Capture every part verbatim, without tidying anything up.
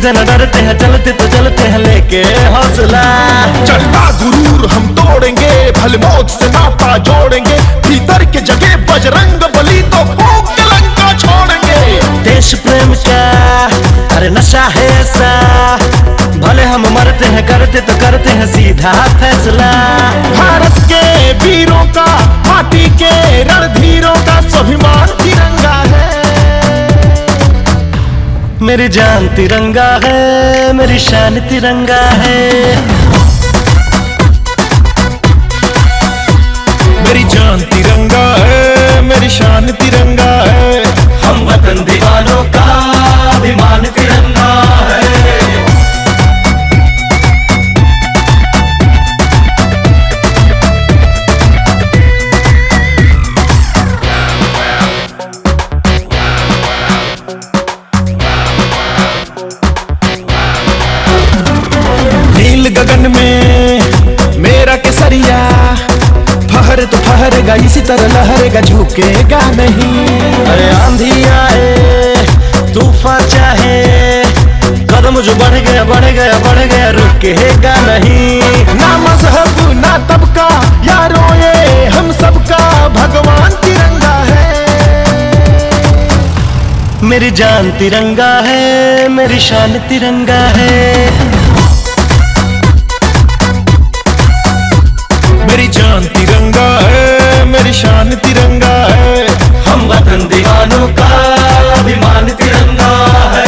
से न डरते हैं, चलते तो चलते हैं लेके हौसला। चढ़ता गुरूर हम तोड़ेंगे, भले मौत से नाता जोड़ेंगे, भीतर के जगह बजरंग बली तो फूंक के लंका छोड़ेंगे। देश प्रेम का अरे नशा है ऐसा, भले हम मरते हैं करते तो करते हैं सीधा फैसला। भारत के वीरों का, माटी के रणधीरों का स्वाभिमान तिरंगा है। मेरी जान तिरंगा है, मेरी शान तिरंगा है। मेरी जान तिरंगा है, मेरी शान तिरंगा है। हम वतन दीवानों का अभिमान तिरंगा है। नील गगन में मेरा केसरिया, फहर तो फहरेगा इसी तरह लहरेगा, झुकेगा नहीं। अरे आंधी आए तूफान चाहे, कदम जो बढ़ गया बढ़ गया बढ़ गया रुकेगा नहीं। ना मजहब ना तबका यारों ये हम सबका भगवान तिरंगा है। मेरी जान तिरंगा है, मेरी शान तिरंगा है। मेरी जान तिरंगा है, मेरी शान तिरंगा है। हम वतन दीवानों का अभिमान तिरंगा है।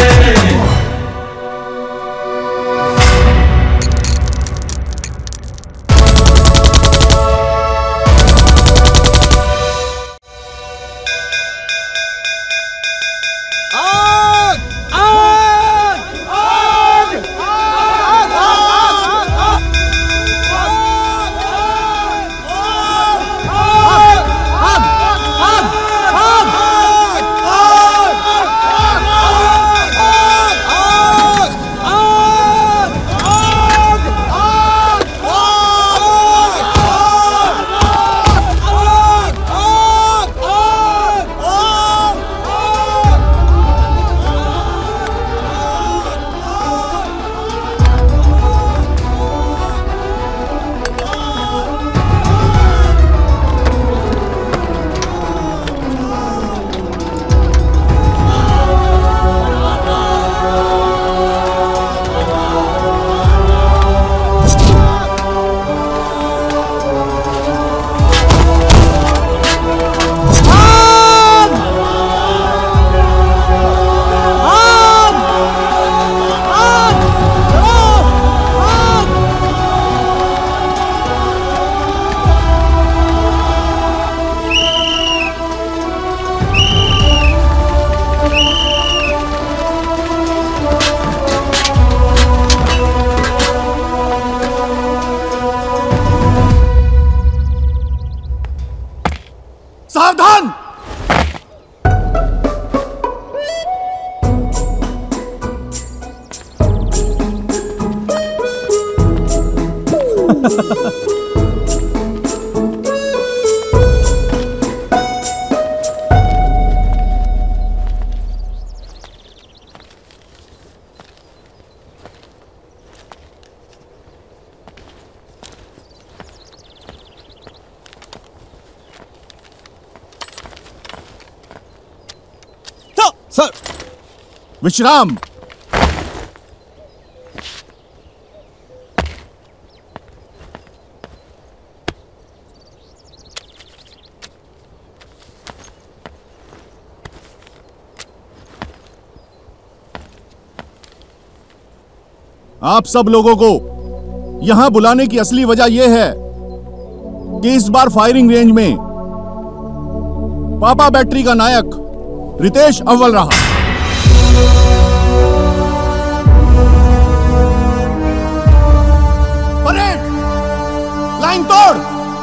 सावधान! सर, विश्राम। आप सब लोगों को यहां बुलाने की असली वजह यह है कि इस बार फायरिंग रेंज में पापा बैटरी का नायक रितेश अव्वल रहा। परेड, लाइन तोड़।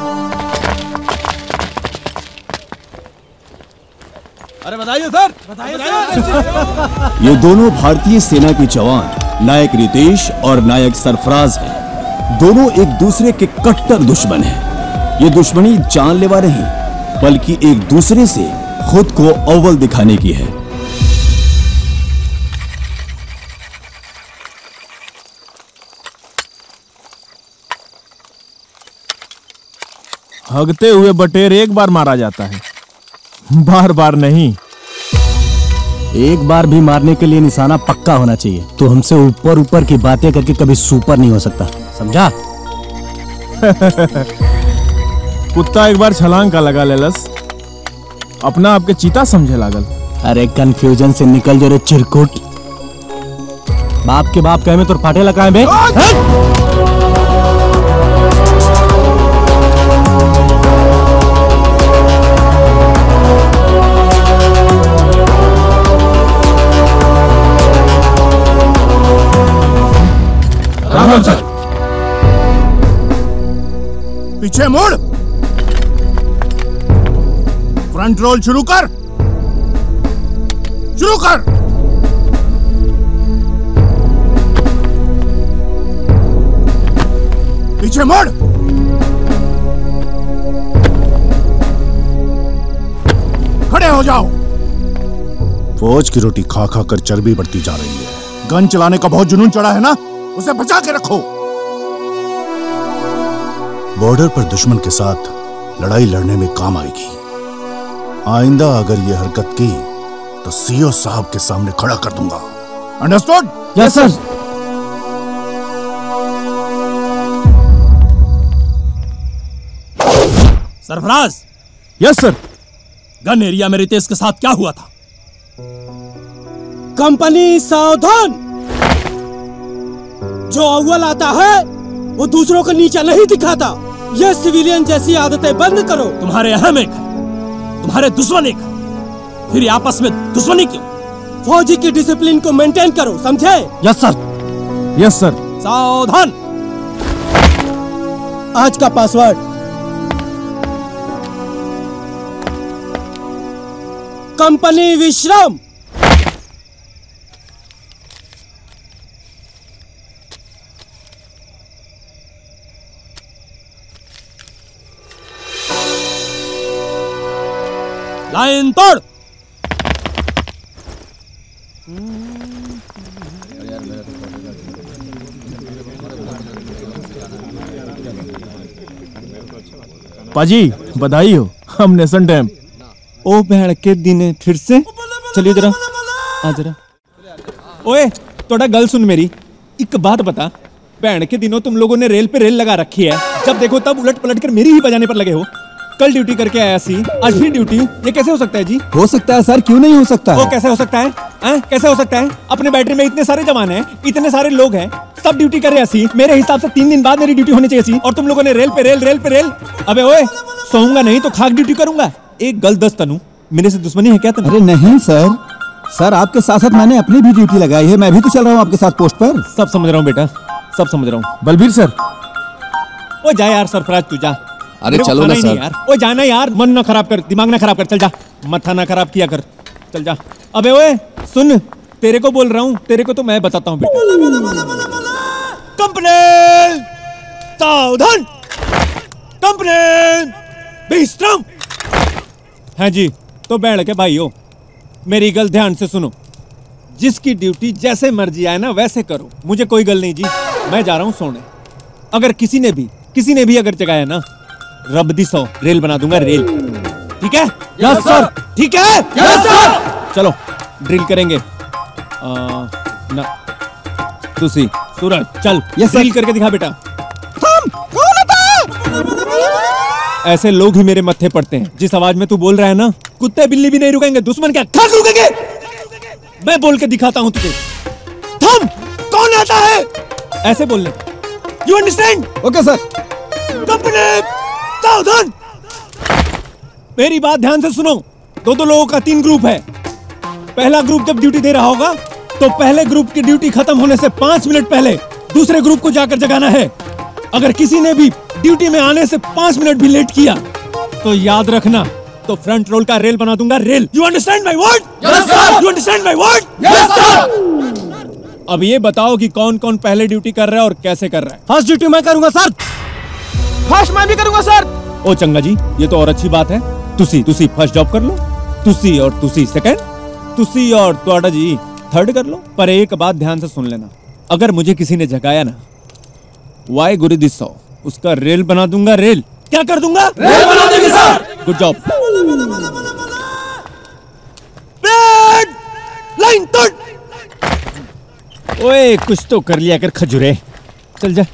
अरे बताइए सर, बताइए सर। ये दोनों भारतीय सेना के जवान नायक रितेश और नायक सरफराज हैं। दोनों एक दूसरे के कट्टर दुश्मन हैं। ये दुश्मनी जानलेवा नहीं, बल्कि एक दूसरे से खुद को अव्वल दिखाने की है। हगते हुए बटेर एक बार मारा जाता है, बार बार नहीं। एक बार भी मारने के लिए निशाना पक्का होना चाहिए। तो हमसे ऊपर ऊपर की बातें करके कभी सुपर नहीं हो सकता, समझा? कुत्ता एक बार छलांग का लगा लेलस, अपना आपके चीता समझे लागल। अरे कंफ्यूजन से निकल जो रे चिरकुट। बाप के बाप कहे में तो फाटे लगा है बे। राम सर। पीछे मुड़, फ्रंट रोल शुरू कर, शुरू कर। पीछे मुड़, खड़े हो जाओ। फौज की रोटी खा खा कर चर्बी बढ़ती जा रही है। गन चलाने का बहुत जुनून चढ़ा है ना, उसे बचा के रखो। बॉर्डर पर दुश्मन के साथ लड़ाई लड़ने में काम आएगी। आइंदा अगर ये हरकत की तो सीओ साहब के सामने खड़ा कर दूंगा। Understood? Yes sir. Sarfaraz. Yes sir. Gun area में रितेश के साथ क्या हुआ था? कंपनी सावधान, जो अव्वल आता है वो दूसरों को नीचा नहीं दिखाता। ये सिविलियन जैसी आदतें बंद करो। तुम्हारे अहम एक है, तुम्हारे दुश्मन एक है, फिर आपस में दुश्मनी क्यों? फौजी की डिसिप्लिन को मेंटेन करो, समझे? Yes sir. Yes sir. सावधान। आज का पासवर्ड कंपनी विश्राम। लाइन तोड़। पाजी बधाई हो, हम नेशन डैम। ओ बहन के दिन फिर से चलिए जरा आ जरा। ओए थोड़ा गल सुन मेरी, एक बात बता, बहन के दिनों तुम लोगों ने रेल पे रेल लगा रखी है, जब देखो तब उलट पलट कर मेरी ही बजाने पर लगे हो। कल ड्यूटी करके आया सी, आज फिर ड्यूटी, ये कैसे हो सकता है जी? हो सकता है सर, क्यों नहीं हो सकता? वो कैसे हो सकता है? आ? कैसे हो सकता है? अपने बैटरी में इतने सारे जवान हैं, इतने सारे लोग हैं, सब ड्यूटी कर रहे सी। मेरे हिसाब से तीन दिन बाद मेरी ड्यूटी होनी चाहिए सी, और तुम लोगों ने रेल पे रेल रेल पे रेल। अबे ओए, सोऊंगा नहीं तो खाक ड्यूटी करूंगा। एक गल दस तनु, मेरे से दुश्मनी है क्या तनु? अरे नहीं सर, सर आपके साथ साथ मैंने अपनी भी ड्यूटी लगाई है, मैं भी तो चल रहा हूँ आपके साथ पोस्ट पर। सब समझ रहा हूँ बेटा, सब समझ रहा हूँ। बलबीर सर। ओ जा यार सरफराज, तू जा। अरे चलो ना सर। यार ओ जाना यार, मन ना खराब कर, दिमाग ना खराब कर, चल जा। माथा ना खराब किया कर, चल जा। अबे ओए सुन, तेरे को बोल रहा हूँ, तेरे को तो मैं बताता हूँ बेटा। कंपनी सावधान, कंपनी विश्राम। हाँ जी, तो बैठ के भाई हो, मेरी गल ध्यान से सुनो। जिसकी ड्यूटी जैसे मर्जी आए ना वैसे करो, मुझे कोई गल नहीं जी, मैं जा रहा हूँ सोने। अगर किसी ने भी किसी ने भी अगर जगाया ना, रब दी सौ रेल बना दूंगा, रेल। ठीक है? Yes sir. ठीक है? Yes sir. चलो ड्रिल करेंगे। आ, ना तुसी सूरज चल, यस ड्रिल करके दिखा बेटा। ऐसे लोग ही मेरे मत्थे पड़ते हैं। जिस आवाज में तू बोल रहा है ना, कुत्ते बिल्ली भी नहीं रुकेंगे, दुश्मन क्या खाक रुकेंगे। मैं बोल के दिखाता हूं तुझे। थम, कौन आता है? ऐसे बोलने। You understand? Okay sir. Company सावधान। मेरी बात ध्यान से सुनो। दो दो लोगों का तीन ग्रुप है। पहला ग्रुप जब ड्यूटी दे रहा होगा तो पहले ग्रुप की ड्यूटी खत्म होने से पांच मिनट पहले दूसरे ग्रुप को जाकर जगाना है। अगर किसी ने भी ड्यूटी में आने से पांच मिनट भी लेट किया तो याद रखना, तो फ्रंट रोल का रेल बना दूंगा, rail. You understand my word? Yes sir. You understand my word? Yes sir. अब ये बताओ कि कौन कौन पहले ड्यूटी कर रहा है और कैसे कर रहा है। फर्स्ट ड्यूटी मैं करूंगा सर। फर्स्ट मैं भी करूंगा सर। ओ चंगा जी, ये तो और अच्छी बात है। तुसी तुसी फर्स्ट जॉब कर लो, तुसी और तुसी सेकंड, तुसी और तोड़ा जी थर्ड कर लो। पर एक बात ध्यान से सुन लेना, अगर मुझे किसी ने जगाया ना, वाई गुरु दिसो, उसका रेल बना दूंगा, रेल। क्या कर दूंगा? रेल बना देंगे सर। Good job. लाइन तोड़। ओए कुछ तो कर लिया कर खजुरे। चल जा।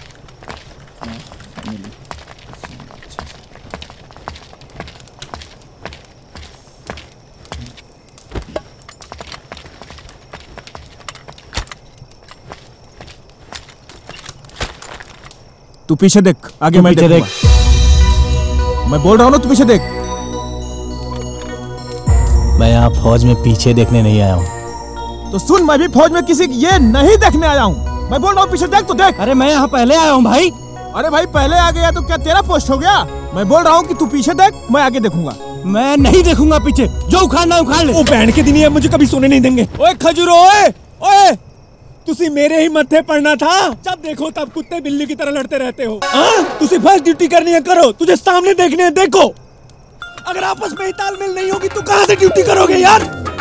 तू पीछे देख, आगे मैं पीछे देख। मैं बोल रहा हूँ ना, तू पीछे देख। मैं यहाँ फौज में पीछे देखने नहीं आया हूँ। तो सुन, मैं भी फौज में किसी ये नहीं देखने आया हूँ। मैं बोल रहा हूँ पीछे देख तो देख। अरे मैं यहाँ पहले आया हूँ भाई। अरे भाई पहले आ गया तो क्या तेरा पोस्ट हो गया? मैं बोल रहा हूँ कि तू पीछे देख, मैं आगे देखूंगा। मैं नहीं देखूंगा पीछे, जो उखाड़ना उखाड़ ले। ओ बैंड के दिन ये मुझे कभी सोने नहीं देंगे। ओए खजूरो, ओए ओए तुसी मेरे ही मत्थे पड़ना था। जब देखो तब कुत्ते बिल्ली की तरह लड़ते रहते हो। हाँ? तुसी फर्स्ट ड्यूटी करनी है करो, तुझे सामने देखने है देखो। अगर आपस में ही तालमेल नहीं होगी तो कहाँ से ड्यूटी करोगे यार?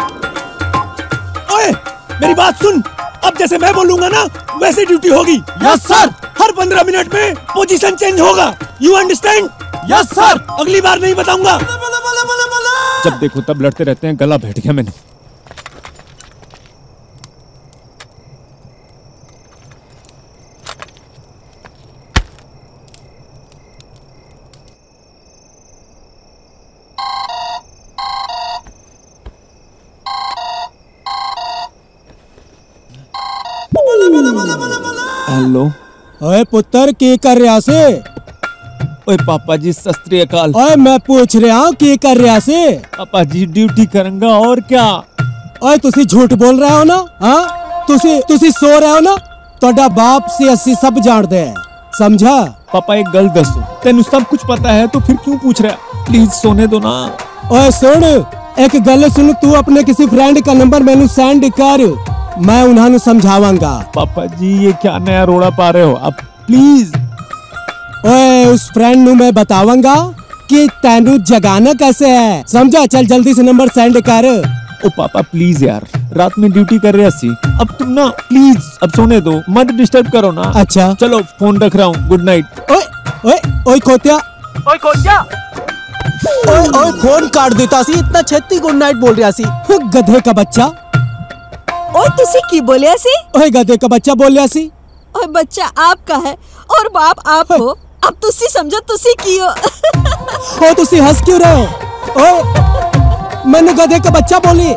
ओए मेरी बात सुन, अब जैसे मैं बोलूंगा ना वैसे ड्यूटी होगी। यस सर। हर पंद्रह मिनट में पोजीशन चेंज होगा। You understand? Yes sir. अगली बार नहीं बताऊंगा। जब देखो तब लड़ते रहते हैं, गला बैठ गया मैंने। हेलो। ओए पुत्र की कर रहा से? ओए पापा जी सत श्री अकाल। ओए मैं पूछ रहा हूँ की कर रहा से? पापा जी ड्यूटी करूंगा और क्या। ओए तुसी झूठ बोल रहे हो ना? हाँ तुसी तुसी सो रहे हो ना? तोड़ा बाप से अस्सी सब जान दे, समझा? पापा एक गल दसो, तेन सब कुछ पता है तो फिर क्यों पूछ रहा? प्लीज सोने दो ना। ओए सुन, एक गल सुन, तू अपने किसी फ्रेंड का नंबर मैनू सेंड कर, मैं उन्हें समझावांगा। पापा जी ये क्या नया रोड़ा पा रहे हो आप, प्लीज। ओए उस फ्रेंड नु मैं बतावांगा कि तेनू जगाना कैसे है, समझा? चल जल्दी से नंबर सेंड कर। ओ पापा प्लीज यार, रात में ड्यूटी कर रहे सी, अब तुम ना प्लीज अब सोने दो, मत डिस्टर्ब करो ना। अच्छा चलो फोन रख रहा हूँ, गुड नाइट। ओए ओए ओए खोतिया, ओए खोतिया, ओए ओए फोन काट देता सी, इतना छेती गुड नाइट बोल रहा सी। गधे का बच्चा। ओए तुसी की बोलिया सी? ओए गधे का बच्चा बोलिया सी। ओए बच्चा आपका है और बाप आप हो, अब तुसी समझो तुसी की हो। ओ तुसी हंस क्यों रहे हो? ओए मैंने गधे का बच्चा बोली।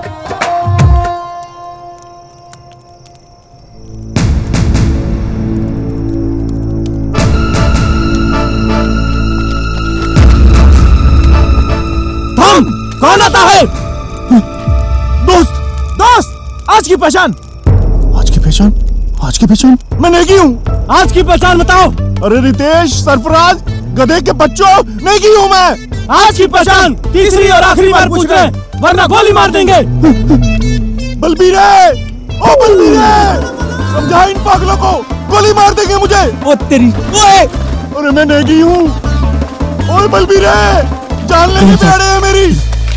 थम, कौन आता है? दोस्त दोस्त, आज की पहचान। आज की पहचान? आज की पहचान? मैं नेगी हूँ। आज की पहचान बताओ। अरे रितेश, सरफराज, गधे के बच्चों, नेगी हूँ मैं। आज की पहचान तीसरी और आखिरी बार पूछ रहे हैं, वरना गोली मार देंगे। बलबीरे, ओ बलबीरे, समझा इन पागलों को, गोली मार देंगे मुझे। ओ तेरी, ओए, अरे मैं नेगी हूँ। ओए बलबीरे, जान लेने पे अड़े हैं मेरी।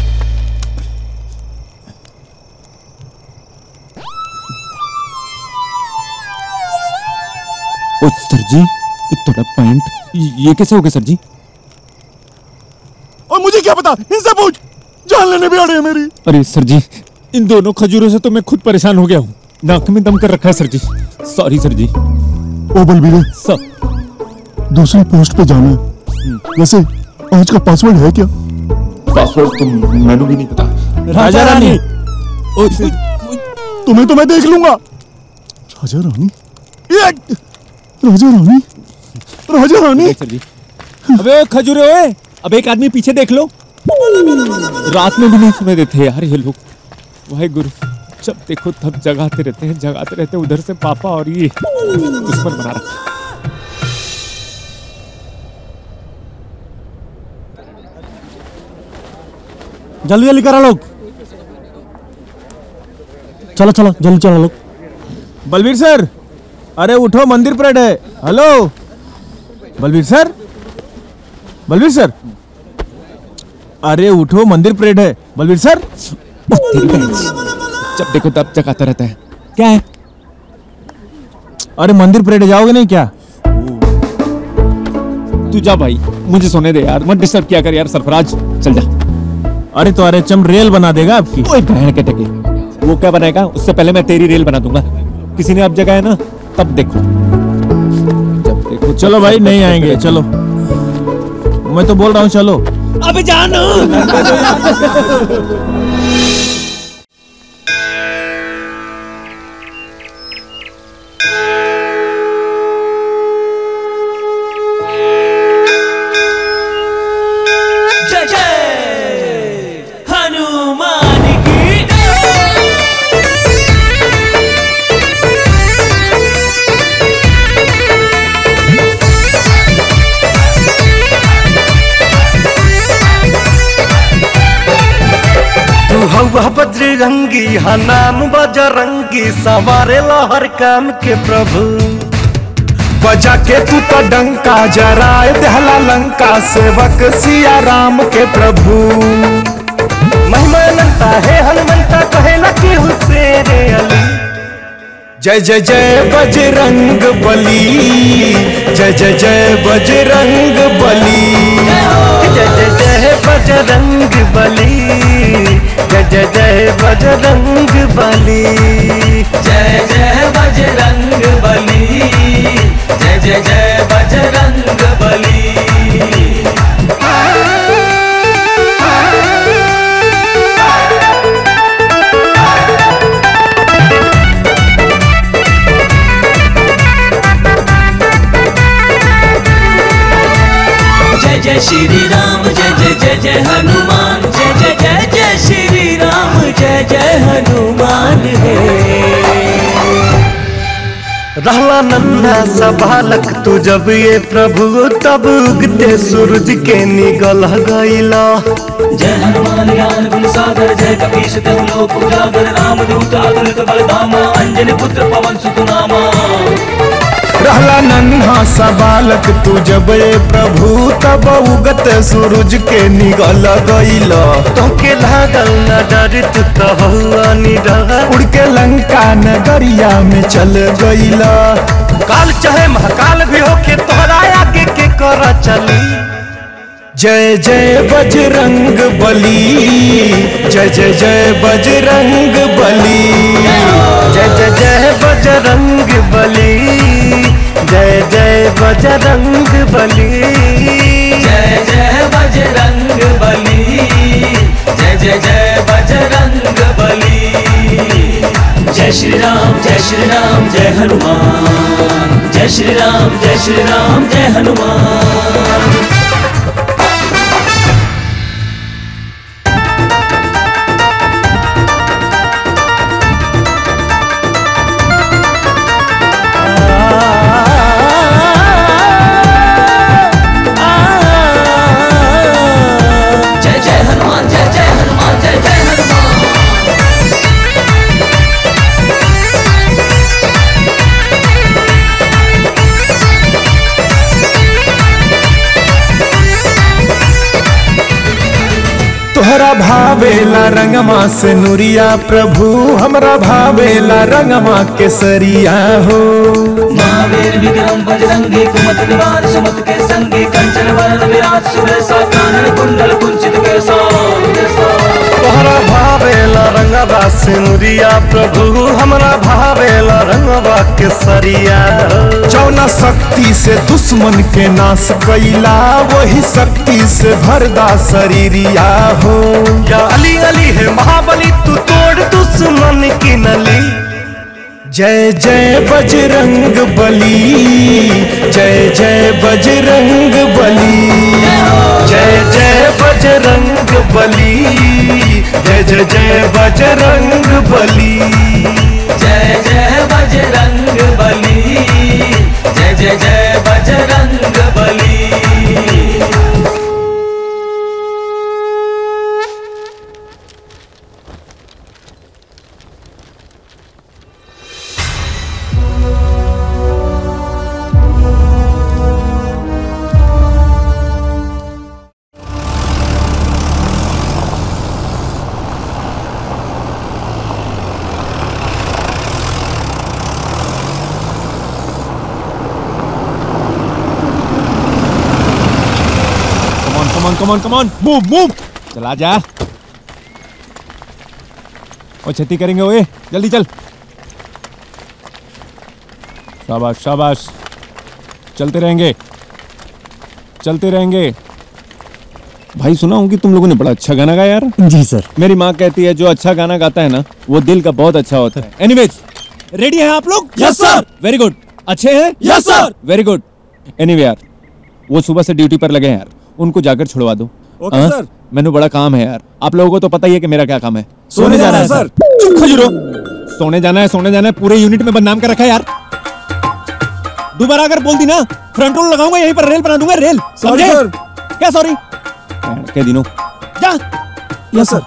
ओ सर जी, इतना पैंट ये कैसे हो गया सर जी? और मुझे क्या पता, इनसे पूछ, जान लेने भी अड़े हैं मेरी। अरे सर जी, इन दोनों खजूरों से तो मैं खुद परेशान हो गया हूँ, नाक में दम कर रखा है सर जी। सॉरी सर जी। ओ बलबीरे, सर दूसरी पोस्ट पे जाना है। वैसे आज का पासवर्ड है क्या? पासवर्ड तो मैंने भी नहीं पता। राजा रानी। ओ, तुम्हें तो मैं देख लूंगा। राजा रानी, राजा रानी, राजा रानी। सर जी। अबे खजूरे, ओए, अब एक आदमी पीछे देख लो। रात में भी नहीं सुने देते यार ये लोग। वाहे गुरु, जब देखो तब जगाते रहते हैं, जगाते रहते हैं। उधर से पापा और ये दुश्मन बना रखा। जल्दी जल्दी करा लोग, चलो चलो जल्दी चलो लोग। बलबीर सर, अरे उठो, मंदिर परेड है। Hello Balbir sir, Balbir sir, अरे उठो, मंदिर परेड है। बलबीर सर, जब देखो तब जगाता रहता है। क्या है? अरे मंदिर परेड जाओगे नहीं क्या? तू जा भाई, मुझे सोने दे यार, मत डिस्टर्ब किया कर यार सरफराज, चल जा। अरे तो अरे चम रेल बना देगा आपकी। ओए बहन के टके, वो क्या बनाएगा, उससे पहले मैं तेरी रेल बना दूंगा। किसी ने अब जगह है ना, तब देखो जब देखो। चलो भाई नहीं आएंगे, चलो मैं तो बोल रहा हूँ चलो। अबे जानो। हवा बजरंगी हा नाम बजरंगी, सवारे हर काम के प्रभु। बजा के तू तो डंका, जराए दहला लंका, सेवक सिया राम के प्रभु। महिमा अनंता है हनुमंता, कहेला कि हुसैन अली। जय जय जय बजरंग बली, जय जय जय बजरंग बली, जय जय जय बजरंग बली, जय जय जय बजरंग बली, जय जय बजरंग बली, जय जय जय बजरंग बली। जय जय श्री राम, जय जय जय जय हनुमान, जय जय जय जय श्री राम, जय जय हनुमान है। रहला नन्हा सा बालक तू जब ये प्रभु, तब उगते सूरज के निगल गईला। जय हनुमान ज्ञान गुण सागर, जय कपीश तिहु लोक उजागर, राम दूत अतुलित बलधामा, अंजनी पुत्र पवन सुत नामा। रहला नन्हा सा बालक तू जब ये प्रभु, तब उगत सूरज के निगल गईला। तोके लागल न डर तू तो हुआ निडर, उड़ के लंका नगरिया में चल गईला। काल चाहे महाकाल भी होके तोहरा आगे के कर चली। जय जय बजरंग बली, जय जय जय बजरंग बली, जय जय जय बजरंग बली, जय जय बजरंग बली, जय जय बजरंग बली, जय जय जय बजरंग बली। जय श्री राम, जय श्री राम, जय हनुमान, जय श्री राम, जय श्री राम, जय हनुमान। तोहरा भावेला रंगमा से नुरिया प्रभु, हमरा भावेला रंगमा केसरिया हो। महावीर विक्रम बजरंगी, कुमति निवार सुमति के संगी, कंचन वरण विराज सुरेशा, कानन कुंडल कुंचित केसा। तोहरा भावेला रंगवा से नुरिया प्रभु, हमरा भावेला रंगवा केसरिया। जौना शक्ति से दुश्मन के नाश कैला, वही शक्ति से भरदा शरीरिया हो। या अली अली है महाबली, तू तोड़ दुश्मन की नली। जय जय बजरंग बली, जय जय बजरंग बली, जय जय बजरंग बली, जय जय जय बजरंग बली, जय जय बजरंग बली, जय जय जय Bajrang Bali. Come on come on come on move move चला जा। ओ छेती करेंगे ओए, जल्दी चल। शाबाश शाबाश, चलते रहेंगे चलते रहेंगे। भाई सुना हूँ कि तुम लोगों ने बड़ा अच्छा गाना गाया यार। जी सर। मेरी माँ कहती है जो अच्छा गाना गाता है ना वो दिल का बहुत अच्छा होता है। एनीवेज, रेडी हैं आप लोग? Yes sir. Very good. अच्छे हैं? Yes sir. Very good. Anyway यार, वो सुबह से ड्यूटी पर लगे हैं यार, उनको जाकर छुड़वा दो। ओके हाँ? सर। मैंने बड़ा काम है यार, आप लोगों को तो पता ही है कि मेरा क्या काम है। सोने जाना है सर। चुप खजूरो। सोने जाना है सोने जाना है, पूरे यूनिट में बदनाम कर रखा है यार। दोबारा अगर बोल दी ना फ्रंट रोल लगाऊंगा, यहीं पर रेल बना दूंगा। रेल सॉरी समझे? सर। क्या सॉरी? के दिनों जा। Yes sir.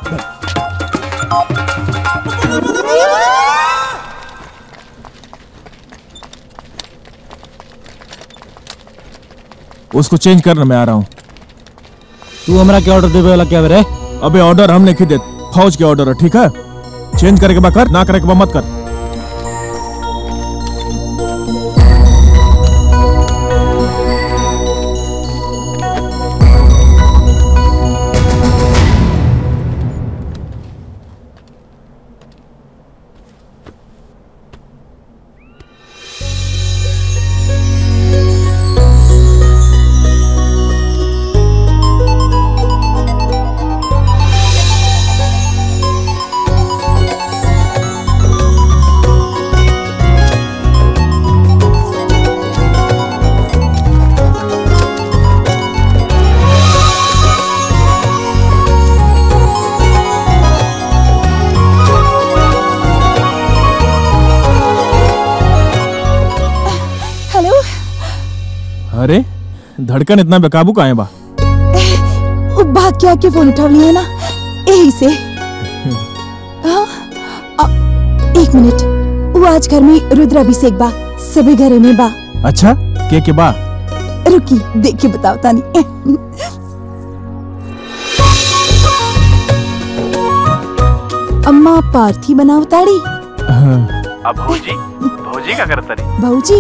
उसको चेंज करना, मैं आ रहा हूँ। तू हमरा के ऑर्डर देवे वाला क्या रे? अबे ऑर्डर हम नहीं दे, फौज के ऑर्डर है, ठीक है? चेंज करे के बाद कर, ना करे के बाद मत कर। अरे धड़कन इतना बेकाबू का है बा? भाग के आके फोन उठा लिया ना, यही से। हाँ, आ, एक मिनट, वो आज घर में रुद्राभिषेक बा, सभी घरे में बा। अच्छा, के के बा? रुकी देख के बताओ तानी। अम्मा पार्थी बनाओ ताड़ी। अब भौजी भौजी क्या करता रही? भौजी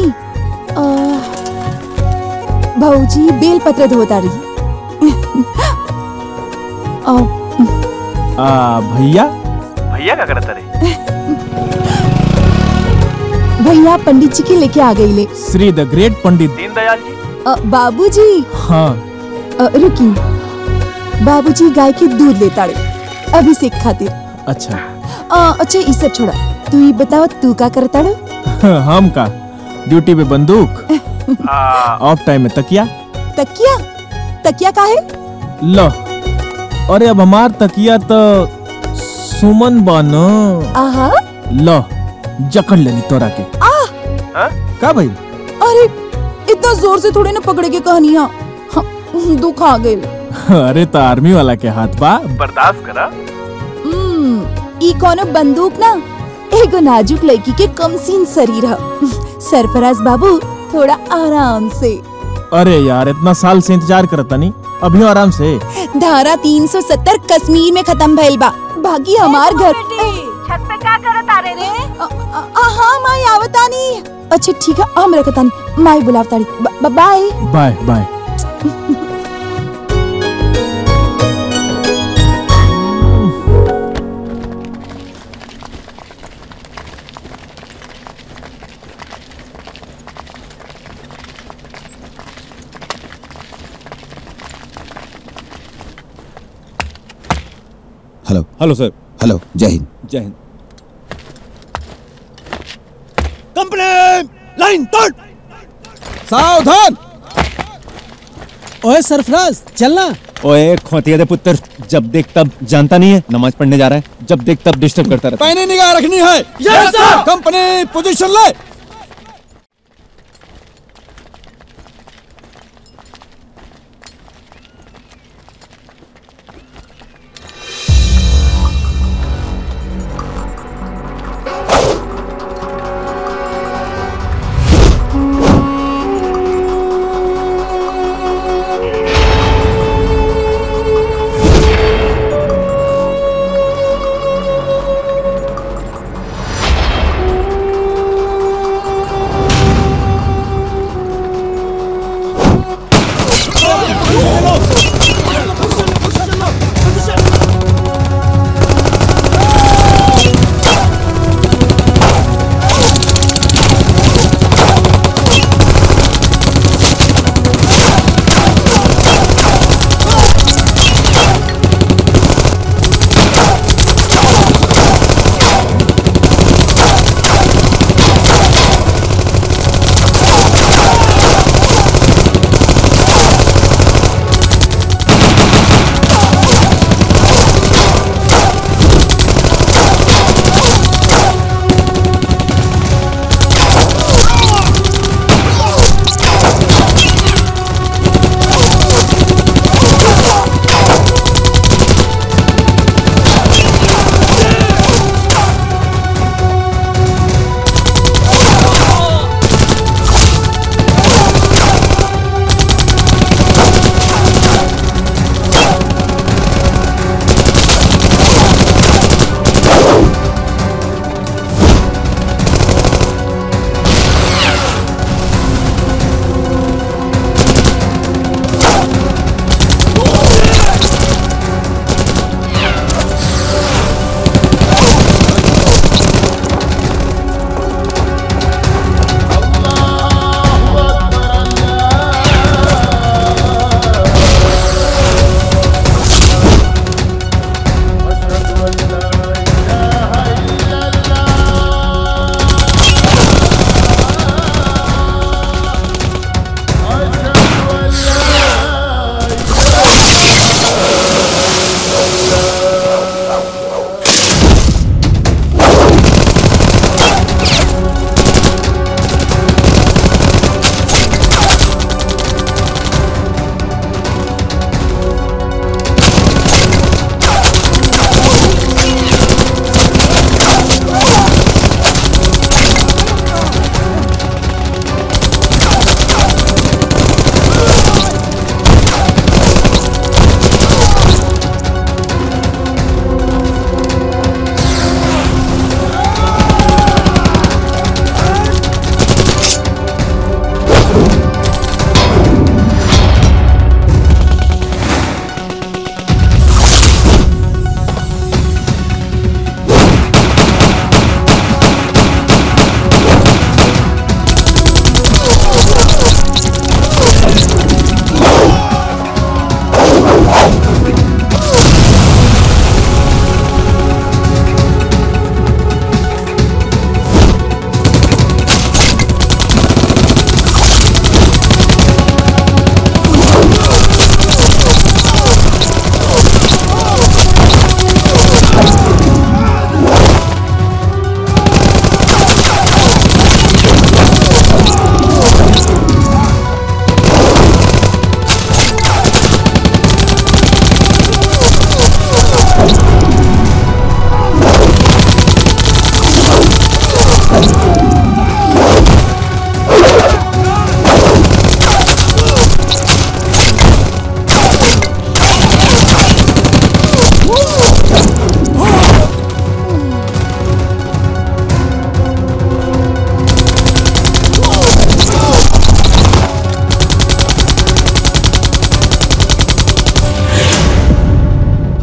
भौजी बेल पत्र धोता रही। आ भैया भैया क्या करता रही? भैया पंडित जी के लेके आ गई ले। Shri the great Pandit Deendayal ji. बाबूजी। हाँ। आ, रुकी, बाबूजी गाय के दूध लेता रहे अभिषेक खातिर। अच्छा। आ, अच्छा ये सब छोड़ा, तू ही बताओ तू क्या करता रे? हम का ड्यूटी पे बंदूक, ऑफ टाइम में तकिया। तकिया? तकिया का है? लो, अरे अब हमार तकिया तो सुमन बनो। आहा। लो, जकड़ लेनी तोरा के। आ? का भाई? अरे इतना जोर से थोड़े ना पकड़े के कहानियाँ, दुख आ गए। अरे तो आर्मी वाला के हाथ बा, बर्दाश्त करा। ई कोनो बंदूक ना, एगो नाजुक लड़की के कमसीन शरीर है। सरफराज बाबू थोड़ा आराम से। अरे यार इतना साल से इंतजार करता नहीं, अभी आराम से। धारा तीन सौ सत्तर कश्मीर में खत्म भइल बा, बाकी हमार घर। छत पे क्या करत आ रे रे? हाँ माई आवतानी। अच्छा ठीक है, हम रखतानी, माई बुलावतानी। Bye bye bye. Hello hello sir. Hello, जय हिंद। जय हिंद। कंप्लेन लाइन तोड़। सावधान। ओए सरफराज चलना। ओए खोतिया दे पुत्र, जब देख तब जानता नहीं है, नमाज पढ़ने जा रहा है, जब देख तब डिस्टर्ब करता रहता है। पैनी निगाह रखनी है। Yes sir. कंपनी पोजीशन ले।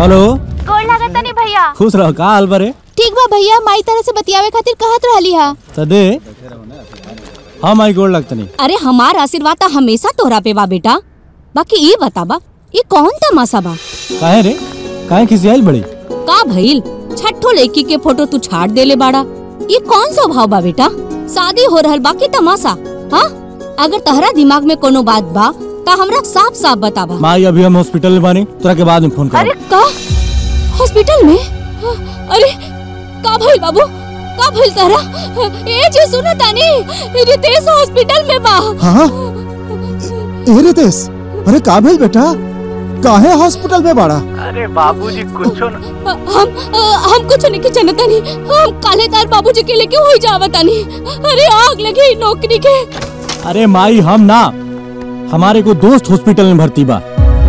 हेलो। गोड़ लागत नहीं भैया। खुश रहो। का हाल बरे? ठीक बा भैया, माई तरह से बतियावे खातिर कहत रहली हा। तदे हाँ माई गोड़ लगता नहीं। अरे हमार आशीर्वाद तो हमेशा तोहरा पे बा बेटा। बाकी ये बता बा, ये कौन तमाशा बा? काहे रे? काहे खिसियाइल बड़ी? का भइल? छठो लड़की के फोटो तू छाड़ देले बाड़ा। ये कौन स्वभाव बा बेटा? शादी हो रहल बाकी तमाशा? हाँ, अगर तहरा दिमाग में कोनो बात बा ता हमरा साफ साफ बतावा। माई अभी हम हॉस्पिटल में बानी, तोरा के बाद में फोन कर। अरे का हॉस्पिटल में? अरे का भइल बाबू? का भइल तारा? ए जे सुनो तानी, रितेश हॉस्पिटल में बा। हाँ ए रितेश, अरे का भइल बेटा? काहे हॉस्पिटल में बाड़ा? अरे बाबूजी कुछ न... हम हम कुछ नहीं के जानता नहीं। हम काले तार बाबूजी के लेके होई जावता नहीं। अरे आग लगी नौकरी के। अरे माई हम ना, हमारे को दोस्त हॉस्पिटल में भर्ती बा।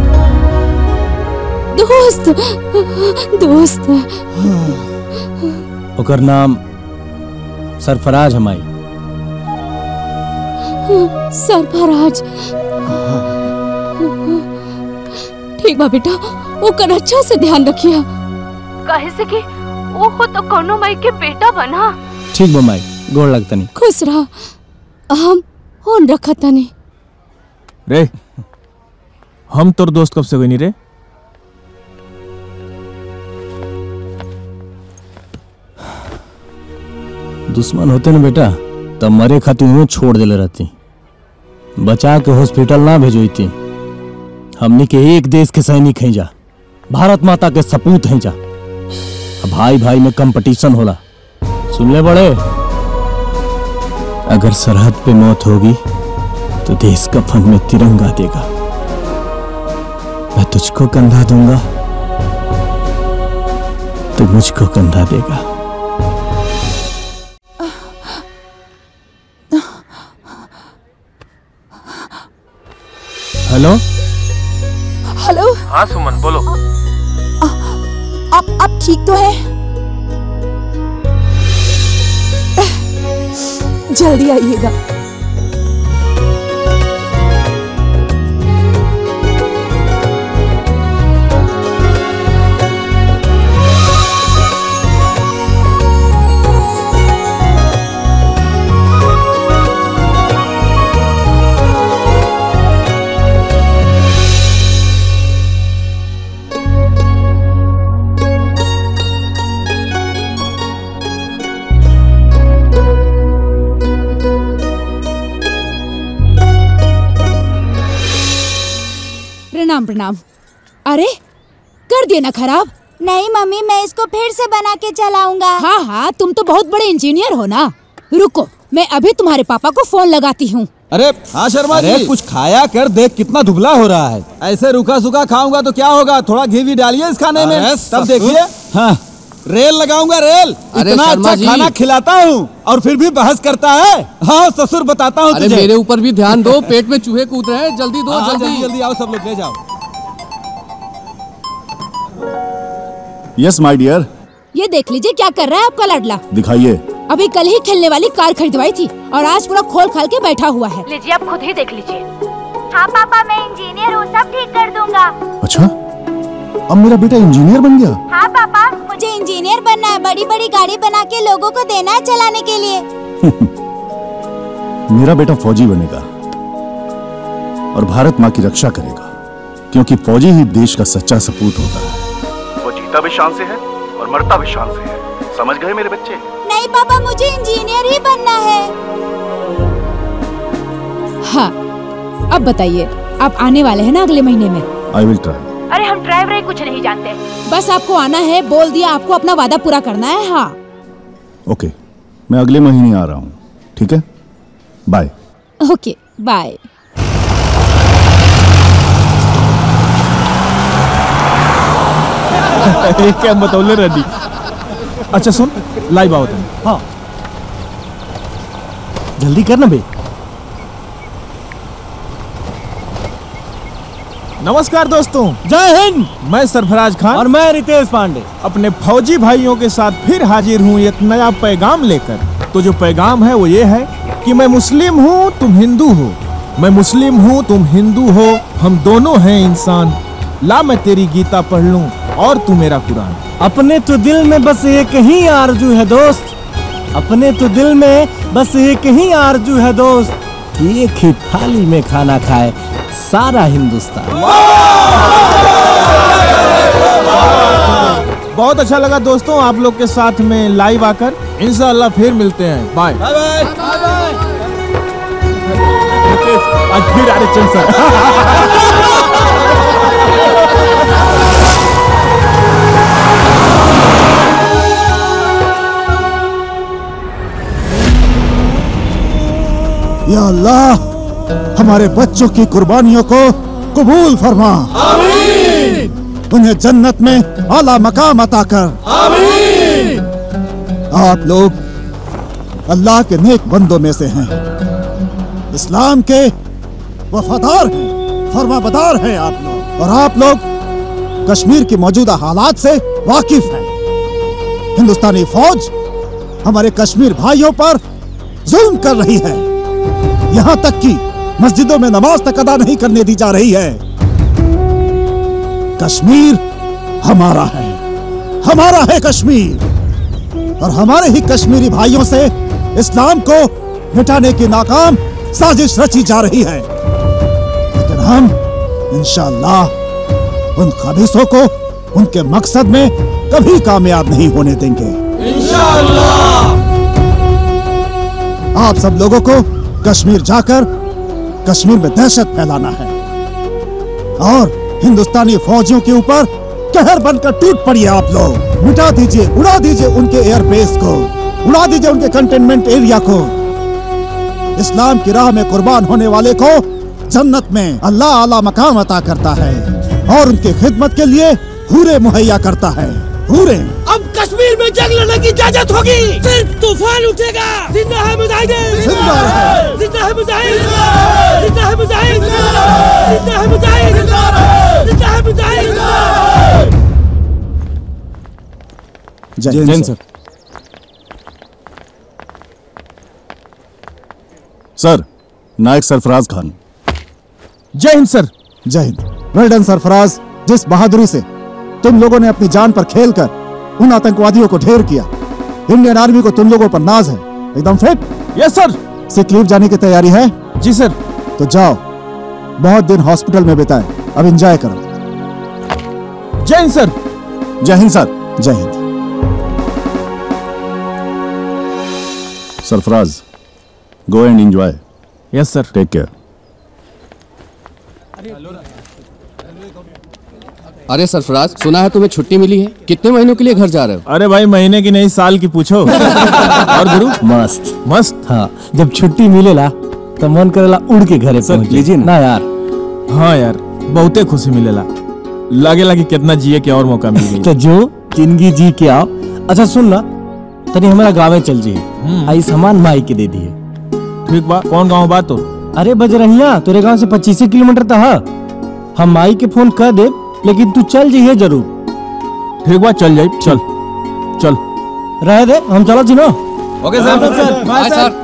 दोस्त दोस्त ओकर नाम सरफराज हमाई। सरफराज ठीक बा बेटा, ओकर अच्छा से ध्यान रखिया। कहे से कि वो हो तो कोनो माई के बेटा बना। ठीक बा माई, गोड़ लगता नहीं। खुश रहा। हम फोन रखा तनी। रे हम तोर दोस्त कब से गई रे? दुश्मन होते ना बेटा तब मरे खातिर उन्हें छोड़ देले रहती, बचा के हॉस्पिटल ना भेजोई थी। हमनी के एक देश के सैनिक हैं जा, भारत माता के सपूत हैं जा। भाई भाई में कंपटीशन होला, सुन ले बड़े। अगर सरहद पे मौत होगी तो देश कफन में तिरंगा देगा। मैं तुझको कंधा दूंगा, तो मुझको कंधा देगा। Hello hello. हाँ सुमन बोलो। आप आप ठीक तो है? जल्दी आइएगा। प्रणाम प्रणाम। अरे कर दिया ना खराब? नहीं मम्मी, मैं इसको फिर से बना के चलाऊंगा। हाँ हाँ, तुम तो बहुत बड़े इंजीनियर हो ना। रुको, मैं अभी तुम्हारे पापा को फोन लगाती हूँ। अरे हाँ शर्मा जी, कुछ खाया कर, देख कितना दुबला हो रहा है। ऐसे रुखा सुखा खाऊंगा तो क्या होगा? थोड़ा घी भी डालिए इस खाने में, तब देखिए। हाँ रेल लगाऊंगा रेल। इतना अच्छा खाना खिलाता हूँ और फिर भी बहस करता है। हाँ ससुर बताता हूँ तुझे। मेरे ऊपर भी ध्यान दो, पेट में चूहे कूद रहे हैं। जल्दी दो, जल्दी जल्दी जल्दी आओ, सब लोग ले जाओ। Yes my dear. ये देख लीजिए क्या कर रहा है आपका लाडला। दिखाइए। अभी कल ही खेलने वाली कार खरीदवाई थी और आज पूरा खोल खाल के बैठा हुआ है। लीजिए आप खुद ही देख लीजिए। हाँ पापा, मैं इंजीनियर हूँ, सब ठीक कर दूंगा। अच्छा, अब मेरा बेटा इंजीनियर बन गया? हाँ पापा, मुझे इंजीनियर बनना है। बड़ी बड़ी गाड़ी बना के लोगों को देना है चलाने के लिए। मेरा बेटा फौजी बनेगा और भारत माँ की रक्षा करेगा, क्योंकि फौजी ही देश का सच्चा सपूत होता है। वो जीता भी शान से है और मरता भी शान से है, समझ गए मेरे बच्चे? नहीं पापा, मुझे इंजीनियर ही बनना है। हाँ, अब बताइए, आप आने वाले हैं ना अगले महीने में? I will try. अरे हम ड्राइवर कुछ नहीं जानते, बस आपको आना है, बोल दिया, आपको अपना वादा पूरा करना है। हाँ ओके, मैं अगले महीने आ रहा हूँ, ठीक है? बाय। Okay bye. क्या बतौले रेडी। अच्छा सुन, लाइव आओ तुम। हाँ जल्दी करना बे। नमस्कार दोस्तों, जय हिंद। मैं सरफराज खान और मैं रितेश पांडे अपने फौजी भाइयों के साथ फिर हाजिर हूँ एक नया पैगाम लेकर। तो जो पैगाम है वो ये है कि मैं मुस्लिम हूँ, तुम हिंदू हो। मैं मुस्लिम हूँ, तुम हिंदू हो, हम दोनों हैं इंसान। ला मैं तेरी गीता पढ़ लूँ, और तू मेरा कुरान। अपने तो दिल में बस एक ही आरजू है दोस्त, अपने तो दिल में बस एक ही आरजू है दोस्त, एक ही थाली में खाना खाए सारा हिंदुस्तान। बहुत अच्छा लगा दोस्तों आप लोग के साथ में लाइव आकर। इंशाअल्लाह फिर मिलते हैं। Bye bye. आज फिर आ रहे सर। या अल्लाह हमारे बच्चों की कुर्बानियों को कबूल फरमा। आमीन। उन्हें जन्नत में आला मकाम अता कर। आमीन। आप लोग अल्लाह के नेक बंदों में से हैं, इस्लाम के वफादार हैं, फरमाबरदार हैं आप लोग, और आप लोग कश्मीर की मौजूदा हालात से वाकिफ हैं। हिंदुस्तानी फौज हमारे कश्मीर भाइयों पर जुल्म कर रही है, यहाँ तक कि मस्जिदों में नमाज तक अदा नहीं करने दी जा रही है। कश्मीर हमारा है, हमारा है कश्मीर, और हमारे ही कश्मीरी भाइयों से इस्लाम को मिटाने की नाकाम साजिश रची जा रही है। लेकिन हम इंशाअल्लाह उन खबीसों को उनके मकसद में कभी कामयाब नहीं होने देंगे। इंशाअल्लाह। आप सब लोगों को कश्मीर जाकर कश्मीर में दहशत फैलाना है और हिंदुस्तानी फौजियों के ऊपर कहर बनकर टूट पड़िए। आप लोग मिटा दीजिए, उड़ा दीजिए उनके एयरबेस को, उड़ा दीजिए उनके कंटेनमेंट एरिया को। इस्लाम की राह में कुर्बान होने वाले को जन्नत में अल्लाह आला मकाम अता करता है और उनकी खिदमत के लिए हूरे मुहैया करता है। हूरे। अब कश्मीर में जंग लड़ने की इजाजत होगी, सिर्फ तूफान उठेगा। जिंदा है मुजाहिदीन, जिंदा है, जिंदा है मुजाहिद, जिंदा है मुजाहिद, जिंदा है मुजाहिद, जिंदा है मुजाहिद। जय हिंद सर। सर, नायक सरफराज खान। जय हिंद सर। जय हिंद। वेल डन सरफराज, जिस बहादुरी से तुम लोगों ने अपनी जान पर खेलकर उन आतंकवादियों को ढेर किया। इंडियन आर्मी को तुम लोगों पर नाज है। एकदम fit. Yes sir. Sick leave जाने की तैयारी है? जी सर। तो जाओ, बहुत दिन हॉस्पिटल में बिताए, अब एंजॉय करो। जय हिंद सर। जय हिंद सर। जय Hind. Sarfaraz, go and enjoy. Yes sir. Take care. अरे सरफराज, सुना है तुम्हें छुट्टी मिली है, कितने महीनों के लिए घर जा रहे हो? अरे भाई, महीने की नहीं साल की पूछो। और गुरु? मस्त मस्त। हाँ, जब छुट्टी मिलेला तो मन करेला उड़ के घरे पहुंच लीजिए ना यार। हाँ यार, बहुते खुशी मिलेला, लगे लगे कितना जिए के और मौका मिल गया। तो जो जिंदगी जी के आओ। अच्छा सुन ना, तनी हमारा गाँव चल जी, आई सामान माई के दे दिए। ठीक बा। कौन गाँव बात तो? अरे बजरहिया, तेरे गाँव से पच्चीस किलोमीटर तक। हम माई के फोन कर दे, लेकिन तू चल जाइए जरूर। ठीक बा, चल जाए। चल चल रह दे, हम चलो जी ना। Okay sir. Bye sir.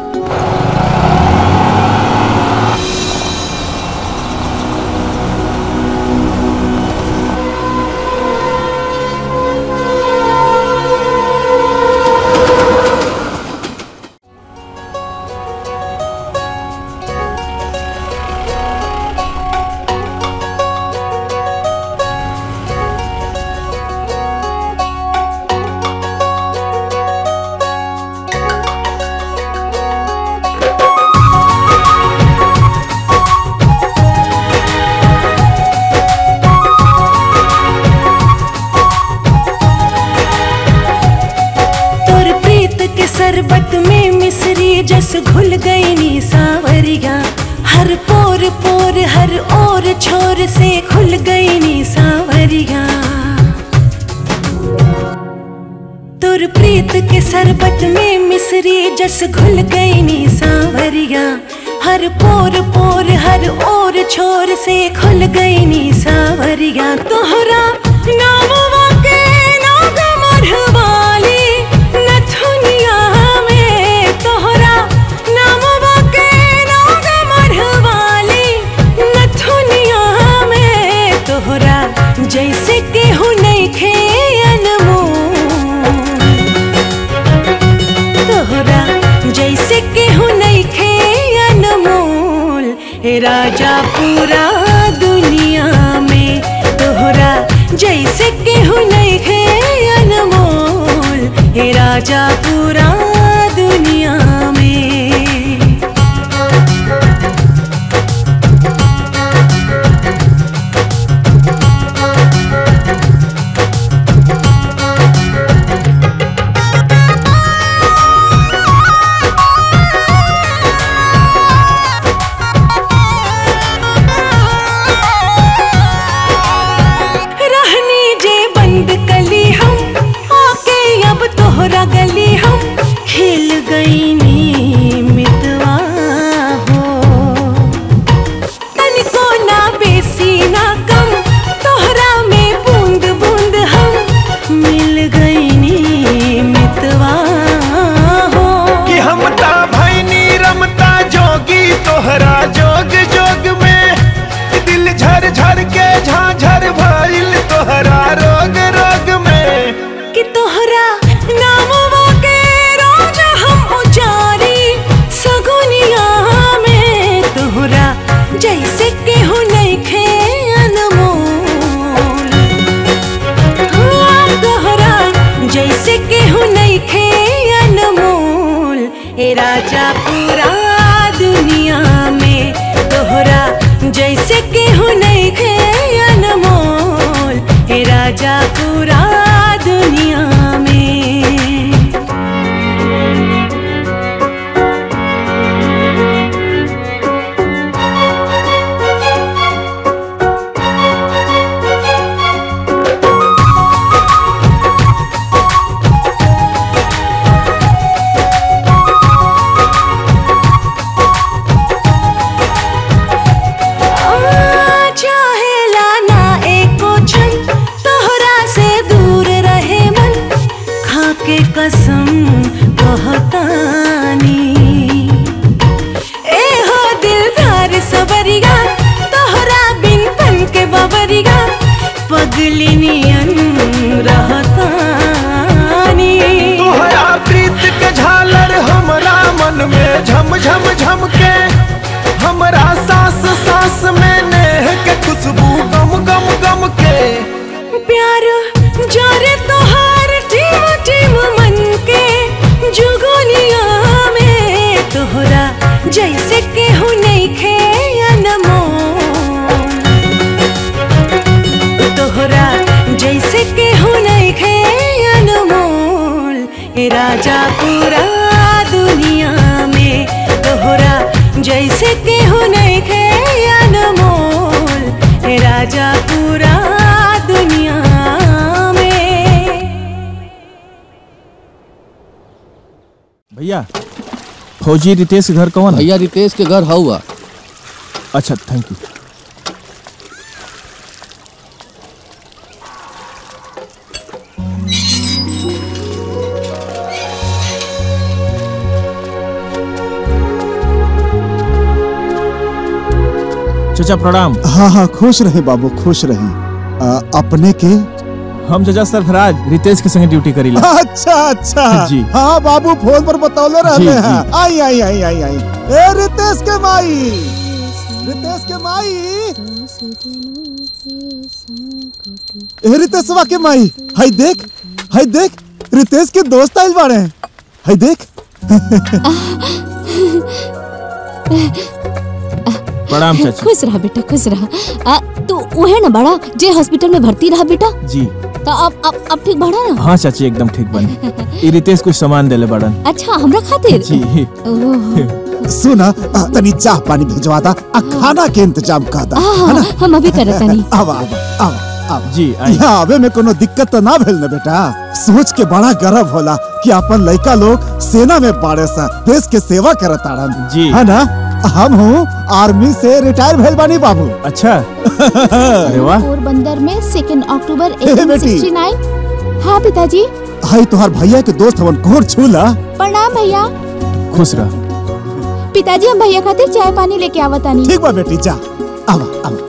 शरबत में मिश्री जस घुल गई नी सावरिया, हर पोर पोर हर ओर छोर से खुल गई नी सावरिया। तुर प्रीत के शरबत में मिश्री जस घुल गई नी सावरिया, हर पोर पोर हर ओर छोर से खुल गई नी सावरिया। तोहरा नाम वाके नाग मढ़वाली नथुनिया में, तोहरा नाम वाके नाग मढ़वाली नथुनिया में, तोहरा जैसे केहू नहीं खे जैसे केहू नहीं खे अनमोल हे राजा पूरा दुनिया में। तोहरा गली हम खेल गई नी मितवा हो, तनिको ना बेसी ना कम तोहरा में बूंद बूंद हम मिल गई नी मितवा हो। कि हम ता भैनी रमता जोगी तोहरा जोग जोग में, दिल झर झर के झांझर भइल तोहरा रोग रोग में। कि तोहरा नामवा के रोज हम उजारी सगुनिया में, तोहरा जैसे केहू नहीं खे अनमोल, तोहरा जैसे केहू नहीं खे अनमोल हे राजा पूरा दुनिया में। तोहरा जैसे केहू नहीं खे अनमोल हे राजा पूरा दुनिया में। के कसम कहतानी ए हो दिलदार सबरिया तोहरा बिन पन के बबरिया पगली नियन रहतानी। तोहरा प्रीत के झालर हमरा मन में झम झम झम के, हमरा सांस सांस में नेह के खुशबू गम गम गम के। प्यार जोरे तोहार टीम टीम मन के जुगुनिया में, तोहरा जैसे केहू नहीं खे अनमोल, तोहरा जैसे केहू नहीं खे अनमोल हे राजा पूरा दुनिया में। तोहरा जैसे केहू नहीं खे अनमोल हे राजा पूरा दुनिया में। भैया फौजी रितेश के घर कौन है? भैया रितेश के घर हुआ। अच्छा थैंक यू। चाचा प्रणाम। हाँ हाँ खुश रहे बाबू खुश रहे। आ, अपने के हम चाचा सरफराज रितेश के संगे ड्यूटी करी ला। अच्छा अच्छा जी। हाँ बाबू फोन पर बतौले रहले हैं। आई आई आई आई आई ए रितेश के माई, रितेश के माई, ए रितेशवा के माई, हाय देख हाय देख रितेश के दोस्त आइल बाड़े, हाय देख। प्रणाम चाचा। खुश रहा बेटा खुश रहा। तू उहे ना बड़ा जे हॉस्पिटल में भर्ती रहा बेटा? जी। तो अब अब अब ठीक बड़ा ना? हाँ चाची एकदम ठीक बनी। ई रितेश कुछ सामान देले बड़न। अच्छा हमरा खातिर? जी। सुना तनी चाह पानी भिजवा दा, खाना के इंतजाम कर दा, है ना? हम अभी करत तनी। आवा आवा आवा आवा। जी यहाँ आवे में कोनो दिक्कत तो ना भेल न बेटा? सोच के बड़ा गर्व होला कि अपन लड़का लोग सेना में बाड़े सा देश के सेवा करत आड़न। जी। है ना? हम हूँ आर्मी से रिटायर भेल बानी बाबू। अच्छा। अरे वाह। पोरबंदर में सेकेंड अक्टूबर ए बेटी। अठारह सौ उनहत्तर। हाँ पिताजी। हाय तुहार भैया के दोस्त हवन कोर छूला। प्रणाम भैया। खुश रह। पिताजी हम भैया खातिर चाय पानी लेके आवतानी। ठीक बा बेटी जा। आवा आवा।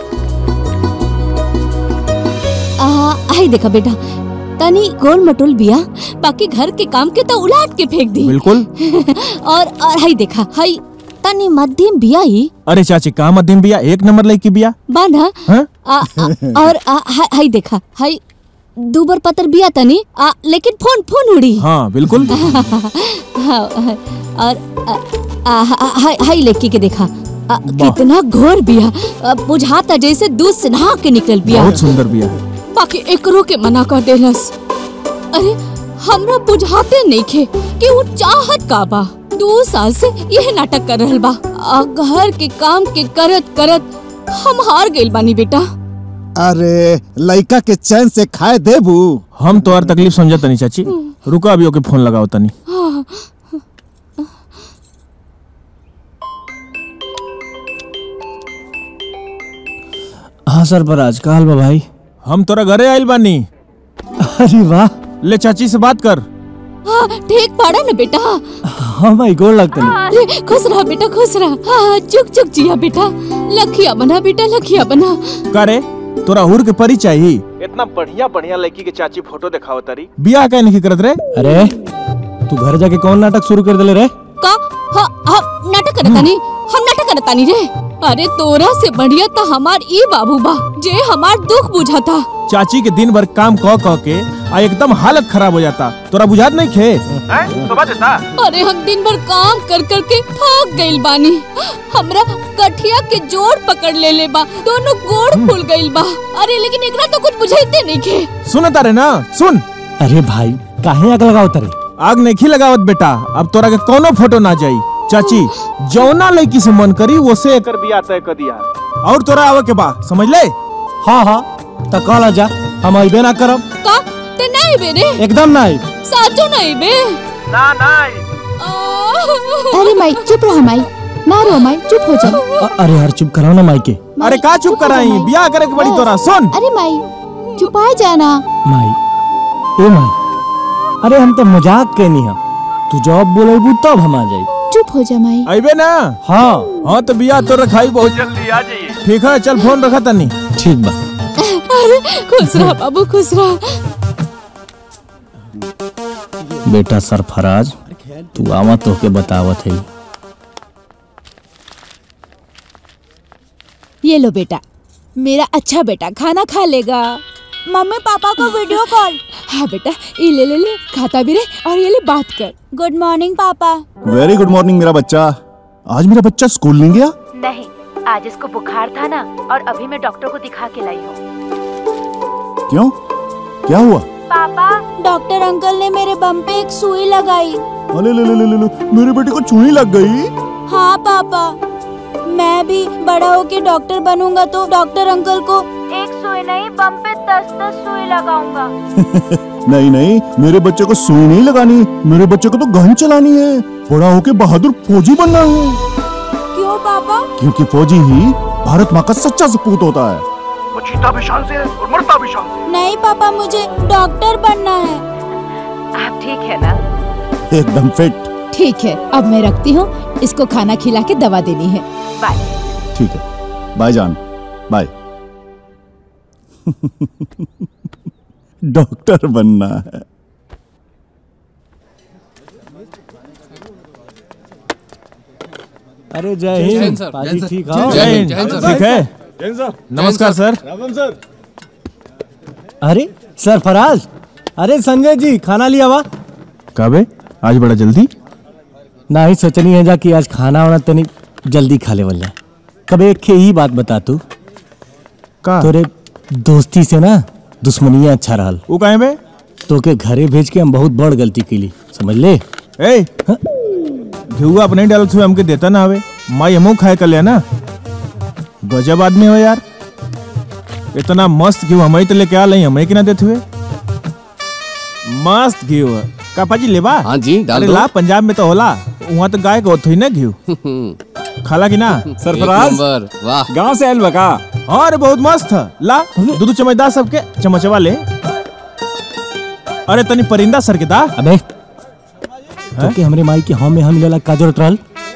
आ आई देखा बेटा तनी गोल मटोल बिया, बाकी घर के काम के तो उलाट के फेंक दी। बिल्कुल। और और हाई देखा हाई तनी मध्यम बिया ही। अरे चाची कहाँ मध्यम बिया, एक नंबर लड़की बिया बाना। हाँ? आ, आ, और आ, हाय हाय देखा हाय दूबर पतर बिया तनी आ, लेकिन फोन फोन उड़ी। हाँ बिल्कुल। हाँ, और आ, आ, हाय हाय लेकी के देखा आ, कितना घोर बिया आ, बुझाता जैसे दूध से नहा के निकल बिया। बहुत सुंदर बिया। बाकी एकरो के मना कर देलस। अरे हमरा बुझाते नहीं खे कि वो चाहत का बा। दो साल से यह नाटक कर रहल बा। आ, घर के काम के करत करत हम हार गइल बानी बेटा। अरे लड़का के चैन से खाए देबू। हम तो और तकलीफ समझत नहीं चाची। रुका अभी ओके फोन लगाओ तनी। हाँ। हाँ सरफराज का हाल बा भाई? हम तोरा घरे आइल बानी। अरे वाह। ले चाची से बात कर। हाँ ठीक पड़ा ना बेटा। हाँ भाई गोड़ लगता नहीं। अरे खुश रहा बेटा खुश रहा। हाँ चुक चुक जिया बेटा। लखिया बना बेटा लखिया बना। करे तोरा हुर के परी चाहिए। इतना बढ़िया बढ़िया लड़की के चाची फोटो दिखाओ तारी। बियाह क्या नहीं करत रे? अरे तू घर जाके कौन नाटक शुरू कर दिले रे? का हाँ हाँ नाटक करता नहीं। हम नाटक करता नहीं रे। अरे तोरा से बढ़िया तो हमार ई बाबू बा जे हमार दुख बुझाता। चाची के दिन भर काम कह कह के आ एकदम हालत खराब हो जाता। तोरा बुझात नहीं खे? सुबह देता। अरे हम दिन भर काम कर कर के थक गइल बानी। हमरा कठिया के जोड़ पकड़ ले ले बा। दोनों गोड़ फूल गइल बा। अरे लेकिन एकरा तो कुछ बुझाइते नहीं खे। सुन तारे ना सुन। अरे भाई काहे आग लगाओ तारे? आग नहीं लगावत बेटा। अब तोरा के कोनो फोटो ना जाई। चाची जौना लड़की से मन करी वो से कर बियाह तय कर दिया। और तोरा आवे के बा समझ ले। हाँ हाँ तो कल जा हम अइबे ना करब। का ते नहीं बे रे? एकदम नहीं। साचो नहीं बे? ना नहीं। अरे माई चुप रहो माई। ना रो माई चुप हो जा। अरे यार चुप कराओ ना माई के। अरे का चुप कराई? बियाह करे के बड़ी तोरा। सुन। अरे माई चुपाए जाना। माई ए माई अरे हम तो मजाक कहनी है। तू जॉब बोलेबू तब हम आ जाई। चुप हो जा माई। अइबे ना? हाँ हाँ तो बियाह तो रखाई बहुत जल्दी आ जाइए। ठीक है चल फोन रखा तनी। ठीक बा। अरे खुश रहा बाबू खुश रहा। बेटा सरफराज तू आवा तो के बतावत है। ये लो बेटा मेरा अच्छा बेटा खाना खा लेगा। मम्मी पापा को वीडियो कॉल। हाँ बेटा ये ले ले ले खाता भी रहे और ये ले बात कर। गुड मॉर्निंग पापा। वेरी गुड मॉर्निंग मेरा बच्चा। आज मेरा बच्चा स्कूल नहीं गया? नहीं आज इसको बुखार था ना और अभी मैं डॉक्टर को दिखा के लाई हूँ। क्यों क्या हुआ? पापा डॉक्टर अंकल ने मेरे बम पे एक सुई लगाई। अरे ले ले ले ले ले मेरे बेटे को चूही लग गई। हाँ पापा मैं भी बड़ा होके डॉक्टर बनूंगा तो डॉक्टर अंकल को एक सुई नहीं बम पे दस दस सुई लगाऊंगा। नहीं नहीं मेरे बच्चे को सुई नहीं लगानी। मेरे बच्चे को तो गन चलानी है। बड़ा होके बहादुर फौजी बनना है। क्यों पापा? क्योंकि फौजी ही भारत माँ का सच्चा सपूत होता है। वो जीता भी शान से है और मरता भी शान से। नहीं पापा मुझे डॉक्टर बनना है। आप ठीक है ना? एकदम फिट। ठीक है अब मैं रखती हूँ। इसको खाना खिला के दवा देनी है। बाय। ठीक है बाय जान बाय। डॉक्टर बनना है। अरे जय हिंद पाजी। ठीक है जय हिंद। ठीक है नमस्कार सर। सर। अरे सरफराज अरे संजय जी खाना लिया वा? काबे आज बड़ा जल्दी? ना ही सोचनी है जा कि आज खाना वाना तनी जल्दी खा ले वाला। कब एक ही बात बता तू का तोरे दोस्ती से ना दुश्मनियां अच्छा रहल। वो काहे बे? तो के घरे भेज के हम बहुत बड़ गलती की समझ ले। ए घिउआ अपने डालत हुए हमके देता ना हवे। माई हमो खाए कर लिया ना। गजब आदमी हो यार। इतना मस्त घिउ हमें तो लेके आ लई हमें कि ना देते हुए। मस्त घिउ का पाजी लेबा? हाँ जी डाल अरे दो। ला पंजाब में तो होला वहाँ तो गाय को थोड़ी ना घिउ खाला की ना। सरफराज वाह गांव से आयल बका। हाँ अरे बहुत मस्त है। ला दूध चमचदार सबके चमचवा ले। अरे तनी परिंदा सर के दा। अबे तो के हमरे माई के हम में हम लेला का जरूरत रहल?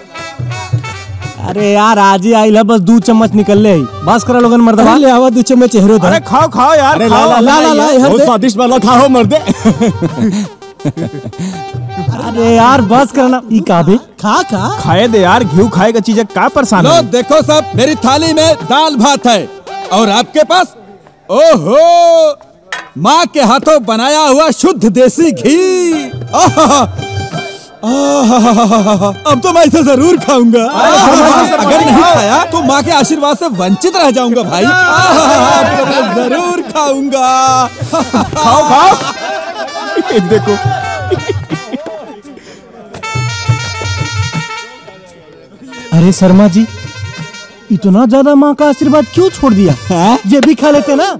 अरे यार आज ही आइल है बस दो चम्मच निकल ले। बस करा लोगन मर्दवा ले आवा दो चम्मच चेहरो दे। अरे खाओ खाओ यार। अरे ला ला ला ला ला बहुत स्वादिष्ट वाला खाओ मर्दे। अरे यार बस करना ई का बे? खा खा खाए दे यार। घिउ खाए का चीज का परेशान लो देखो सब मेरी थाली में दाल भात है। और आपके पास ओहो माँ के हाथों बनाया हुआ शुद्ध देसी घी। अब तो मैं इसे जरूर खाऊंगा। अगर नहीं खाया तो माँ के आशीर्वाद से वंचित रह जाऊंगा भाई। अब तो मैं जरूर खाऊंगा। खाओ खाओ। देखो अरे शर्मा जी, इतना ज्यादा माँ का आशीर्वाद क्यों छोड़ दिया? ये भी खा लेते ना।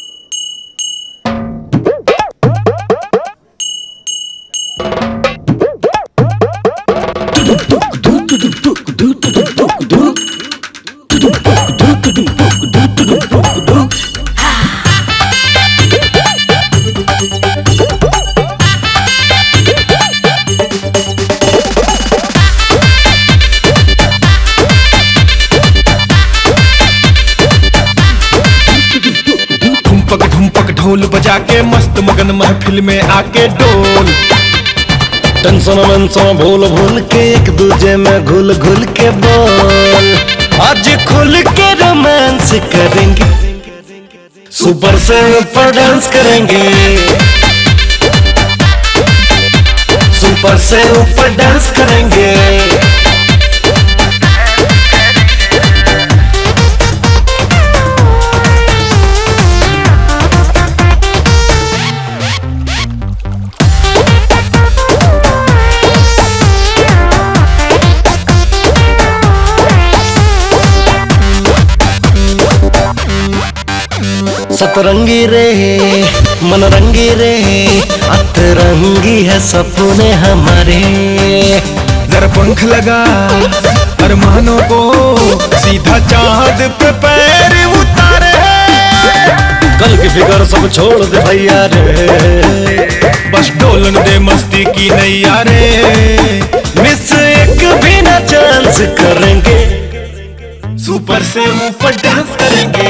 ढोल बजा के मस्त मगन महफिल में आके डोल। टेंशन वेंशन भूल भूल के एक दूजे में घुल घुल के बोल। आज खुल के रोमांस करेंगे, सुपर से ऊपर डांस करेंगे, सुपर से ऊपर डांस करेंगे। सतरंगी रे मनरंगी रे अतरंगी है सपने हमारे। जरा पंख लगा अरमानों को सीधा चांद पे पैर उतारे। कल की फिकर सब छोड़ दे भैया रे, बस डोलन दे मस्ती की नैया रे। मिस एक भी ना चांस करेंगे, सुपर से ऊपर डांस करेंगे,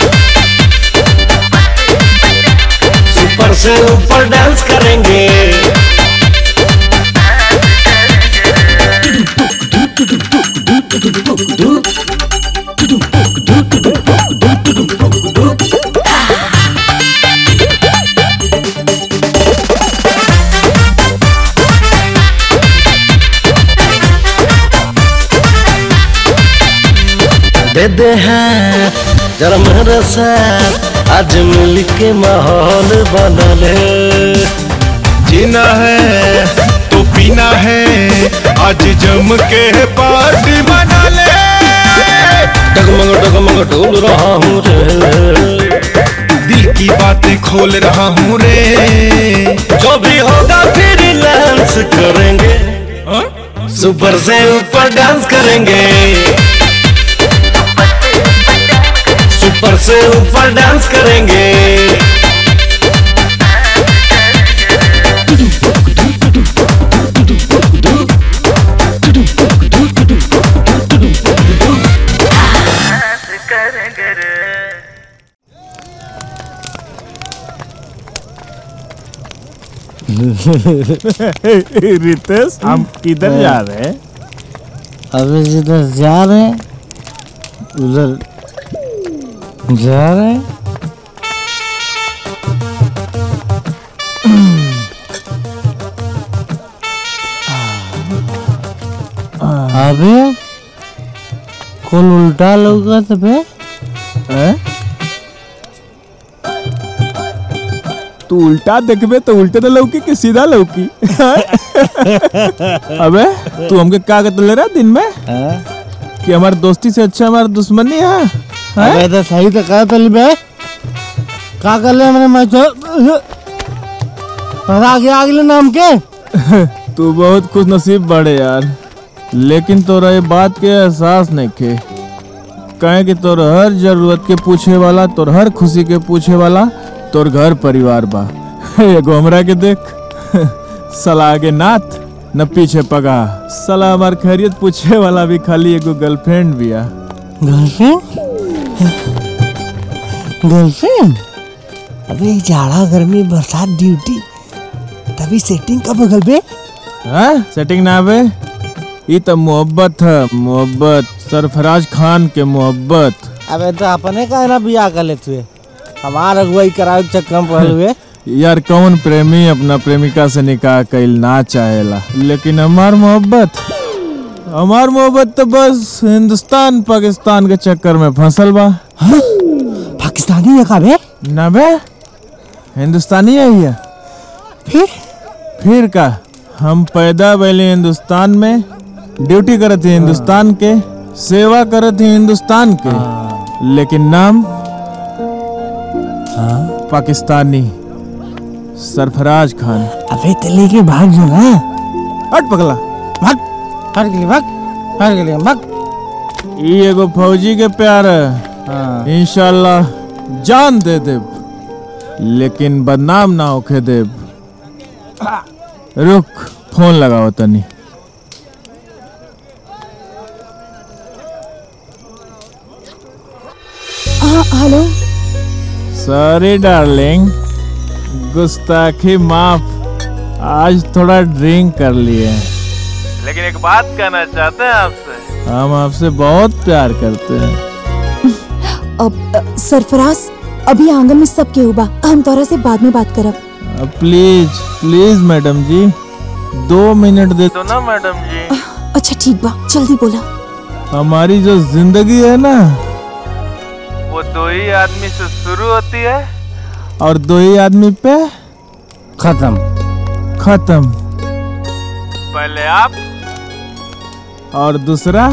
ऊपर से ऊपर डांस करेंगे। दे दे हैं जरा मेरे साथ, आज मिल के माहौल बना ले। जीना है तो पीना है, आज जम के पार्टी बना ले। डगमग डगमग डोल रहा हूँ रे, दिल की बातें खोल रहा हूँ रे। जो भी होगा फिर डांस करेंगे, सुपर से ऊपर डांस करेंगे, सुपर से ऊपर डांस करेंगे। रितेश, हम किधर जा रहे हैं? अबे जिधर जा रहे हैं उधर जा रहे हैं। अबे कौन उल्टा लौका था बे? तू उल्टा देखबे तो उल्टे तो लौकी कि सीधा लौकी? अबे तू हमके क्या कहते ले रहा दिन में कि हमारी दोस्ती से अच्छा हमारी दुश्मनी है? अबे तो सही तो कहा था बे, क्या कर ले मैंने मैं आगे आगे नाम के। तू बहुत खुश नसीब बड़े यार, लेकिन तोरा ये बात के एहसास नहीं के कहे कि तोर हर जरूरत के पूछे वाला, तोर हर खुशी के पूछे वाला तोर घर परिवार बा। ये गोमरा के देख, सला आगे नाथ न पीछे पगा, सला हमार खैरियत पूछे वाला भी खाली एगो गर्लफ्रेंड भी आ। गर्लफ्रेंड? गर्लफ्रेंड? अबे जाड़ा गर्मी बरसात ड्यूटी, तभी सेटिंग कब हो गल बे? हाँ सेटिंग ना बे, ये तो मोहब्बत है, मोहब्बत सरफराज खान के मोहब्बत। अबे तो अपने का ना बियाह कर लेते हुए हमारा अगुवाई करावे के चक्कर में पड़े हुए। यार कौन प्रेमी अपना प्रेमिका से निकाह कइल ना चाहेला, लेकिन हमार मोहब्बत हमार मोहब्बत तो बस हिंदुस्तान पाकिस्तान के चक्कर में फंसल बा। हाँ? पाकिस्तानी है का बे? ना बे, हिंदुस्तानी है ये। फिर फिर का हम पैदा भइले हिंदुस्तान में, ड्यूटी करत ही हिंदुस्तान के, सेवा करत ही हिंदुस्तान के, लेकिन नाम पाकिस्तानी सरफराज खान। अबे दिल्ली के भाग जो ना। हट पगला, भाग हट गली भाग हट गली भाग। ये एगो फौजी के प्यार है, इंशाल्लाह जान दे देब, लेकिन बदनाम ना होके देब। रुक फोन लगाओ तनी। हेलो। सॉरी डार्लिंग, गुस्ताखी माफ, आज थोड़ा ड्रिंक कर लिए। लेकिन एक बात कहना चाहते हैं आपसे, हम आपसे बहुत प्यार करते हैं। अब सरफराज अभी आंगन में सब के हुआ, हम तोरा से बाद में बात करब। प्लीज प्लीज मैडम जी, दो मिनट दे दो ना मैडम जी। अच्छा ठीक बा, जल्दी बोला। हमारी जो जिंदगी है ना, वो दो ही आदमी से शुरू होती है और दो ही आदमी पे खत्म खत्म। पहले आप और दूसरा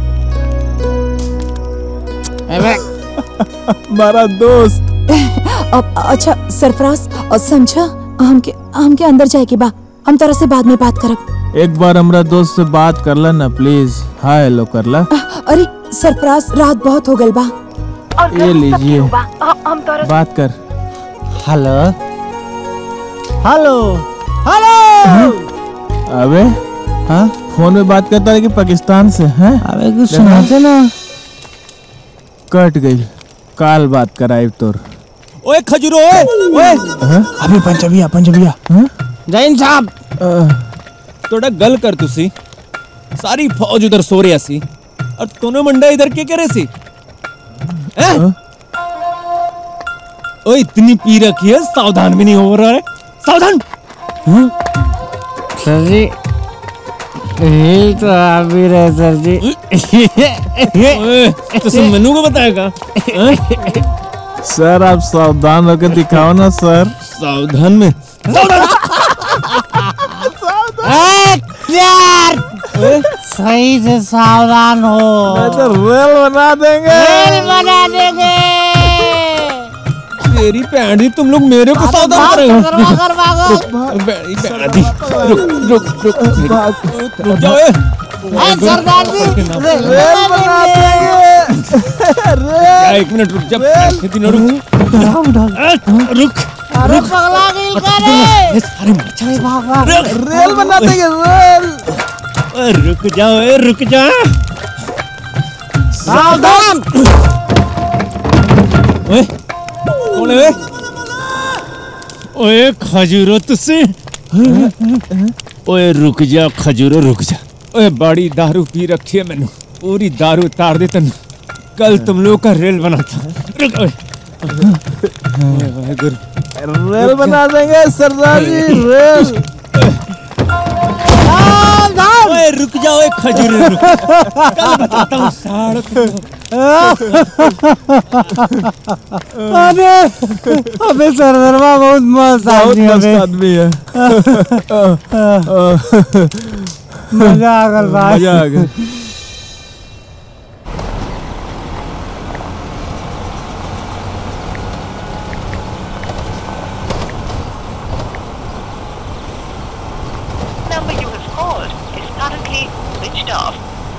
हमारा दोस्त। अब अच्छा सरफराज और समझा, हमके हमके अंदर जाए के बा, हम तरह से बाद में बात करब। एक बार हमरा दोस्त से बात कर ला ना प्लीज। हाय हेलो कर ला। अरे सरफराज रात बहुत हो गल बा। ये लीजिए बात कर। Hello hello hello. अबे हाँ फोन में बात करता है कि पाकिस्तान से हैं? अबे कुछ सुनाते ना। कट गई, काल बात कराई तोर। ओए खजूरो ओए ओए। अबे पंजाबिया पंजाबिया जैन साहब थोड़ा गल कर तुसी, सारी फौज उधर सो रही सी और तूने मंडा इधर के करे सी। ओए इतनी पी रखी है, सावधान भी नहीं हो रहा है। सावधान। सर जी यही तो आप भी रहे सर जी। तो मनु को बताएगा। सर आप सावधान होकर दिखाओ ना सर। सावधान में सावधान। यार सही से सावधान हो, नहीं तो रेल बना देंगे। रेल बना देंगे। तेरी पैंडी, तुम लोग मेरे को सावधान कर रहे हो। रुक रुक रुक रुक जाओ। सरदार जी रेल बना देंगे। एक मिनट रुक जा। रुक रुक अरे पगला गिल करे। अरे अरे भाग भाग। रेल बना देंगे रेल। रुक जाओ रुक जा। सावधान। ओए कौन है? ओए खजूरो तुझसे। ओए रुक जा खजूरो रुक जा। ओए बड़ी दारू पी रखी है मैंने, पूरी दारू उतार दे तन। कल तुम लोग का रेल बना था। रुक ओए। रेल बना देंगे सरदार जी रेल। ओए रुक जाओ ओए खजूरो रुक। कल बताता हूँ साड़। अरे अबे सरदारवा बहुत मस्त आदमी है। मजा आ गया भाई, मजा आ गया। Number you have called is currently switched off.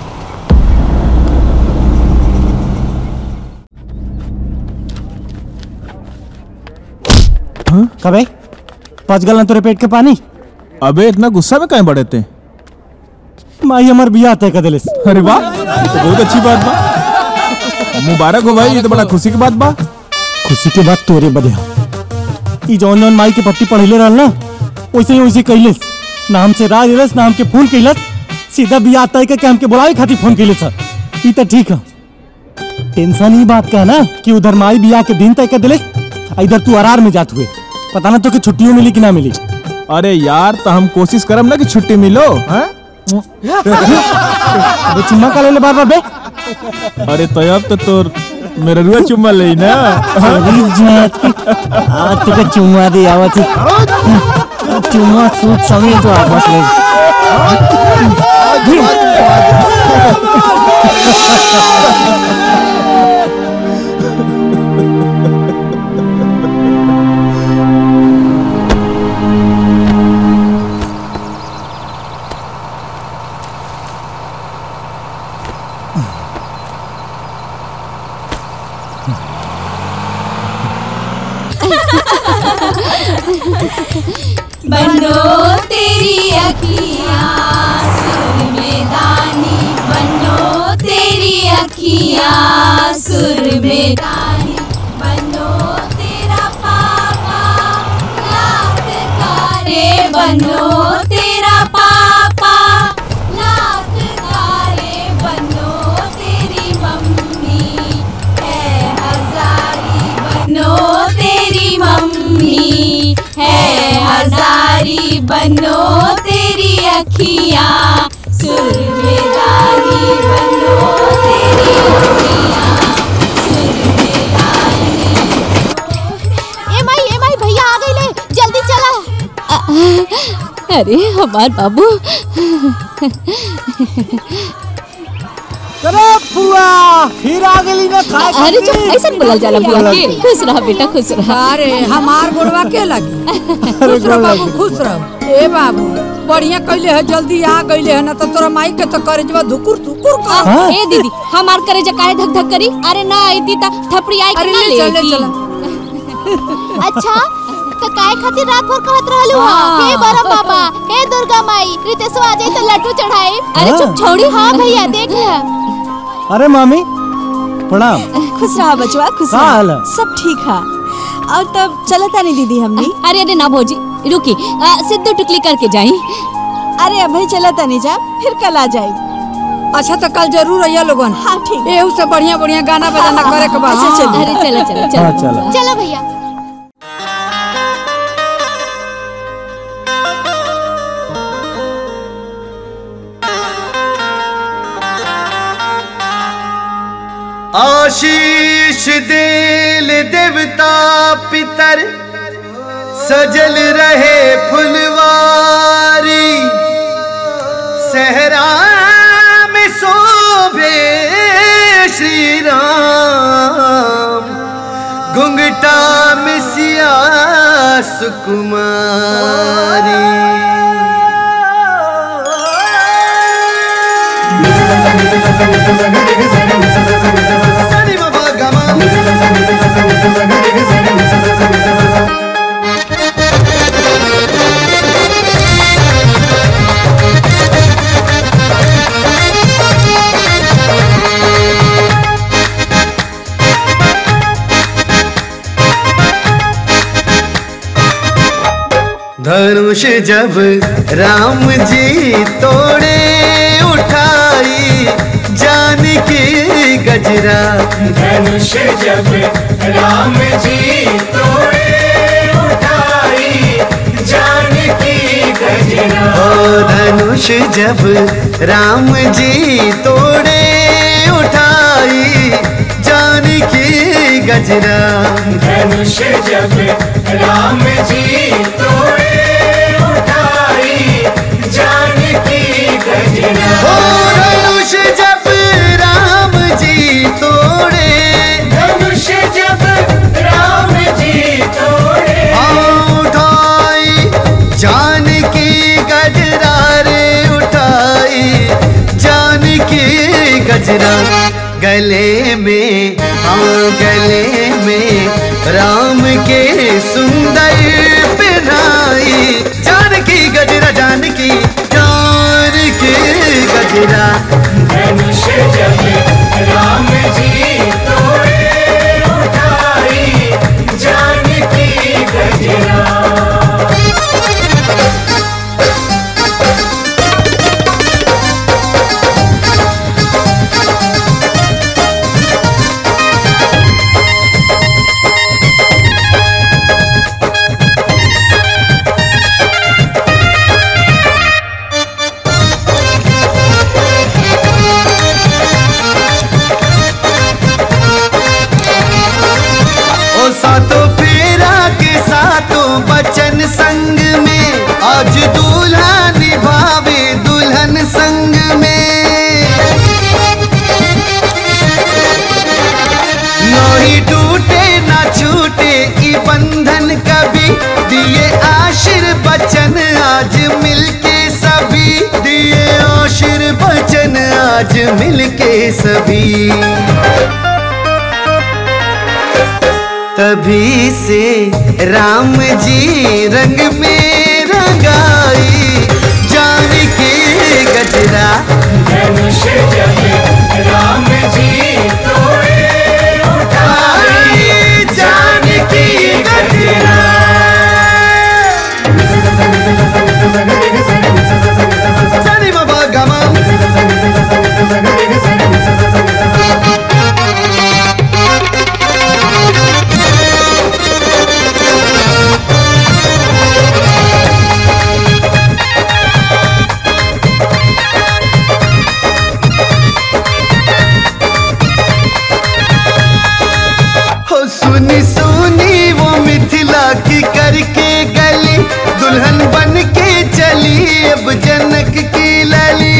कबे पच गल तुरे पेट के पानी। अबे इतना गुस्सा में कहीं बढ़े थे? माई हमार बियाह तय कर दिलिस। अरे वाह, ये तो बहुत अच्छी बात बा। मुबारक हो भाई, ये तो बड़ा खुशी की बात बा। खुशी की बात तोरे बदिया। ई जौन जौन माई के पट्टी पढ़ले रहल ना, वैसे ही वैसे कइलिस। नाम से राज रस, नाम के फूल कइलस, सीधा बियाह तय के हमके बुलावे खातिर फोन कइलिस। ई त ठीक है। टेंशन ही बात का ना कि उधर माई बिया के दिन तय कर दिले, इधर तू अरार में जात हुए, पता ना तो कि छुट्टियों मिली कि ना मिली। अरे यार तो हम कोशिश करम ना कि छुट्टी मिलो। हैं? अबे चुम्मा का ले ले बार बार बे। अरे तो अब तो तोर मेरा रुआ चुम्मा ले ना। आज तो चुम्मा दी आवत चुम्मा सूट समय तो आपस ले। बनो तेरी अखियाँ सुर में दानी, बनो तेरी अखियाँ सुर में दानी, बनो तेरा पापा लाख कारे, बनो तेरा पापा लाख कारे, बनो तेरी मम्मी है हजारी, बनो तेरी मम्मी है हजारी, बनो तेरी अखियाँ सुर में दानी, बनो तेरी अखियाँ सुर में दानी। ए माई ए माई भैया आ गए ले, जल्दी चला। अरे हमार बाबू। अरे बुआ फिर आ गई ना खा। अरे चुप, ऐसा बोलल जाला बुआ के। खुश रहा बेटा, खुश रहा। अरे हमार गोड़वा के लगी। खुश रह बाबू, खुश रह। ए बाबू बढ़िया कैले है, जल्दी आ गईले है ना तो तोरा माई के तो करेजवा धुकुर धुकुर कर। ए दीदी हमार करेजा काहे धक धक करी? अरे ना आई दी ता थपड़ी आई के ना ले चल दी। अच्छा तो काय खातिर रात भर कहत रहलू हां? हे बरम बाबा, हे दुर्गा माई, रितेशवा आ जाई तो लड्डू चढ़ाए। अरे चुप छोड़ी। हां भैया देख ले। अरे मामी प्रणाम। खुश रहा बचवा, खुश का हाल रहा। है? सब ठीक है। और तब चलता नहीं दीदी हमनी। अरे अरे ना भौजी रुकी, सिद्धू टुकली करके जाई। अरे अभी चलता नहीं जा, फिर कल आ जाए। अच्छा तो कल जरूर आइया लोगन। हाँ ठीक। एहू से बढ़िया बढ़िया गाना बजाना करे के बाद। अच्छा चलिए। अरे चलो चलो चलो हाँ, चलो। चलो भैया। आशीष देल देवता पितर, सजल रहे फुलवारी, सहरा में शोभे श्री राम, घुंघटा में सिया सुकुमारी। धनुष जब राम जी तोड़े उठाई, जानकी गजरा। धनुष जब राम जी तोड़े उठाई, जानकी गजरा। ओ धनुष जब राम जी तोड़े उठाई, जानकी गजरा। धनुष जब राम जी तोड़े उठाई, जानकी गजरा। ओ धनुष जब राम जी तोड़े, धनुष जब राम जी तोड़े उठाई, जानकी गजरा रे उठाई, जानकी गजरा। गले में हाँ गले में राम के सुंदर पहनाई, जानकी गजरा, जानकी जानकी गजरा। धनुष जब राम जी तोड़े उठाई, जानकी गजरा। वचन आज मिलके सभी दिए आशीर्वचन आज मिलके सभी। तभी से राम जी रंग में रंगाई जानकी गजरा। धनुष जब राम जी तोड़े उठाई जानकी गजरा। सनी बाबा गमा सुनी सुनी वो मिथिला की करके गली दुल्हन बन के चली अब जनक की लली।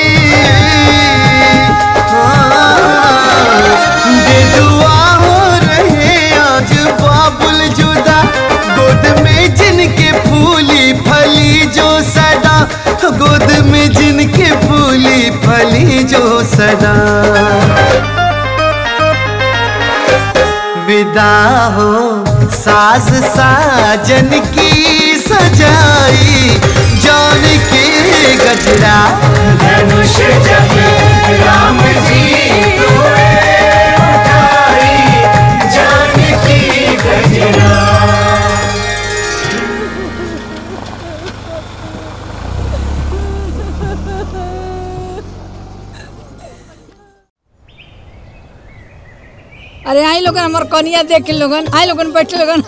बेदुआ हो रहे आज बाबुल जुदा गोद में जिनके फूली फली जो सदा गोद में जिनके फूली फली जो सदा। विदा हो सास साजन की सजाई जानकी गजरा। धनुष जब राम जी तोड़े उठाई जानकी गजरा। अरे आई लोगन हमार कनिया देख के लोगन आई लोगन बैठे लोगन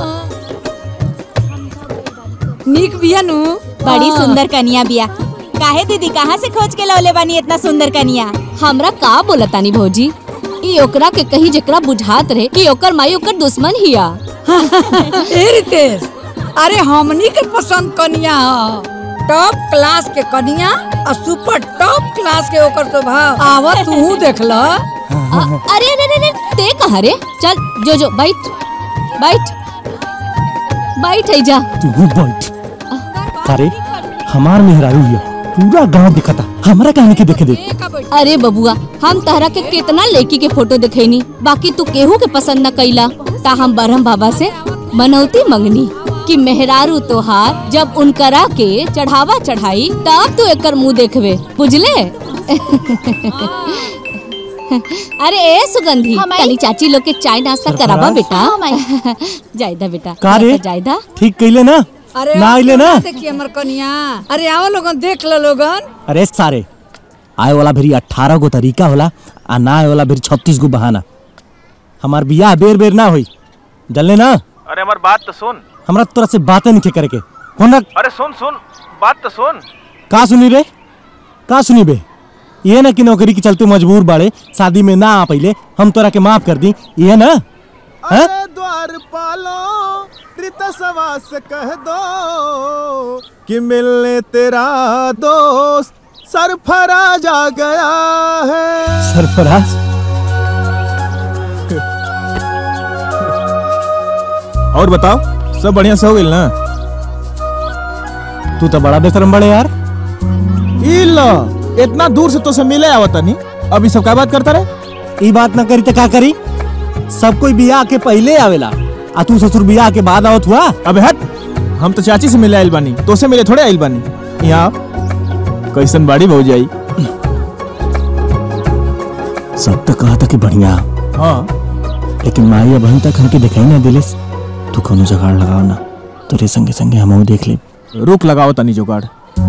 नीक बिया नु बड़ी सुंदर कनिया बिया। काहे दीदी कहाँ से खोज के लौले बानी इतना सुंदर कनिया? हमरा का बोलतानी भौजी ई ओकरा के कहीं जेकरा बुझात रहे कि ओकर माई ओकर दुश्मन हिया। ए रितेश अरे हमनी के पसंद कनिया टॉप क्लास के कनिया और सुपर टॉप क्लास के ओकर स्वभाव आवा तू देख ल। अरे अरे अरे ते कहा रे चल जो जो बैठ बैठ बैठ है जा तू बैठ। अरे हमार मेहरारू हिया पूरा गांव दिखता हमरा कहने के देखे देख। अरे बबुआ हम तहरा के कितना लड़की के फोटो दिखेनी बाकी तू केहू के पसंद न कैला ता हम बरहम बाबा से मनौती मंगनी कि मेहरारू तोहार जब उनकरा के चढ़ावा चढ़ाई तब तू एकर मुँह देखबे बुझले। अरे ए सुगंधी कली चाची लोग के चाय नाश्ता करावा बेटा। जायदा बेटा जायदा ठीक कइले ना अरे ना आइले ना देखिए हमर कनिया। अरे आओ लोगन देख लो लोगन। अरे सारे आए वाला भरी अठारह गो तरीका होला आ ना आए वाला भरी छत्तीस गो बहाना। हमार बियाह बेर बेर ना होई जलने ना। अरे हमार बात तो सुन। हमरा तोरा से बातें नहीं करे के फोन रख। अरे सुन सुन बात तो सुन। का सुनी रे का सुनी बे? ये ना कि नौकरी के चलते मजबूर बाड़े शादी में ना आ पहले हम तोरा के माफ कर दी ये ना। अरे द्वार पालो रितसवा से कह दो कि मिलने तेरा दोस्त सरफराज आ गया है। सरफराज और बताओ सब बढ़िया से हो गइल ना? तू तो बड़ा बेशरम बड़े यार। इला इतना दूर से तो से मिले आवता नहीं अभी सब क्या बात करता रहे? ई बात ना करी तो का करी? सब कोई बियाह के पहले आवेला आ तू ससुर बियाह के बाद आवत हुआ। अबे हट हम तो चाची से मिले आइल बानी तो से मिले थोड़े आइल बानी। यहाँ कैसन बाड़ी भौजी आई? सब तो कहा था कि बढ़िया हाँ लेकिन माई अब तक हमके दिखाई ना दिलिस। तू कोनो जुगाड़ लगाओ ना तेरे संगे संगे हम देख ले। रुक लगाओ तनी जुगाड़।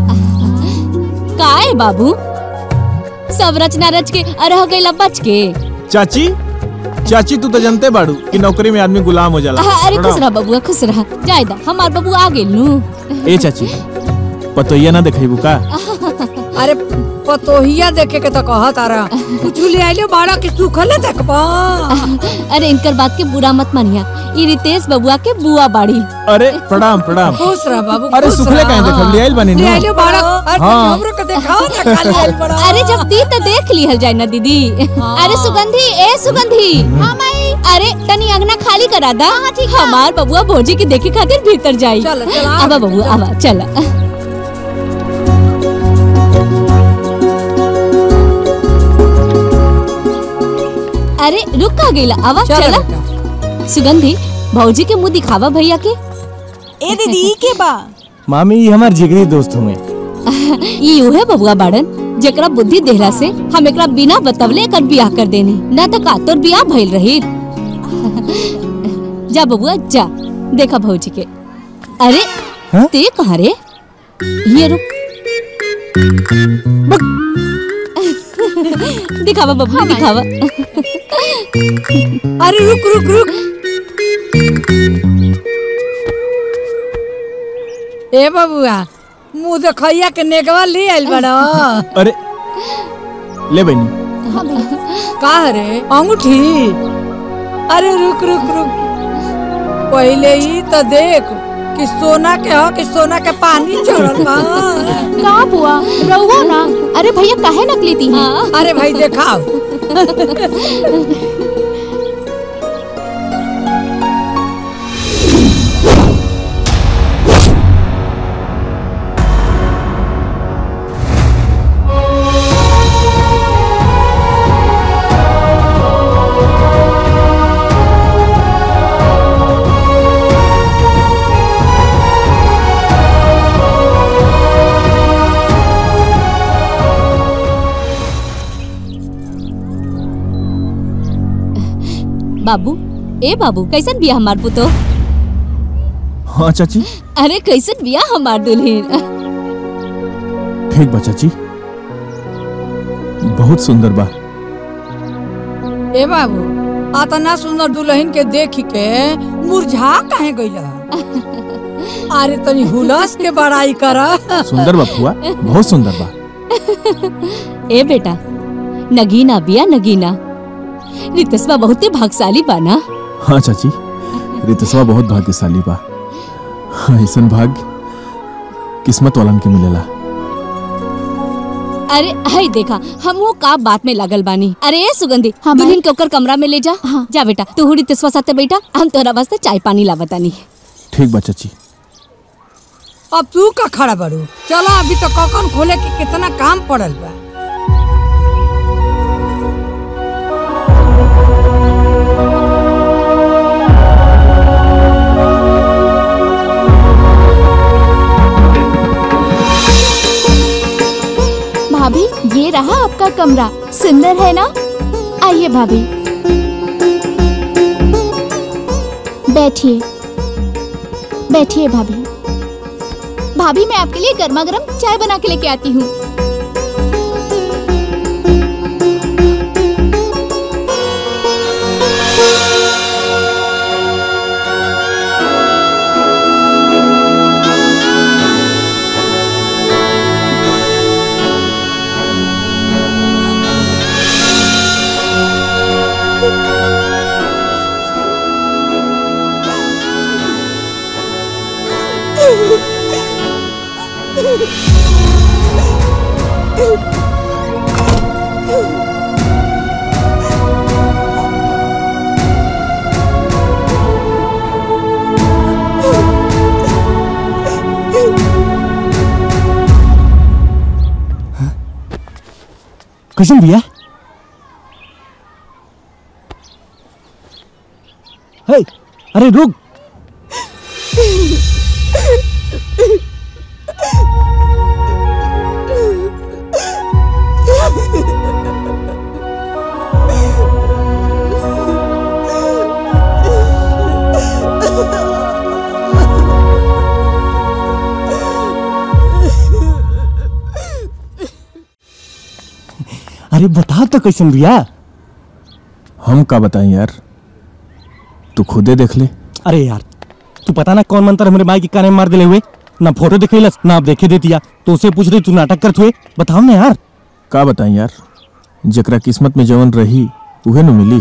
काहे बाबू सब रचना रच के रह गइला बच के। चाची चाची तू तो जानते बाड़ू कि नौकरी में आदमी गुलाम हो जाला। अरे खुश रह बबुआ खुश रह जायदा हमार बबू आ गेल नु। ए चाची पतोहिया ना देखैबू का? अरे पतोहिया देखे के तो कहत आरा कुछ ले आइले बाड़ा के सुखले देखबा। अरे इनकर बात के बुरा मत मानिया ई रितेश बबुआ के बुआ बाड़ी। अरे प्रणाम प्रणाम। खुश रह बाबू। अरे सुखले काहे देखब ले आइल बानी ले आइले बाड़ा। हां हमरो के दिखाओ ना खाली आइल बाड़ा। अरे जब दी त देख ली हल जाए ना दीदी। अरे सुगंधी ए सुगंधी हां माई जी। अरे तनी अंगना खाली करा दा। हमार बबुआ भौजी के देखे खातिर भीतर जाई। चल चल आवा बबुआ आवा चल। अरे रुक का गईला आवा चला। सुगंधी भौजी के मुंह दिखावा भैया के। ए दीदी के बा मामी ये हमार जिगरी दोस्त हुए। ये उहे बबुआ बाड़न जेकरा बुद्धि देहला से हम एकरा बिना बतवले एकर बियाह कर देनी, ना तो का तोर बियाह भइल रही। जा बबुआ जा देखा भौजी के। अरे हा? ते कहाँ रे? ये रुक दिखावा बबुआ दिखावा। अरे रुक रुक रुक। ए बबुआ मुँह देखैया के नेगवा ले आइल बड़ा। अरे ले बहनी। का रे अंगूठी? अरे रुक रुक रुक पहले ही तो देख कि सोना के हो कि सोना के पानी चढ़ल बा। का बुआ रहुआ ना। अरे भैया काहे नकली थी? अरे भाई देखाओ। बाबू ए बाबू कैसन बिया हमार पुतो? हाँ चाची। अरे कैसन बिया हमार दुल्हन? ठीक बा चाची बहुत सुंदर बा। ए बाबू अतना सुंदर दुल्हन के देख के मुरझा काहे गइला? अरे तनी हुलस के बड़ाई करा। सुंदर बा फुआ बहुत सुंदर बा। ए बेटा नगीना बिया नगीना। रितसवा बहुते भाग्यशाली बा ना? हाँ चाची रितसवा बहुत भाग्यशाली बा। ऐसन भाग्य किस्मत वालन के मिलेला। अरे हाय देखा हम वो का बात में लागल बानी। अरे ए सुगंधी दुल्हन के ओकर कमरा में ले जा। हाँ। जा बेटा तू रितसवा साथे बैठा, हम तोरा वास्ते चाय पानी लावतानी। ठीक बा चाची। अब तू का खड़ा बड़ू? चलो अभी तो कौन खोले के कितना काम पड़ल बा। भाभी ये रहा आपका कमरा, सुंदर है ना? आइए भाभी बैठिए बैठिए भाभी। भाभी मैं आपके लिए गर्मा गर्म चाय बना के लेके आती हूँ। कैसन भैया? हे, अरे रुक। अरे बता तो कैसन भैया? हम का बताएं यार, तू खुदे देख ले। अरे यार तू पता ना कौन मंत्र हमारे माई के काने में मार दिले हुए, ना फोटो दिखेलस ना आप देखे देतिया, तो उसे पूछ रही तू नाटक करत हुए। बताओ ना यार। का बताएं यार, जकरा किस्मत में जवन रही उहे न मिली।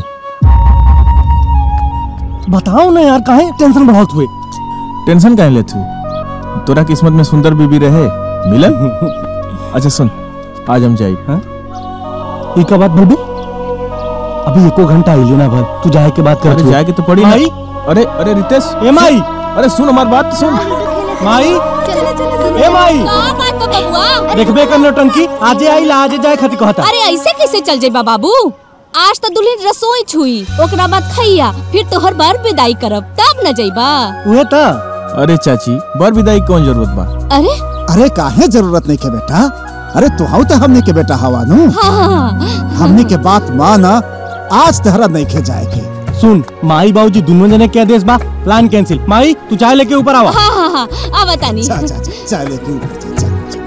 बताओ ना यार, काहे टेंशन बढ़ात हुए? टेंशन काहे लेत हुए? तोरा किस्मत में सुंदर बीबी रहे मिलन। अच्छा सुन, आज हम जाई। हाँ ई का बात बोलबे? अभी एको घंटा आई लेना भर तू जाए के बात कर अरे जाए के तो पड़ी माई अरे अरे रितेश ए माई अरे सुन हमारी बात सुन माई ए माई का बात तो बबुआ देखबे कर नौटंकी आजे आई ला आजे जाए खती कहता अरे ऐसे कैसे चल जाइबा बाबू आज तो दुल्हन रसोई छुई ओकरा बाद खैया फिर तोहर बार विदाई करब तब न जाइबा उहे त अरे चाची बर विदाई कौन जरूरत बा अरे अरे काहे जरूरत नहीं के बेटा अरे तू हाउ तो हमने के बेटा हवा नु हाँ हाँ हमने के बात माना आज तहरा नहीं खे जाएगी सुन माई बाबूजी दोनों जने क्या देश बा प्लान कैंसिल माई तू चाय लेके ऊपर आवा हाँ हाँ हाँ आवा तानी जा जा जा चाय लेके ऊपर जा, जा, जा।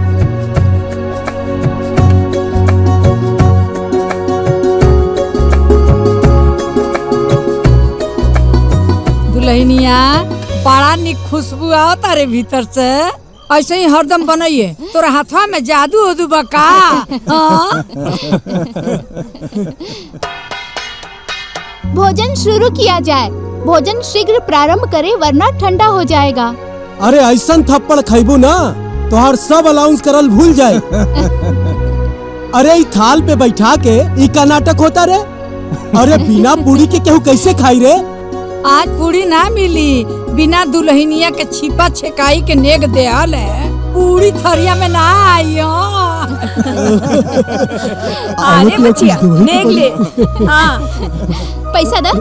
दुल्हनिया बड़ा निक खुशबू आओ तारे भीतर से ऐसे ही हरदम बनाइए तोरा हाथवा में जादू उदू बका हाँ? भोजन शुरू किया जाए भोजन शीघ्र प्रारंभ करे वरना ठंडा हो जाएगा। अरे ऐसा थप्पड़ खैबू ना तोहर सब अलाउंस करल भूल जाए। अरे ई थाल पे बैठा के ई का नाटक होता रे। अरे बिना पूरी के केहू कैसे खाई रे। आज पूरी ना मिली बिना दुल्हनिया के छिपा छेकाई के नेग देहल है पूरी थरिया में ना आई अरे बचिया नेग ले हाँ पैसा दे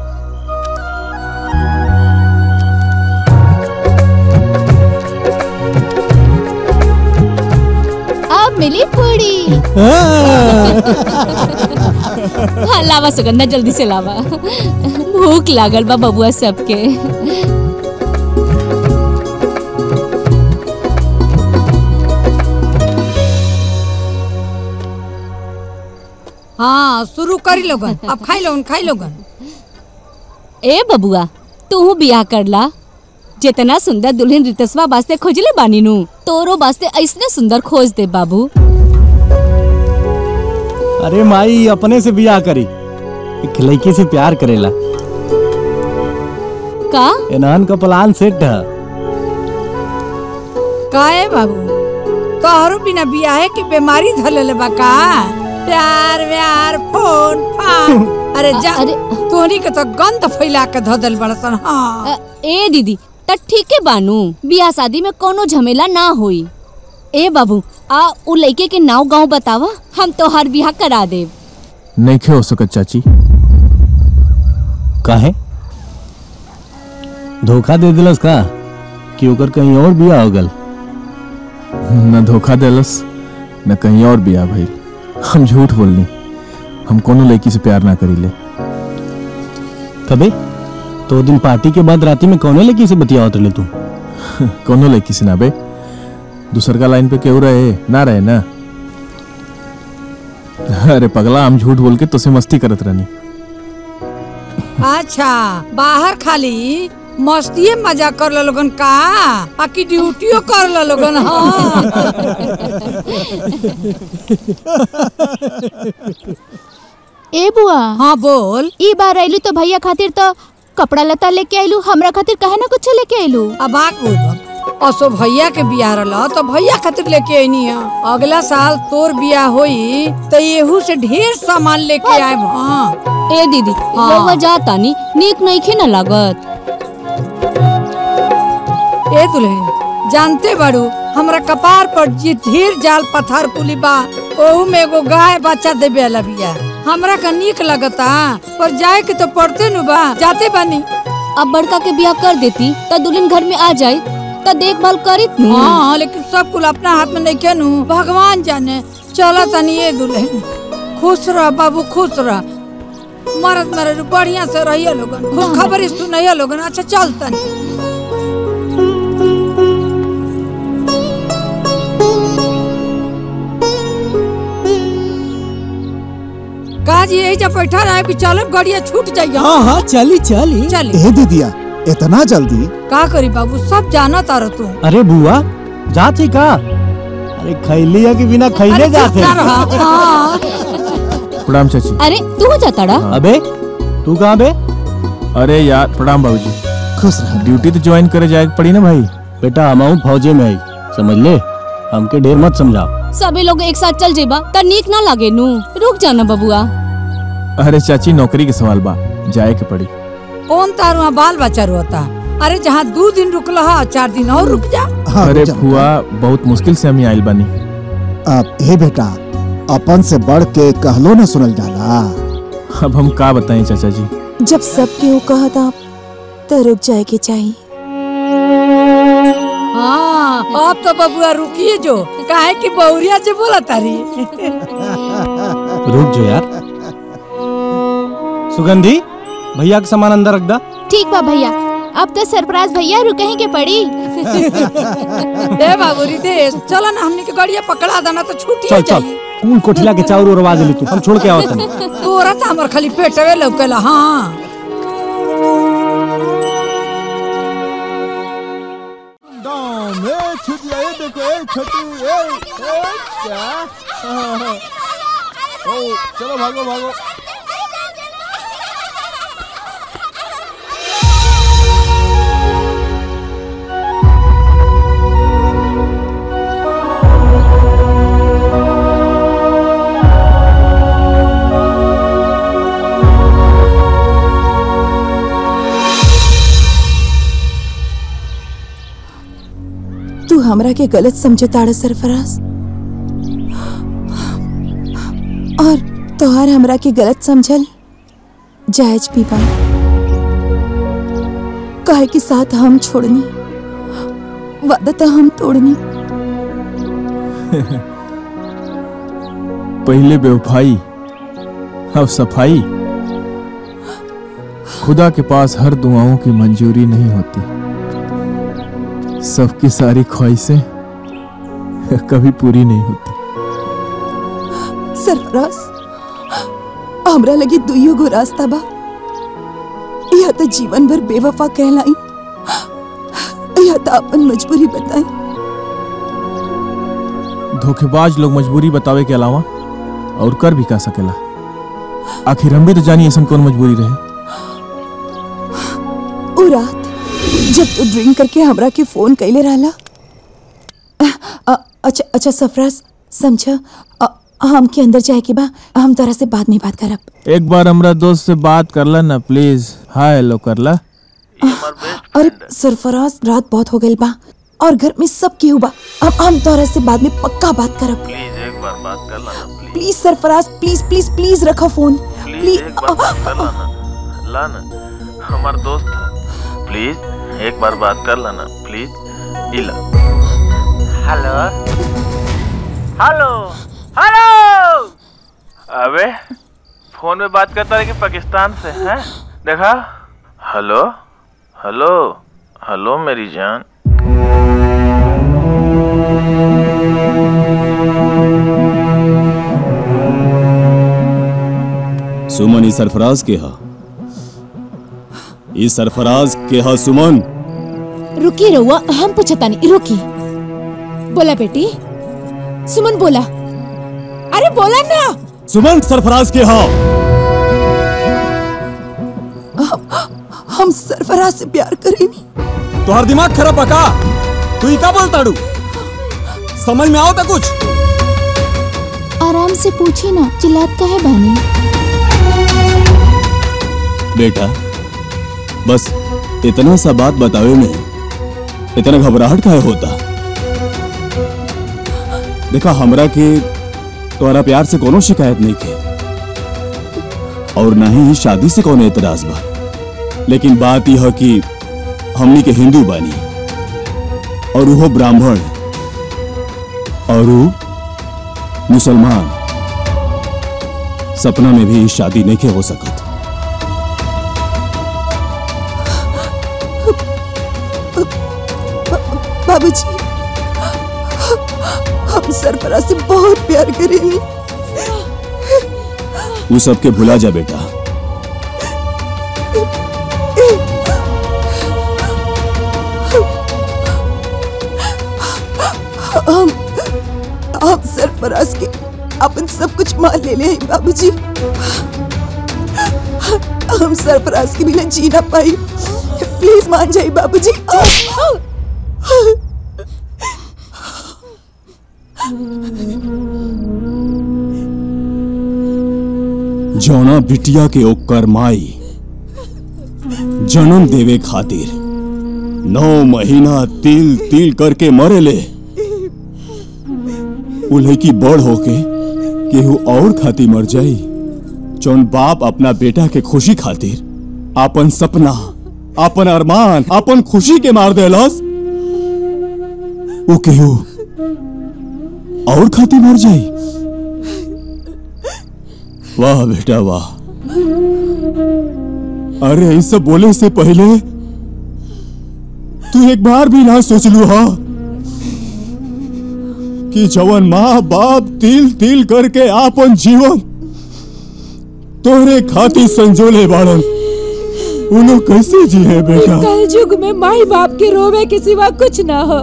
अब मिली पूरी हाँ लावा सुगंधा जल्दी से लावा भूख लागल बा बबुआ सबके हाँ शुरू करी लोगन अब खाई लोगन खाई लोगन ए बबुआ तू बियाह करला जितना सुंदर दुल्हन रितसवा वास्ते खोजले बानी नु तोरो वास्ते ऐसने सुंदर खोज दे बाबू। अरे माई अपने से बियाह करी एक लड़की से प्यार करेला का एनहन का प्लान सेट है काहे बाबू तोहरो बिना बियाहे की बीमारी धले बा का प्यार व्यार फोन फान अरे जा अरे तोहनी के तो गंध फैला के धदल बड़सन हाँ ए दीदी त ठीके बानू बियाह शादी में कोनो झमेला ना होई। ए बाबू आ उ लड़के के नाव गांव बतावा हम तोहार बियाह करा देब। नहीं खे हो सकत चाची काहे धोखा दे दिलस का कि ओकर कहीं और बियाह हो गल न धोखा देलस न कहीं और बियाह भइल हम झूठ बोलनी हम कोनो लड़की से प्यार ना करीले। कबे तो दिन पार्टी के बाद राती में कौन लड़की से बतियावत रहे तू कोनो लड़की से ना बे दूसर का लाइन पे केहू रहे ना रहे ना। अरे पगला हम झूठ बोल के तुझसे मस्ती करत रहनी। अच्छा बाहर खाली मस्ती मजा कर लो लोगन का आकी ड्यूटियो कर लो लोगन हाँ ए बुआ हाँ बोल ई बार आइलू तो भैया खातिर तो कपड़ा लता लेके आइलू हमरा खातिर काहे ना कुछ लेके आइलू। अब असो भैया के बियाह रहा तो भैया खातिर लेके आईनी है अगला साल तोर बियाह होई तो येहू से ढेर सामान लेके आए। हाँ ए दीदी रउआ जाता नी नीक नहीं खे ना लागत। ए दुल्हन जानते बाड़ू हमरा कपार पर जी ढेर जाल पत्थर पुली बा ओहू में एगो गाय बच्चा देबे वाला बिया हमरा का नीक लगता पर जाए के तो पड़ते नु बा जाते बानी। अब बड़का के बियाह कर देती तो दुल्हन घर में आ जाए तो देखभाल करित नु। हाँ लेकिन सब कुल अपना हाथ में नहीं केनू भगवान जाने। चला तनी ए दुल्हन खुश रह बाबू खुश रह मरद मरे बढ़िया से रहिए लोगन खुश खबरी सुनइए लोगन। अच्छा चल तनी काजी यही जब बैठा रहे कि चलो गाड़िया छूट जाइए। हाँ हाँ चली चली चली ए दीदिया इतना जल्दी का करी बाबू सब जाना तारा तू। अरे बुआ जाती का अरे खैलिया के बिना खैले जाते प्रणाम चाची। अरे तू जाता डा अबे तू कहाँ बे। अरे यार प्रणाम बाबूजी। खुश रह ड्यूटी तो ज्वाइन करे जाए पड़ी ना भाई। बेटा हम फौजे में आई समझ ले हमके ढेर मत समझाओ। सभी लोग एक साथ चल जेबा त नीक ना लागे नू रुक जाना बबुआ। अरे चाची नौकरी के सवाल बा, जाए के पड़ी। कौन तारुआ बाल बच्चा रोता? अरे जहाँ दो दिन रुकल हा चार दिन और रुक जा। अरे फुआ बहुत मुश्किल से हम आइल बानी। अब हे बेटा अपन से बढ़ के कहलो न सुनल जाला। अब हम का बताएं चाचा जी। जब सब केहू कहता तो रुक जाए के चाहिए। हाँ अब तो बबुआ रुकिए जो, काहे कि बहुरिया से बोला तारी। रुक जो यार। सुगंधी भैया का सामान अंदर रख दा। ठीक बा भैया, अब तो सरप्राइज भैया रुके के पड़ी। दे बाबूरी दे, चलो ना हमने के गाड़िया पकड़ा देना तो छूटी चल चल कूल कोठिला के चाउर उड़वा देली तू, हम छोड़ के आवत हनी। तोरा तो हमर खाली पेटवे लौकेला। हाँ देखो ए छोटू ए क्या ओ चलो भागो भागो। तू हमरा के गलत समझे ताड़ा सरफराज, और तोहार हमरा के गलत समझल जायज भी बा। काहे कि साथ हम छोड़नी, वादा तो हम तोड़नी। पहले बेवफाई अब सफाई। खुदा के पास हर दुआओं की मंजूरी नहीं होती, सबकी सारी ख्वाहिशें कभी पूरी नहीं होती। सरफराज हमरा लगे दुइयो गो रास्ता बा, या तो जीवन भर बेवफा कहलाई या तो अपन मजबूरी बताई। धोखेबाज लोग मजबूरी बतावे के अलावा और कर भी का सकेला। आखिर हम भी तो जानी ऐसा कौन मजबूरी रहे। ओ रात जब तू ड्रिंक करके हमरा के फोन कैले रहला। अच्छा अच्छा सरफराज समझ, हम के अंदर जाए के बा, हम तोरा से बाद में बात करब। एक बार हमरा दोस्त से बात करला ना प्लीज। हाय हेलो करला। अरे सरफराज रात बहुत हो गई बा और घर में सब केहू बा। अब हम तोरा से बाद में पक्का बात करब। प्लीज एक बार बात कर लाना please. Please Sarfaraz please please please रखो फोन प्लीज। एक बार बात कर लाना लाना हमारा दोस्त है, प्लीज एक बार बात कर लाना please. Ila hello hello hello. अबे फोन में बात करता है कि पाकिस्तान से हैं? देखा। हेलो हेलो हेलो मेरी जान। सुमन ई सरफराज के हा, ई सरफराज के हा सुमन। रुकी रहुआ, हम पूछता नहीं। रुकी बोला बेटी, सुमन बोला। अरे बोला ना। सुमन सरफराज के हा। हम, हम सरफराज से प्यार करेनी। तुहार दिमाग खराब बका, तू ही का बोलता डू? समझ में आओ ता कुछ? आराम से पूछी ना, चिल्लात काहे बानी? बेटा बस इतना सा बात बतावे में इतना घबराहट काहे होता? देखा हमरा के तुम्हारा प्यार से कोनो शिकायत नहीं के और ना ही शादी से कोनो एतराज बा, लेकिन बात यह कि हमनी के हिंदू बानी और वो ब्राह्मण और वो मुसलमान। सपना में भी शादी नहीं के हो सकत। बाबूजी हम सरफराज से बहुत प्यार करेंगे। वो सबके भुला जा बेटा। हम हम सरफराज के अपन सब कुछ मान ले ले बाबूजी। हम सरफराज के बिना जी ना पाई, प्लीज मान जाइए बाबूजी। जौना बिटिया के ओकर माई जन्म देवे खातिर नौ महीना तिल तिल करके मरे ले, उ लड़की बड़ होके केहू और खातिर मर जाई। जौन बाप अपना बेटा के खुशी खातिर अपन सपना, अपन अरमान, अपन खुशी के मार देलस, उ केहू और खातिर मर जाई। वाह बेटा वाह। अरे ये सब बोले से पहले तू एक बार भी ना सोच लू हा कि जवन माँ बाप तिल तिल करके आपन जीवन तोहरे खातिर संजोले बाड़न, उन्हों कैसे जिए बेटा? कल युग में माई बाप के रोवे के सिवा कुछ ना हो।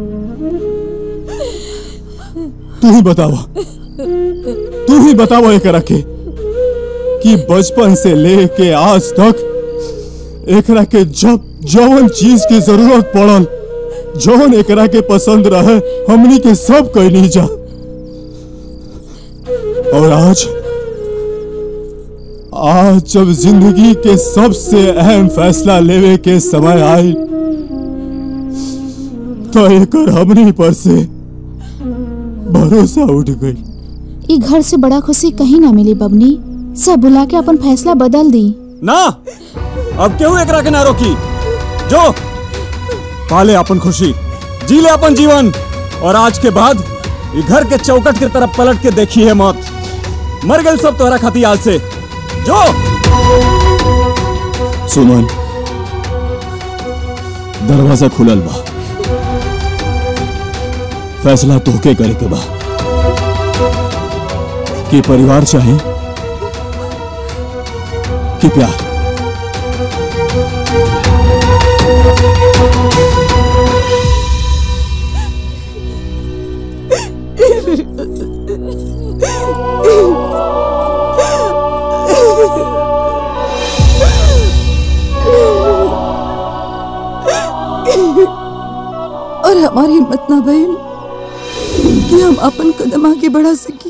तू ही बतावा, तू ही बतावा एक रखे कि बचपन से लेके आज तक एकरा के जब जौन चीज की जरूरत पड़ल, जौन एकरा के पसंद रहे, हमनी के सब कहनी जा। और आज आज जब जिंदगी के सबसे अहम फैसला लेवे के समय आई तो एकर हमनी पर से भरोसा उठ गई। ई घर से बड़ा खुशी कहीं ना मिली बबनी। सब बुला के अपन फैसला बदल दी ना। अब केहू एकरा के ना रोकी। जो पाले अपन खुशी, जी ले अपन जीवन, और आज के बाद ये घर के चौकट की तरफ पलट के देखी है मौत। मर गए सब तोहरा खातिर आज से। जो सुमन, दरवाजा खुलल बा, फैसला तोहके करे के बा कि परिवार चाहे कि प्यार। और हमारी हिम्मत ना बहन कि हम अपन कदम आगे बढ़ा सकी।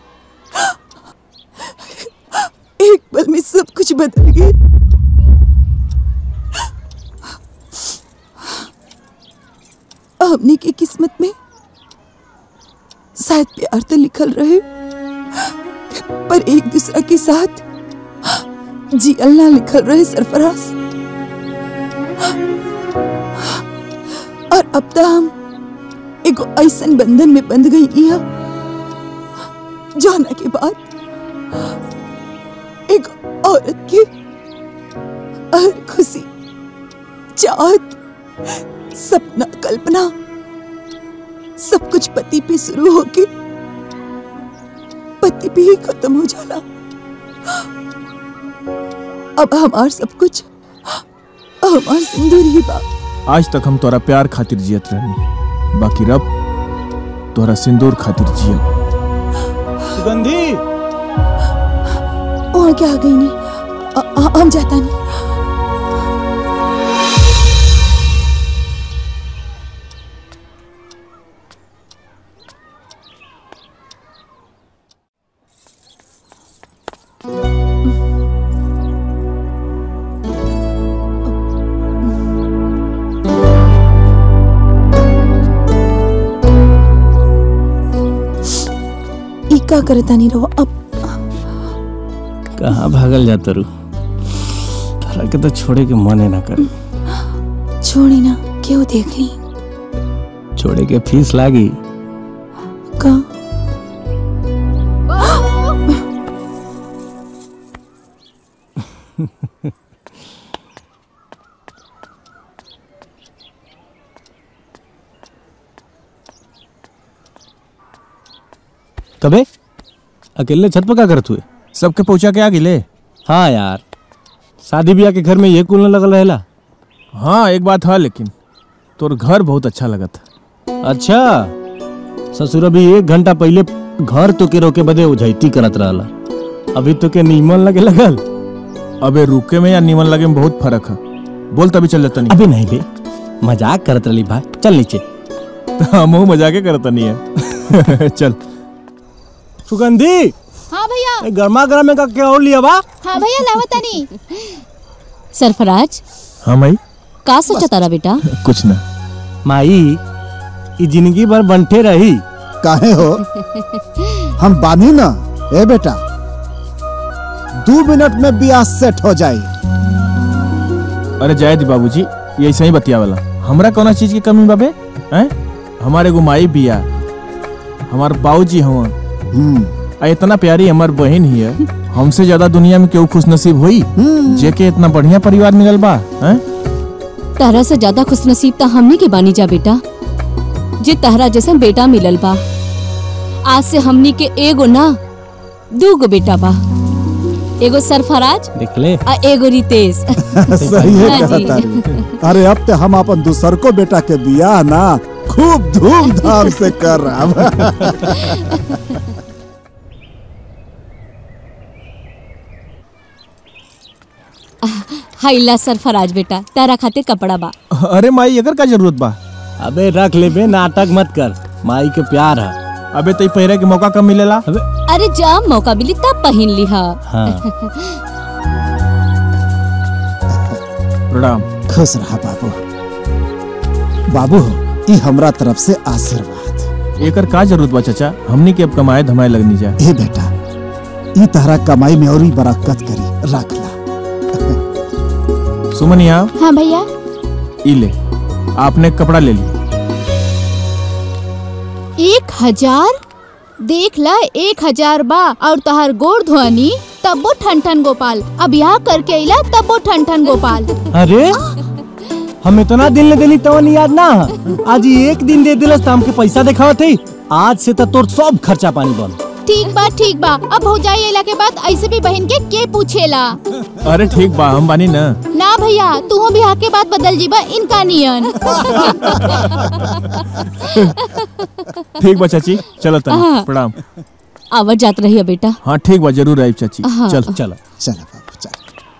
एक पल में सब कुछ बदल गए। हमने की किस्मत में शायद प्यार तो लिखल रहे, पर एक दूसरा के साथ जियल ना लिखल रहे सरफराज। और अब तक हम एगो ऐसन बंधन में बंध गई इहा जाना के बाद एक औरत की हर खुशी, चाहत, सपना, कल्पना सब कुछ पति पे शुरू होके पति पे ही खत्म हो जाला। अब हमार सब कुछ हमार सिंदूर ही बा। आज तक हम तोरा प्यार खातिर जियत रहनी, बाकी रब तोरा सिंदूर खातिर जियत। सुगंधी वहाँ क्या आ गई नहीं, आ, आ, हम जाता नहीं। क्या करता नहीं रहो अब? कहाँ भागल जाता रू? तारा के तो छोड़े के मने ना करे। छोड़ी ना, क्यों देख ली? छोड़े के फीस लागी का? कबे अकेले छत पर क्या करत हुए? सबके पहुंचा के आ गिले। हाँ यार, शादी ब्याह के घर में ये कुल न लगल रहेला। हाँ एक बात है, लेकिन तोर घर बहुत अच्छा लगा था। अच्छा, ससुर अभी एक घंटा पहले घर तो के रोके बदे उझैती करत रहला, अभी तो के नीमन लगे लगल। अबे रुके में या नीमन लगे में बहुत फर्क है। बोल तभी चल जाता नहीं। अभी नहीं बे, मजाक करत रही भाई, चल नीचे। हम मजाक करता नहीं है। चल सुगंधी। हाँ भैया भैया। गर्मा गर्म में का क्या और लिया बा? हाँ भैया लावता नहीं। सरफराज हाँ माई। का सोचा तारा बेटा? कुछ ना माई, ई जिंदगी भर बनते रही। काहे हो? हम बानी ना ए बेटा, दो मिनट में ब्याह सेट हो जाए। अरे जय दी बाबूजी, ये ऐसा ही बतिया वाला। हमरा कौन चीज की कमी बाबे? हैं? हमारे गो माई बिया, हमारे बाबूजी हुआ, इतना प्यारी हमार बहन ही है। हमसे ज्यादा दुनिया में क्यों खुश नसीब हुई जेके इतना बढ़िया परिवार मिलल बा। हैं? तारा से ज्यादा खुश नसीब ता हमनी के बानी जा बेटा, जे तारा जैसे बेटा मिलल बा। आज से हमनी के एगो ना दू गो बेटा बा, एगो सरफराज देख ले आ एगो रितेश। सही है हाँ जी। कहता। अरे अब तो हम अपन दूसर को बेटा के बियाह ना खूब धूमधाम से कर रहा। हाइला सरफराज बेटा, तारा खातिर कपड़ा बा। अरे माई अगर का जरूरत बा? अबे रख ले बे, नाटक मत कर, माई के प्यार है। अबे तई पहरे के मौका कब मिलेला? अबे अरे जब मौका मिली तब पहन लिहा। हाँ। प्रणाम। खुश रहा बाबू। बाबू ये हमरा तरफ से आशीर्वाद। एकर का जरूरत बा चाचा? हमनी के अब कमाए धमाए लगनी जा। ए बेटा, ये तारा कमाई में और ही बरकत करी, रख ला। सुमनिया। हाँ भैया। ई ले, आपने कपड़ा ले लिया। एक हजार? देख ला, एक हजार बा और तहार गोड़ धोनी तब्बो ठन ठन गोपाल। अब यहाँ करके इला तब्बो ठन ठन गोपाल। अरे हम इतना दिन ले देली तवन याद ना? आज ही एक दिन दे दिलस, हमके पैसा दिखावत थी। आज से तो तोर सब खर्चा पानी बंद। ठीक बा ठीक बा, अब हो जाए इला के बाद ऐसे भी बहन के के पूछेला। अरे ठीक बा, हम बानी ना। ना भैया, तू भी आके बात बदल जीबा इनका नियन। ठीक बा चाची, चलो तनी। प्रणाम। आवाज जात रही है बेटा। हाँ ठीक बा, जरूर आई चाची। हाँ। चल चलो चलो बाबू चल।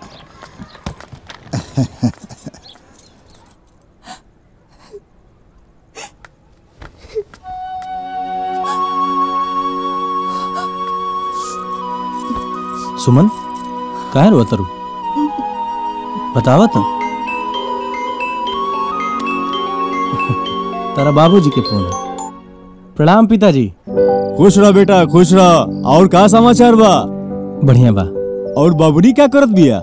सुमन काहे रोत रू? बतावा तो। तारा बाबूजी के फोन है। प्रणाम पिताजी। खुश रहा बेटा, खुश रहा। और का समाचार बा? बढ़िया बा। और बाबूनी क्या करत बिया?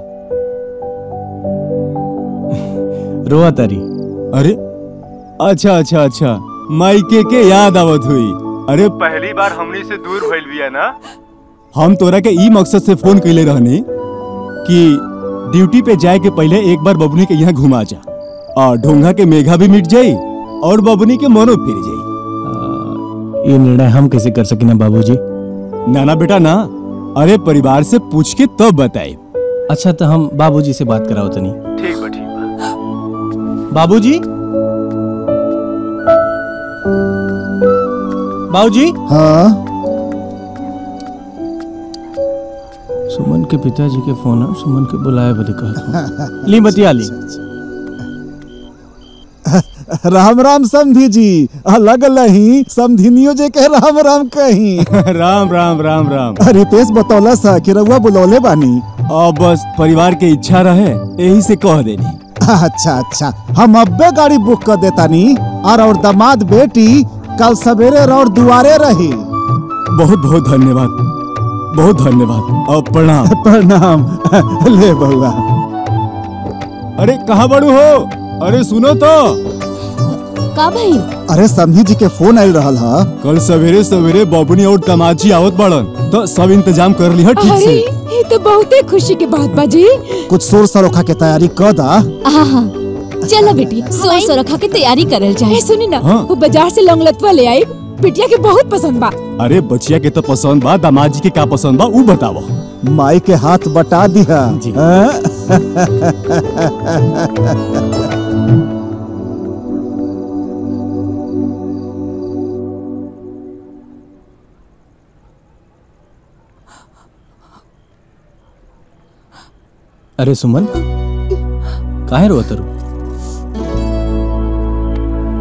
रोआ तारी। अरे अच्छा अच्छा अच्छा, मायके के याद आवत हुई। अरे पहली बार हमनी से दूर भइल बिया ना। हम तोरा के ई मकसद से फोन कैले रहनी कि ड्यूटी पे जाए के पहले एक बार बबुनी के यहाँ घुमा जा, और ढोंगा के मेघा भी मिट जाई और बबुनी के मनो फिर जाई। ये निर्णय हम कैसे कर सकें बाबूजी? ना ना बेटा ना, अरे परिवार से पूछ के तब बताए। अच्छा तो हम बाबूजी से बात कराओ तनी। ठीक बा ठीक बा। बाबूजी, बाबूजी। हाँ सुमन के पिताजी के फोन है, सुमन के बुलाए बदे कहा। ली बतिया ली। राम राम समधी जी, अलग लही समधिनियो जे के राम राम कही। राम राम राम राम। रितेश बतौला सा कि रउआ बुलौले बानी। अब बस परिवार के इच्छा रहे यही से कह देनी। अच्छा अच्छा, हम अब्बे गाड़ी बुक कर देता नी, और और दामाद बेटी कल सवेरे और दुआरे रही। बहुत बहुत धन्यवाद, बहुत धन्यवाद। अब प्रणाम। प्रणाम। ले बउआ। अरे कहाँ बड़ू हो? अरे सुनो तो। का भाई? अरे समधी जी के फोन आयल रहल हा। कल सवेरे सवेरे बाबूनी और तमाची आवत बड़न, तो सब इंतजाम कर लिया ठीक से। ये तो बहुत ही खुशी की बात बाजी। कुछ सोर सरोखा के तैयारी कर दा। हाँ हाँ, चलो बेटी, सोर सरोखा के तैयारी करल जाए। सुनी ना, हाँ। वो बाजार से लौंगलतवा ले आई, बिटिया के बहुत पसंद बा। अरे बचिया के तो पसंद बा, दामाद जी के का पसंद बा ऊ बताओ। माई के हाथ बटा दिया। अरे सुमन काहे रोत रू?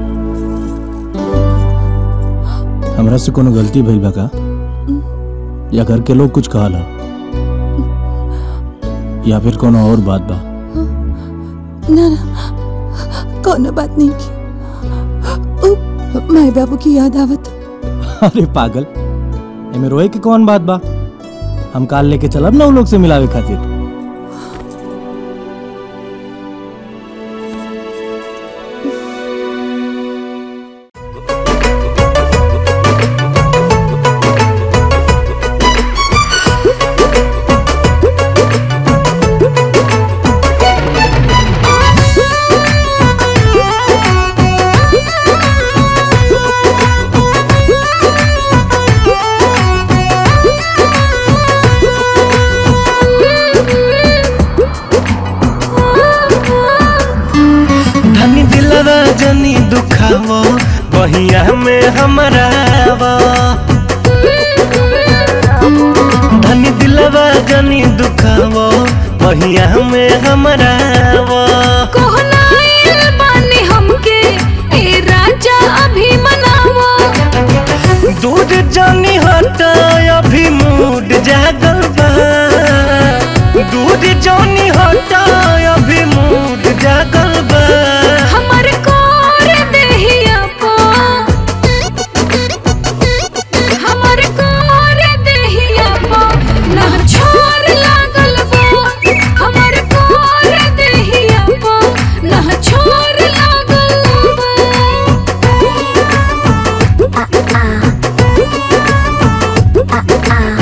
हमरा से कोनो गलती भइल बा का? या घर के लोग कुछ कहला या फिर कोनो और बात बा? ना ना कोनो बात नहीं की। माई बाबू की याद आवत। अरे पागल, एमे रोए के कौन बात बा? हम काल लेके चलब ना उन लोग से मिलावे खातिर। जनी दुखावो बहिया में हमारा धनी दिलवा जनी दुखावो बहिया में हमारा बानी हमके ए राजा अभी मनावो दूध जनी हटा अभी मूड जागल बा दूध जनी हटा अभी मूड जागल बा हमर कोर देहिया पो हमर कोर देहिया पो ना छोर लागल बो हमर कोर देहिया पो ना छोर लागल बो आ आ आ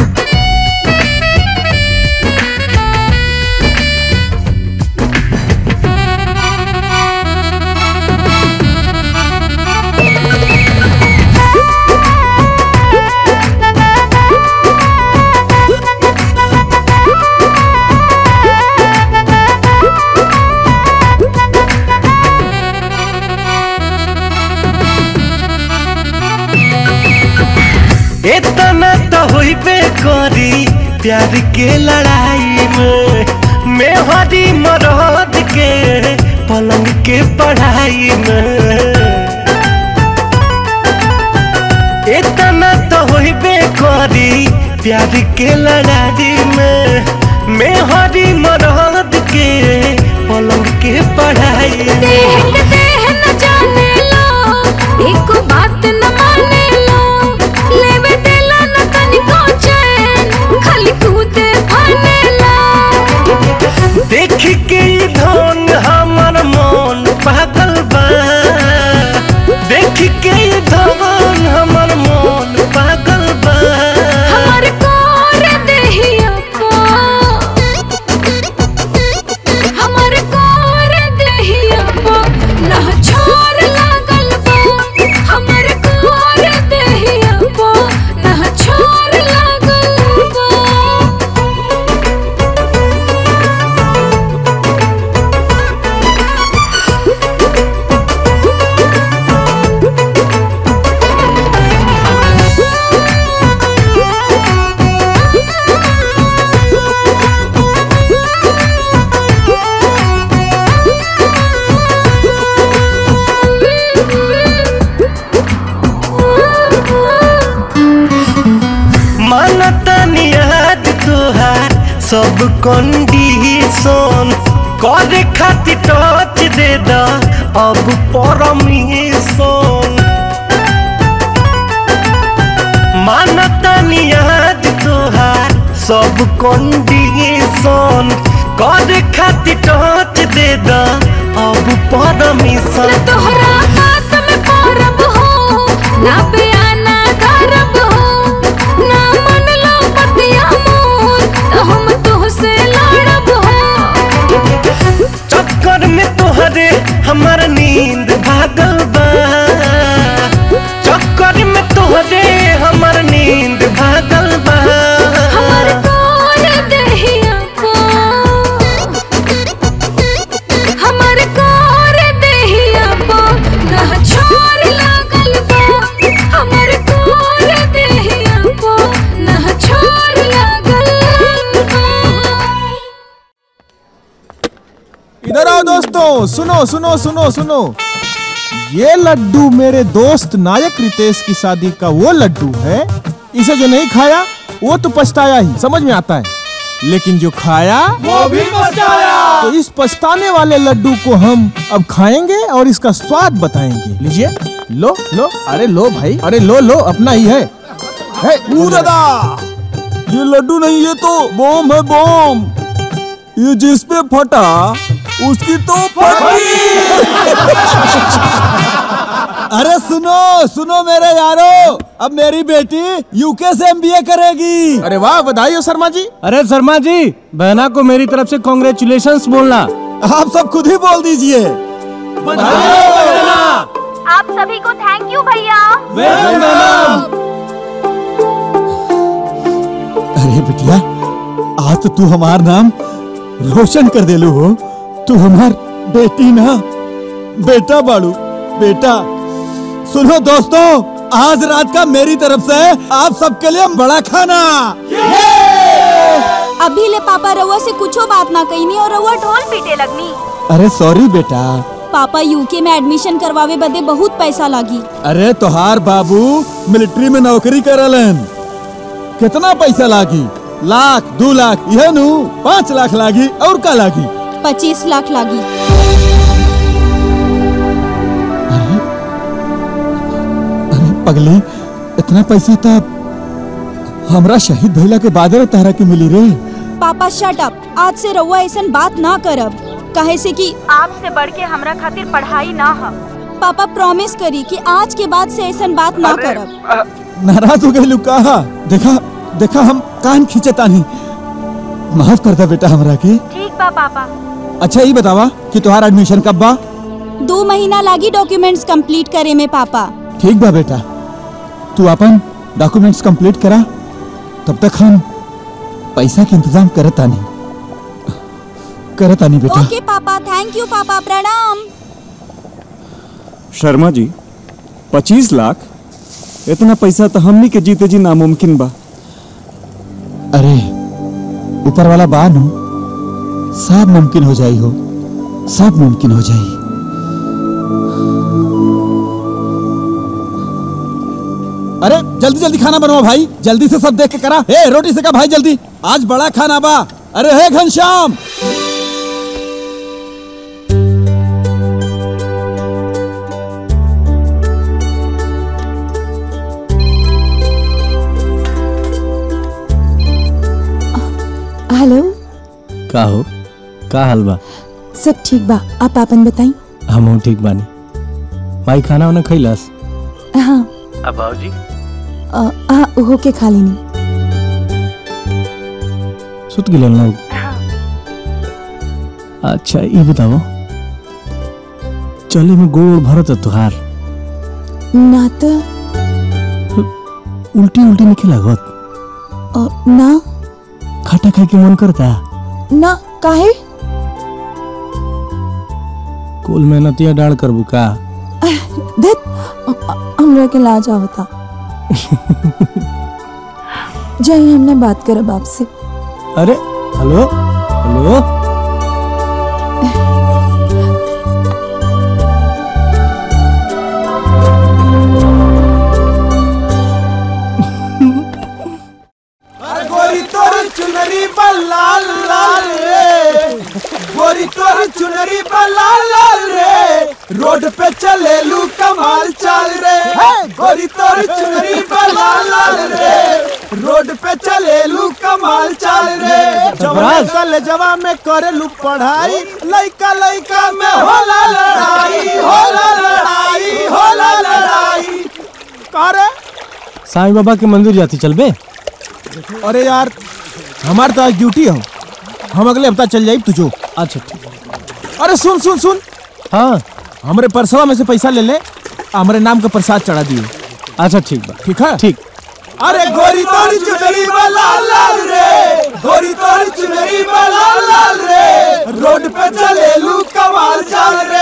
इतना तो होइबे करी प्यार के लड़ाई में मैं हरी मरद के पलंग के पढ़ाई में इतना तो होइबे करी प्यार के लड़ाई में मैं हरी मरद के पलंग के पढ़ाई में देह देह न जाने लो एक बात न माने लो लेवे देला न तनिको चैन खाली कूदे फाने ला देख के धन हमर मन पागल बा देख के धन हमर मन पागल बा हमर कोर देहिया पो हमर कोर देहिया पो ना छोर लागल बो हमर कोर देहिया पो ना छोर लागल बो मानतानी याद तोहार सब कंडीशन करे खातिर टच दे दा अब परमिशन मानतानी याद तोहार सब कंडीशन करे खातिर टच दे दा अब परमिशन तोहरा बात में परब हो ना बयाना करब हो ना मन लो पतिया मोर तो हम तुहसे लड़ब हो चक्कर में तोहरे हमार नींद भागल बा चक्कर में तोहरे हमार नींद भागल बा हमर कोर देहिया पो हमर कोर देहिया पो ना छोर लागल बो हमर कोर देहिया पो ना छोर लागल बो इधर आओ दोस्तों, सुनो सुनो सुनो सुनो। ये लड्डू मेरे दोस्त नायक रितेश की शादी का वो लड्डू है, इसे जो नहीं खाया वो तो पछताया ही, समझ में आता है, लेकिन जो खाया वो भी पछताया। तो इस पछताने वाले लड्डू को हम अब खाएंगे और इसका स्वाद बताएंगे। लीजिए, लो लो, अरे लो भाई, अरे लो लो, अपना ही है। है दादा, ये लड्डू नहीं, ये तो बम है, बम। ये जिस पे फटा उसकी तो फटी। अरे सुनो सुनो मेरे यारो, अब मेरी बेटी यूके से एमबीए करेगी। अरे वाह, बधाई हो शर्मा जी। अरे शर्मा जी, बहना को मेरी तरफ से कॉन्ग्रेचुलेशंस बोलना। आप सब खुद ही बोल दीजिए। आप सभी को थैंक यू भैया। अरे बिटिया, आज तो तू हमार नाम रोशन कर देलू हो। तू हमार बेटी ना बेटा बाड़ू, बेटा। सुनो दोस्तों, आज रात का मेरी तरफ से आप सबके लिए बड़ा खाना। अभी ले पापा रउआ से कुछो बात ना कही और रउआ ढोल पीटे लगनी। अरे सॉरी बेटा। पापा यूके में एडमिशन करवावे बदे बहुत पैसा लागी। अरे तोहार बाबू मिलिट्री में नौकरी करलन, कितना पैसा लागी? लाख, दो लाख, यह नु पाँच लाख लागी। और का लागी? पच्चीस लाख लागी। पगली, इतना पैसा तब हमरा शहीद भइला के बाद तारा के मिली रे। पापा शट अप, आज से रउआ ऐसन बात ना करब, कहे से कि आपसे बढ़ के हमरा खातिर पढ़ाई ना है। पापा प्रॉमिस करी कि आज के बाद से ऐसन बात ना करब। नाराज हो गई कहा? देखा देखा, हम कान खींचता नहीं। माफ कर दे बेटा हमरा के। ठीक बा पापा। अच्छा ये बतावा कि तुम्हारा एडमिशन कब बा? दो महीना लागी डॉक्यूमेंट्स कंप्लीट करे में पापा। ठीक बा बेटा, तू अपन डॉक्यूमेंट्स कंप्लीट करा, तब तक हम पैसा के इंतजाम करता नहीं करता नहीं बेटा। ओके पापा, थैंक यू पापा, प्रणाम। शर्मा जी, पच्चीस लाख, इतना पैसा तो हमनी के जीते जी नामुमकिन बा। अरे ऊपर वाला बानु, सब मुमकिन हो जाई हो, सब मुमकिन हो जाई। अरे जल्दी जल्दी खाना बनवाओ भाई, जल्दी से सब देख के करा। ए रोटी सेका भाई जल्दी, आज बड़ा खाना बा। अरे हे घनश्याम, हेलो। का हो, का हाल बा? सब ठीक बा, आप आपन बताई। हम ठीक बानी। माई खाना उन्हें खैलास? हाँ। अब बाबूजी हाँ, हो के खा लेनी। सुत गिलन ना? अच्छा ये बताओ, चले में गोड़ भरत तुहार ना तो उल्टी उल्टी नहीं लागत? ना। खट्टा खाए के मन करता? ना, काहे? कुल मेहनतिया डाल करबू का? देख, हमरा के लाज आवता। जाइए, हमने बात करब आपसे। अरे हेलो हेलो, गोरी तोरी चुनरी पर लाल लाल रे, गोरी तोरी चुनरी पर लाल लाल रे, रोड पे चले लू कमाल चाल रे। गोरी तोरी चुनरी पर लाल लाल रे, रोड पे चले लू कमाल चाल रे। जवान कल जवा में करे लू पढ़ाई, लइका लइका में होला लड़ाई, होला लड़ाई, होला लड़ाई। का रे? साईं बाबा के मंदिर जाती चल बे। अरे यार, हमारे तो आज ड्यूटी हो, हम अगले हफ्ता चल जाए तुझो। अच्छा ठीक। अरे सुन सुन सुन, हाँ, हमारे परसवा में से पैसा ले ले, हमारे नाम का प्रसाद चढ़ा दिए। अच्छा ठीक बा। ठीक है, ठीक। अरे गोरी तोरी चुनरी पर लाल लाल रे, गोरी तोरी चुनरी पर लाल लाल रे, रोड पे चले लू कमाल चाल रे।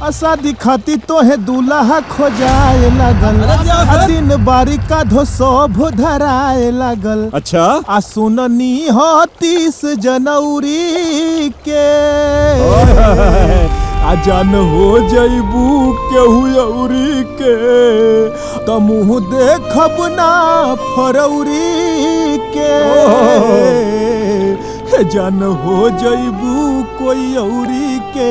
शादी खाती तो है दूल्हा खोजाए लागल आ दिन बारी का धोसो धराए लागल। अच्छा आ सुननी हो तीस जनवरी के आ जान हो जइबू केहू अउरी के त मुँह देखब ना फरौरी के जान हो जइबू कोई अउरी के।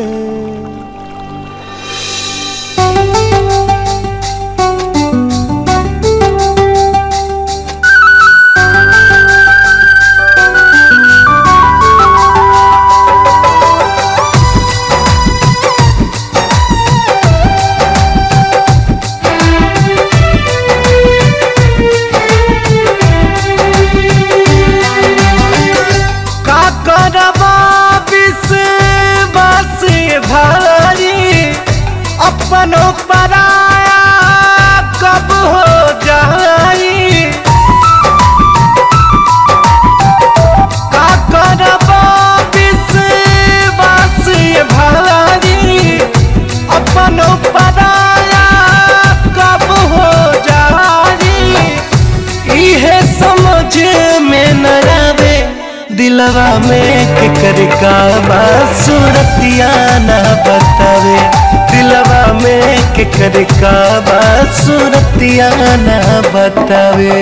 अपनों पराया कब हो जाई का करबा विश्वास भारी अपनों पराया कब हो जाई इहे समझ में न आवे दिलवा में के कर का सूरतिया न बतावे दिलवा में के कर का सूरतिया न बतावे।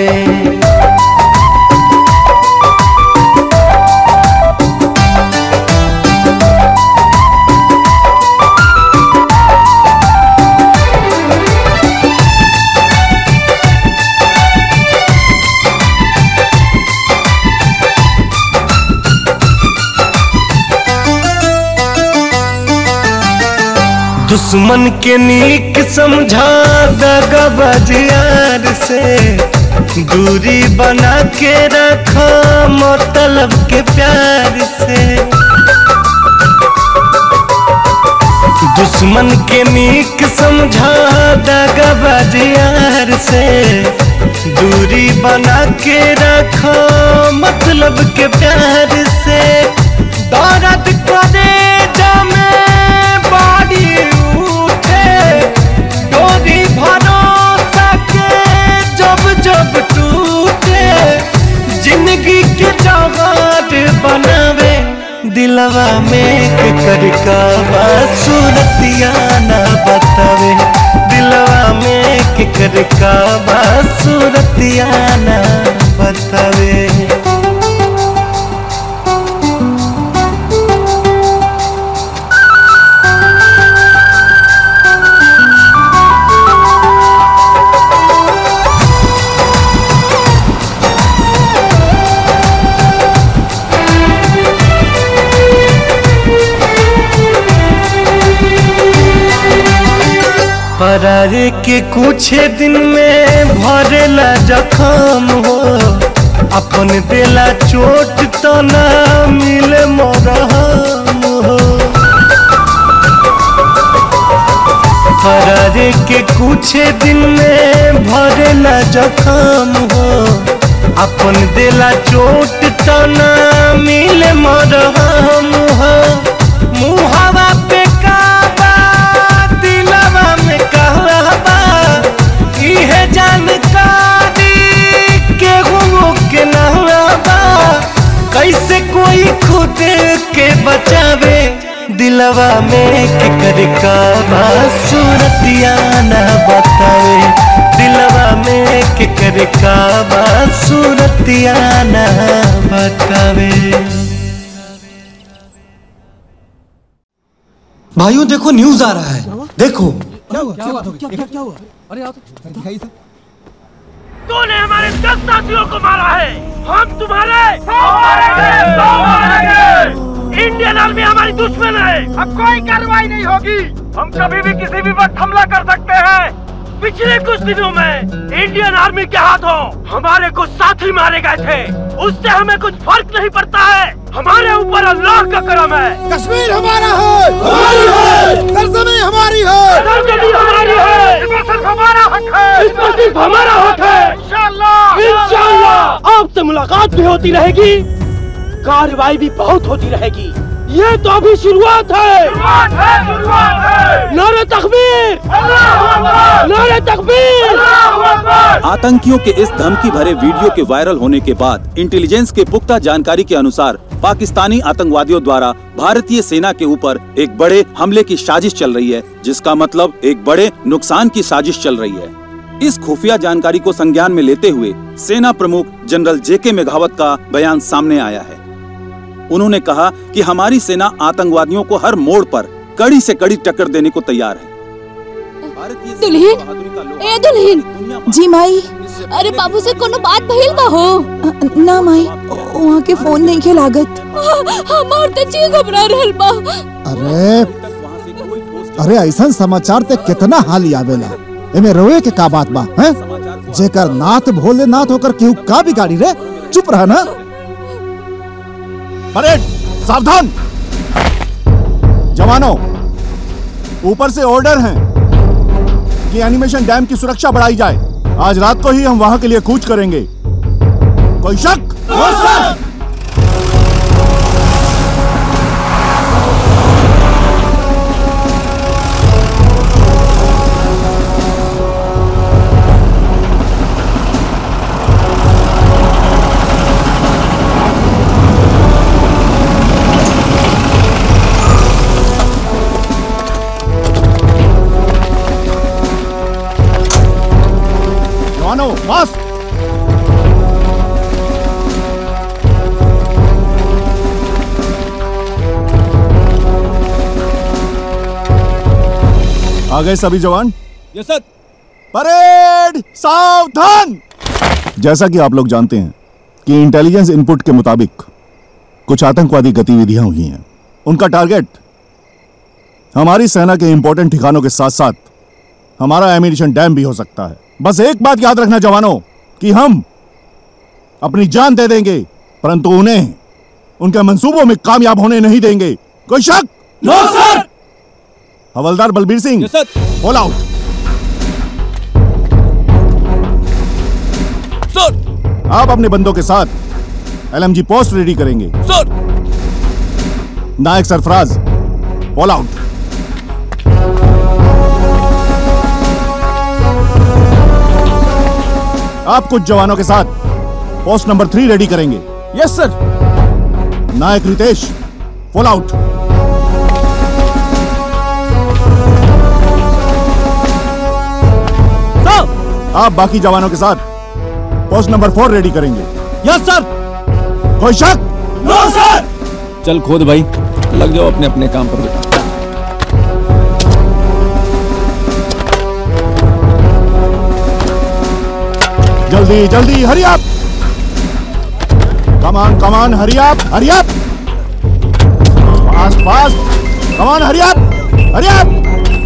दुश्मन के नीक समझा दगाबाज यार से दूरी बना के रखा मतलब के प्यार से। दुश्मन के नीक समझा दगाबाज यार से दूरी बना के रखा मतलब के प्यार से। दर्द करे जमे बाड़ी डोरी भरोसा के जब जब टूटे जिंदगी के जवाब बनावे दिलवा में के कर का सूरतिया न बतावे दिलवा में के कर का सूरतिया न बतावे। परार के कुछ दिन में भरेला जखम हो अपन दिला चोट तो ना मिले मरहम हो। परार के कुछ दिन में भरेला जखम हो अपन दिला चोट तो ना मिले मरहम हो। मुहावा पे इहे जानकारी केहू के नहवा कैसे कोई खुद के बचावे दिलवा में के कर का सूरतिया न बतावे दिलवा में के कर का सूरतिया न बतावे। भाइयों देखो न्यूज आ रहा है देखो। क्या हुआ? क्या बात हो गई? क्या क्या हुआ? अरे आओ तो दिखाइए सर। तूने हमारे दस साथियों को मारा है, हम तुम्हारे मारेंगे। इंडियन आर्मी हमारी दुश्मन है, अब कोई कार्रवाई नहीं होगी। हम कभी भी किसी भी वक्त हमला कर सकते हैं। पिछले कुछ दिनों में इंडियन आर्मी के हाथों हमारे कुछ साथी मारे गए थे, उससे हमें कुछ फर्क नहीं पड़ता है। हमारे ऊपर अल्लाह का करम है। कश्मीर हमारा है, हमारी है, सरजमीं हमारी है, सरजमीं हमारी है, इसमें सिर्फ हमारा हक है, इसमें सिर्फ हमारा हक है। इंशाअल्लाह, इंशाअल्लाह आपसे मुलाकात भी होती रहेगी, कार्रवाई भी बहुत होती रहेगी। ये तो अभी शुरुआत है। शुरुआत है, शुरुआत है। नारे तकबीर, अल्लाहू अकबर, नारे तकबीर, अल्लाहू अकबर। आतंकियों के इस धमकी भरे वीडियो के वायरल होने के बाद इंटेलिजेंस के पुख्ता जानकारी के अनुसार पाकिस्तानी आतंकवादियों द्वारा भारतीय सेना के ऊपर एक बड़े हमले की साजिश चल रही है, जिसका मतलब एक बड़े नुकसान की साजिश चल रही है। इस खुफिया जानकारी को संज्ञान में लेते हुए सेना प्रमुख जनरल जे के मेघावत का बयान सामने आया है। उन्होंने कहा कि हमारी सेना आतंकवादियों को हर मोड़ पर कड़ी से कड़ी टक्कर देने को तैयार है। दुल्हन, ए दुल्हन। जी माई। अरे बाबू से कोनो बात भइल बा हो? ना माई, वहाँ के फोन नहीं के लागत। हमार तो जी घबरा रहल बा। अरे अरे ऐसा समाचार ते कितना हाल आवेला, एमे रोए के का बात बा हैं? जेकर नाथ भोले नाथ होकर केहू का बिगाड़ी रे, चुप रहा ना। परेड सावधान। जवानों, ऊपर से ऑर्डर है कि एनिमेशन डैम की सुरक्षा बढ़ाई जाए। आज रात को ही हम वहां के लिए कूच करेंगे। कोई शक? फास्ट। आ गए सभी जवान? यस सर। परेड सावधान। जैसा कि आप लोग जानते हैं कि इंटेलिजेंस इनपुट के मुताबिक कुछ आतंकवादी गतिविधियां हुई हैं। उनका टारगेट हमारी सेना के इंपॉर्टेंट ठिकानों के साथ साथ हमारा एमिनेशन डैम भी हो सकता है। बस एक बात याद रखना जवानों कि हम अपनी जान दे देंगे, परंतु उन्हें उनके मंसूबों में कामयाब होने नहीं देंगे। कोई शक? No sir. हवलदार Balbir Singh, all out. Sir. आप अपने बंदों के साथ एलएमजी पोस्ट रेडी करेंगे। सर। नायक सरफराज, ऑल आउट। आप कुछ जवानों के साथ पोस्ट नंबर थ्री रेडी करेंगे। Yes sir. नायक रितेश, फॉल आउट। सर। आप बाकी जवानों के साथ पोस्ट नंबर फोर रेडी करेंगे। Yes sir. कोई शक? नो सर। चल खोद भाई, लग जाओ अपने अपने काम पर बेटा। जल्दी जल्दी, हरी up. Come on come on, hurry up, hurry up. Fast fast, come on, hurry up, hurry up.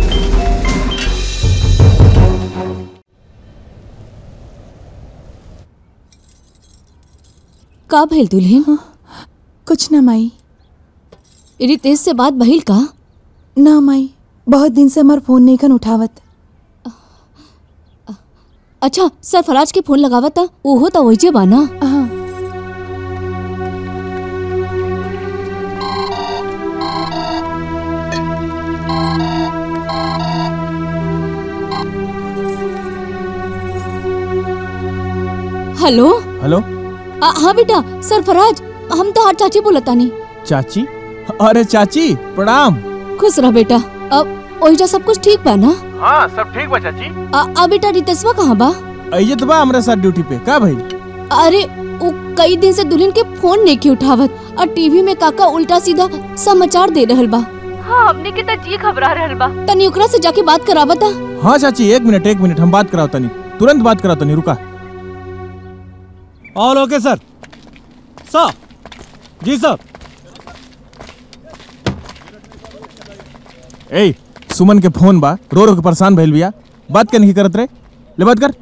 का भइल दुल्हन? कुछ ना माई। रितेश से बात भइल का? ना माई, बहुत दिन से हमार फोन नहीं कन उठावत। अच्छा, सरफराज के फोन लगावा था, ओहो तो वही बा ना? हाँ। Hello hello. हाँ बेटा, सरफराज, हम तो हर चाची बोलतानी। चाची? अरे चाची प्रणाम। खुश रह बेटा। अब ओहिजा सब कुछ ठीक बा ना? हाँ सब ठीक बा चाची। आ बेटा रितेशवा कहाँ बा? अय्यत बा हमारे साथ ड्यूटी पे। का भाई? अरे वो कई दिन से दुल्हन के फोन नहीं की उठावत और टीवी में काका उल्टा सीधा समाचार दे रहल बा। हाँ हमने के तो जी घबरा रहल बा। तनी ओकरा से जाके बात करावा ता। हाँ चाची, एक मिनट एक मिनट हम बात कराओ तनी, तुरंत बात कराओ तनी, रुका। ऑल ओके सर। सर जी सर। ए सुमन के फोन बा, रो रो के परेशान भइल बिया, बात के नहीं करत रे, ले बात कर।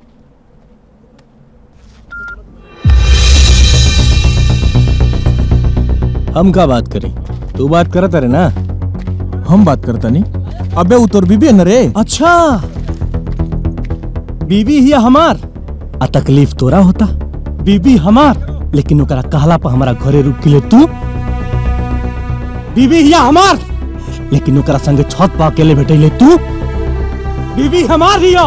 हम का बात करें, तू बात करत रे ना? हम बात करता नहीं। अबे वो तोर बीबी है न रे। अच्छा, बीबी ही हमार। आ तकलीफ तोरा होता? बीबी हमार, लेकिन ओकरा कहला पर हमारा घरे रुक के ले तू बीबी हिया हमार, लेकिन ओकरा संगे छत पा अकेले बैठे तू। बीबी हमार हिया,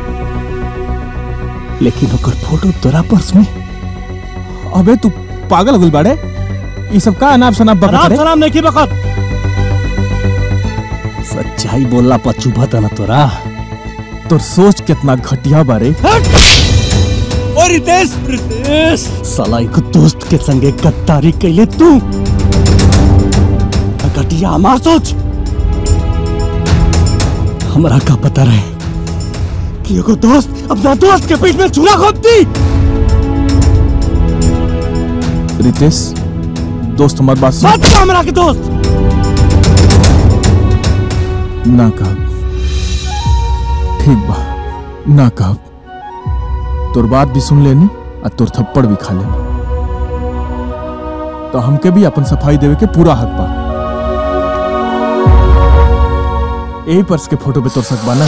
लेकिन ओकर फोटो तोरा पर्स में। अबे तू पागल गुल बाड़े, ये सब का अनाप शनाप बकत रे? शराब नहीं की बकत। सच्चाई बोलला पर चुभता ना तोरा। तोर सोच कितना घटिया बारे। ओ रितेश, रितेश साला एक दोस्त के संगे गद्दारी कैले तू। घटिया हमार सोच। हमरा का पता रहे कि एगो दोस्त अपना दोस्त के पीठ में छुरा घोंपती। रितेश, दोस्त हमारी बात सुन। मत हमरा के दोस्त ना कह। ठीक बा, ना कह। तोर बात भी सुन लेनी और तोर थप्पड़ भी खा लेनी। तो हमके भी अपन सफाई देवे के पूरा हक बा। यही पर्स के फोटो पे तोर सक बा ना।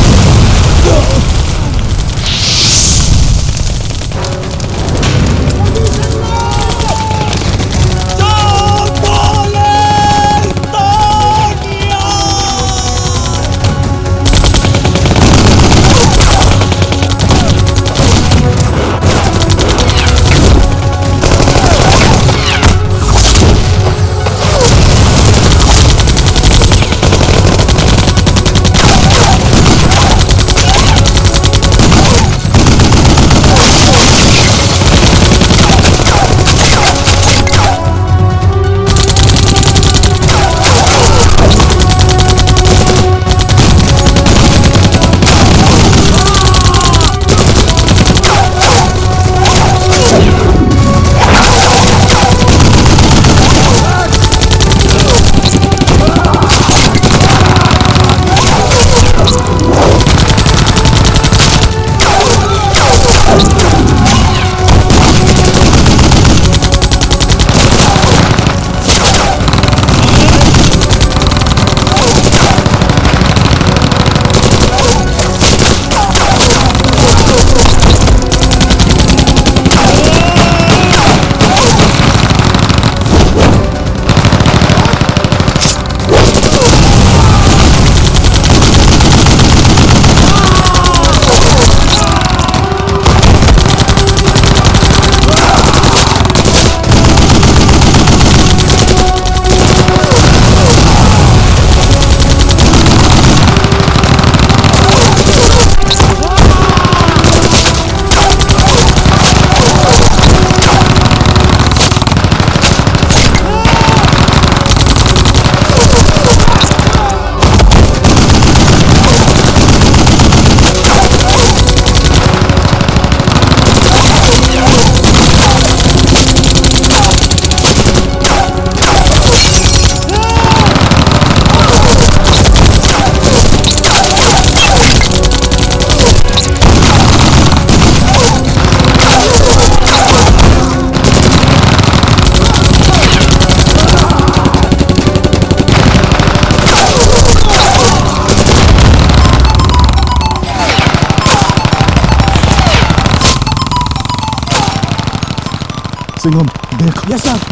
सिंघम देख। Yes sir.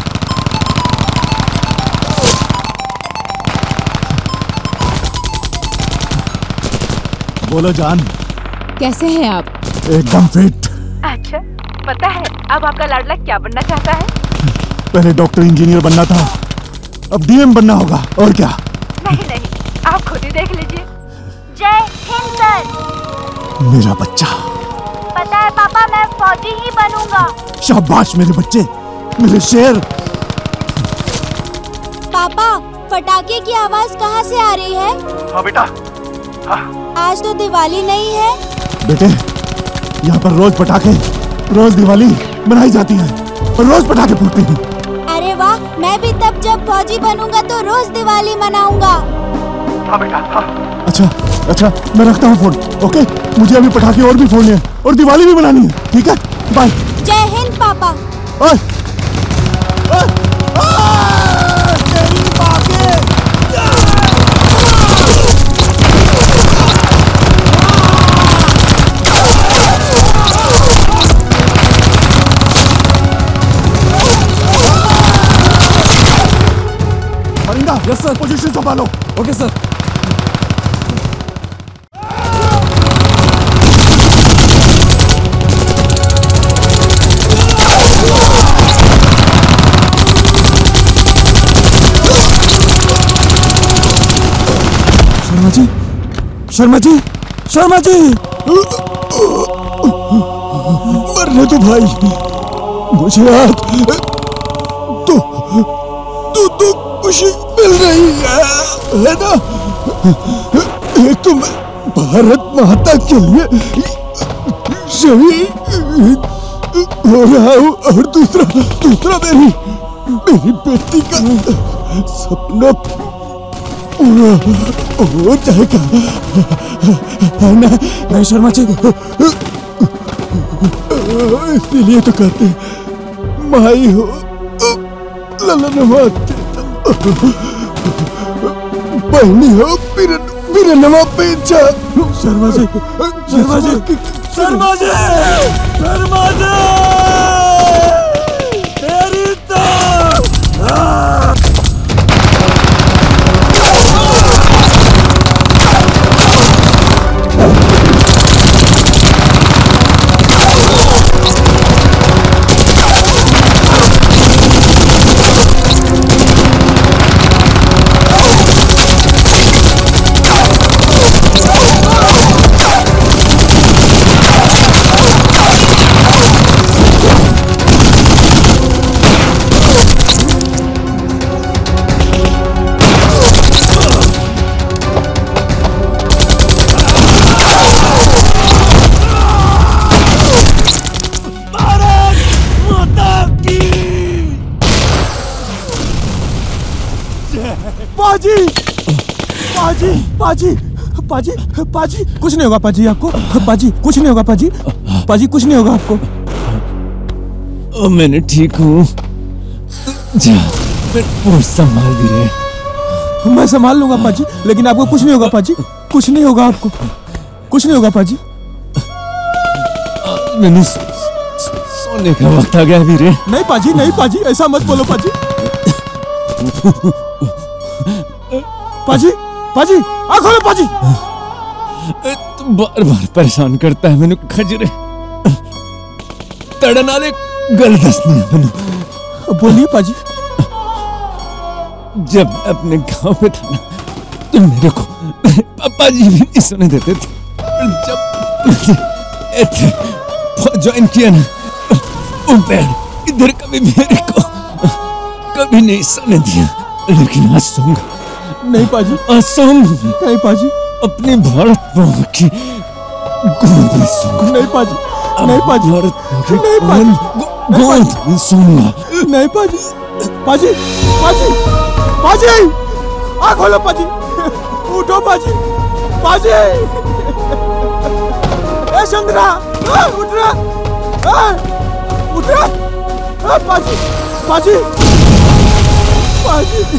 बोलो जान, कैसे हैं आप? एकदम फिट। अच्छा, पता है अब आपका लाडला क्या बनना चाहता है? पहले डॉक्टर इंजीनियर बनना था, अब डीएम बनना होगा। और क्या? नहीं नहीं, आप खुद ही देख लीजिए। जय हिंद सर। मेरा बच्चा। पता है पापा, मैं फौजी ही बनूंगा। शाबाश मेरे बच्चे, मेरे शेर। पापा, पटाखे की आवाज कहाँ से आ रही है? हाँ बेटा। हाँ। आज तो दिवाली नहीं है। बेटे, यहाँ पर रोज पटाखे, रोज दिवाली मनाई जाती है और रोज पटाखे फूटते हैं। अरे वाह, मैं भी तब जब फौजी बनूंगा तो रोज दिवाली मनाऊंगा। हाँ बेटा, हाँ। अच्छा अच्छा, मैं रखता हूँ फोन। ओके, मुझे अभी पटाखे और भी फोड़ने हैं और दिवाली भी मनानी है। ठीक है, बाय। जय हिंद पापा। ओए, संभालो। ओके सर। शर्मा जी, शर्मा जी, शर्मा जी, मरने दो भाई, मुझे आज तो तो तो खुशी मिल रही है, है ना? एक तो मैं भारत माता के लिए शहीद हो रहा हूँ और दूसरा दूसरा मेरी मेरी बेटी का सपना पूरा हो जाएगा, है ना? नहीं शर्मा जी, इसीलिए तो कहते हैं माई हो ललन होते, बहनी हो बिरन बिरनवा पेचा। शर्मा जी, शर्मा जी, शर्मा जी, शर्मा जी, तेरी तो पाजी, पाजी, पाजी, पाजी, पाजी, कुछ नहीं होगा पाजी आपको, पाजी कुछ नहीं होगा पाजी, पाजी कुछ नहीं होगा आपको। ओ, मैंने ठीक हूँ, जा, मैं संभाल भी रहे। मैं संभाल लूंगा पाजी, लेकिन आपको कुछ नहीं होगा पाजी, कुछ नहीं होगा आपको, कुछ नहीं होगा पाजी। मैंने सोने का वक्त आ गया वीरे। नहीं पाजी, नहीं पाजी, ऐसा मत बोलो पाजी। पाजी, पाजी, आँख खोलो पाजी। तू बार बार परेशान करता है मैंने खजरे, तड़न आले गल दसनी मैंने। बोलिए पाजी। जब अपने गांव पे था ना, तो मेरे को मेरे पापा जी भी नहीं सुने देते थे, और जब ज्वाइन किया ना, वो बैठ इधर कभी मेरे को कभी नहीं सोने दिया, लेकिन आज सोऊंगा। नहीं पाजी, आज सोऊंगा। नहीं पाजी, अपनी भारत माँ की गोद में सोऊंगा। नहीं पाजी, नहीं पाजी, भारत माँ की नहीं पाजी, गोद में सोऊंगा। नहीं पाजी, पाजी, पाजी, पाजी, आँख खोलो पाजी, उठो पाजी, पाजी, ए चंद्रा, उठ रहा, उठ रहा, पाजी, पाजी, पाजी,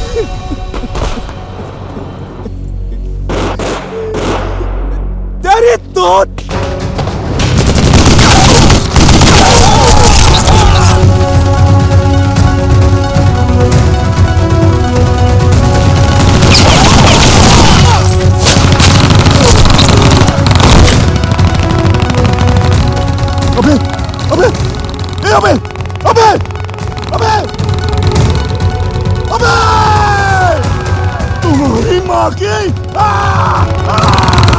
तेरी तो अबे, अबे, ए अबे, अबे, अबे, अबे, तुम्हारी माँ की आ, आ,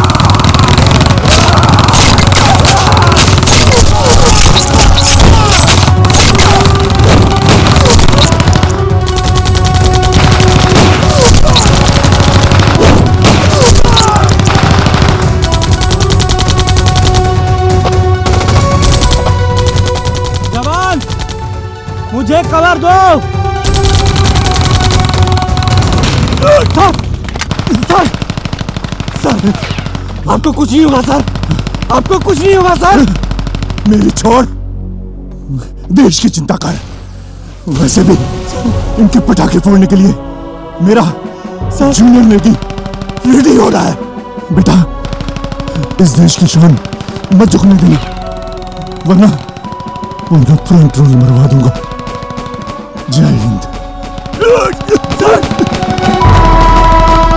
मुझे कवर दो। सर, सर, सर, आपको कुछ नहीं होगा सर, आपको कुछ नहीं होगा सर। मेरी छोड़, देश की चिंता कर। वैसे भी इनके पटाखे फोड़ने के लिए मेरा जूनियर लेडी रेडी हो रहा है। बेटा, इस देश की शान मत झुकने देना, वरना पूरा फ्रंट रोल मरवा दूंगा। जय हिंद।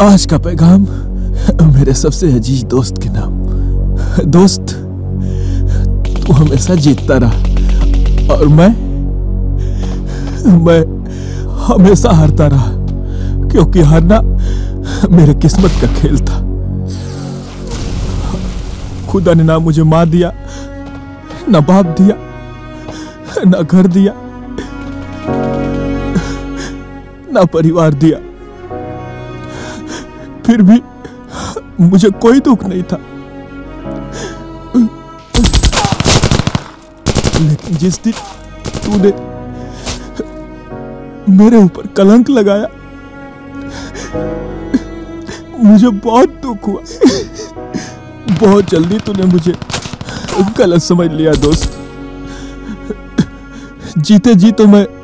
आज का पैगाम मेरे सबसे अजीज दोस्त के नाम। दोस्त, तू हमेशा जीतता रहा और मैं मैं हमेशा हारता रहा, क्योंकि हारना मेरे किस्मत का खेल था। खुदा ने ना मुझे माँ दिया, ना बाप दिया, ना घर दिया, ना परिवार दिया, फिर भी मुझे कोई दुख नहीं था। लेकिन जिस दिन तूने मेरे ऊपर कलंक लगाया, मुझे बहुत दुख हुआ। बहुत जल्दी तूने मुझे गलत समझ लिया दोस्त। जीते जी तो मैं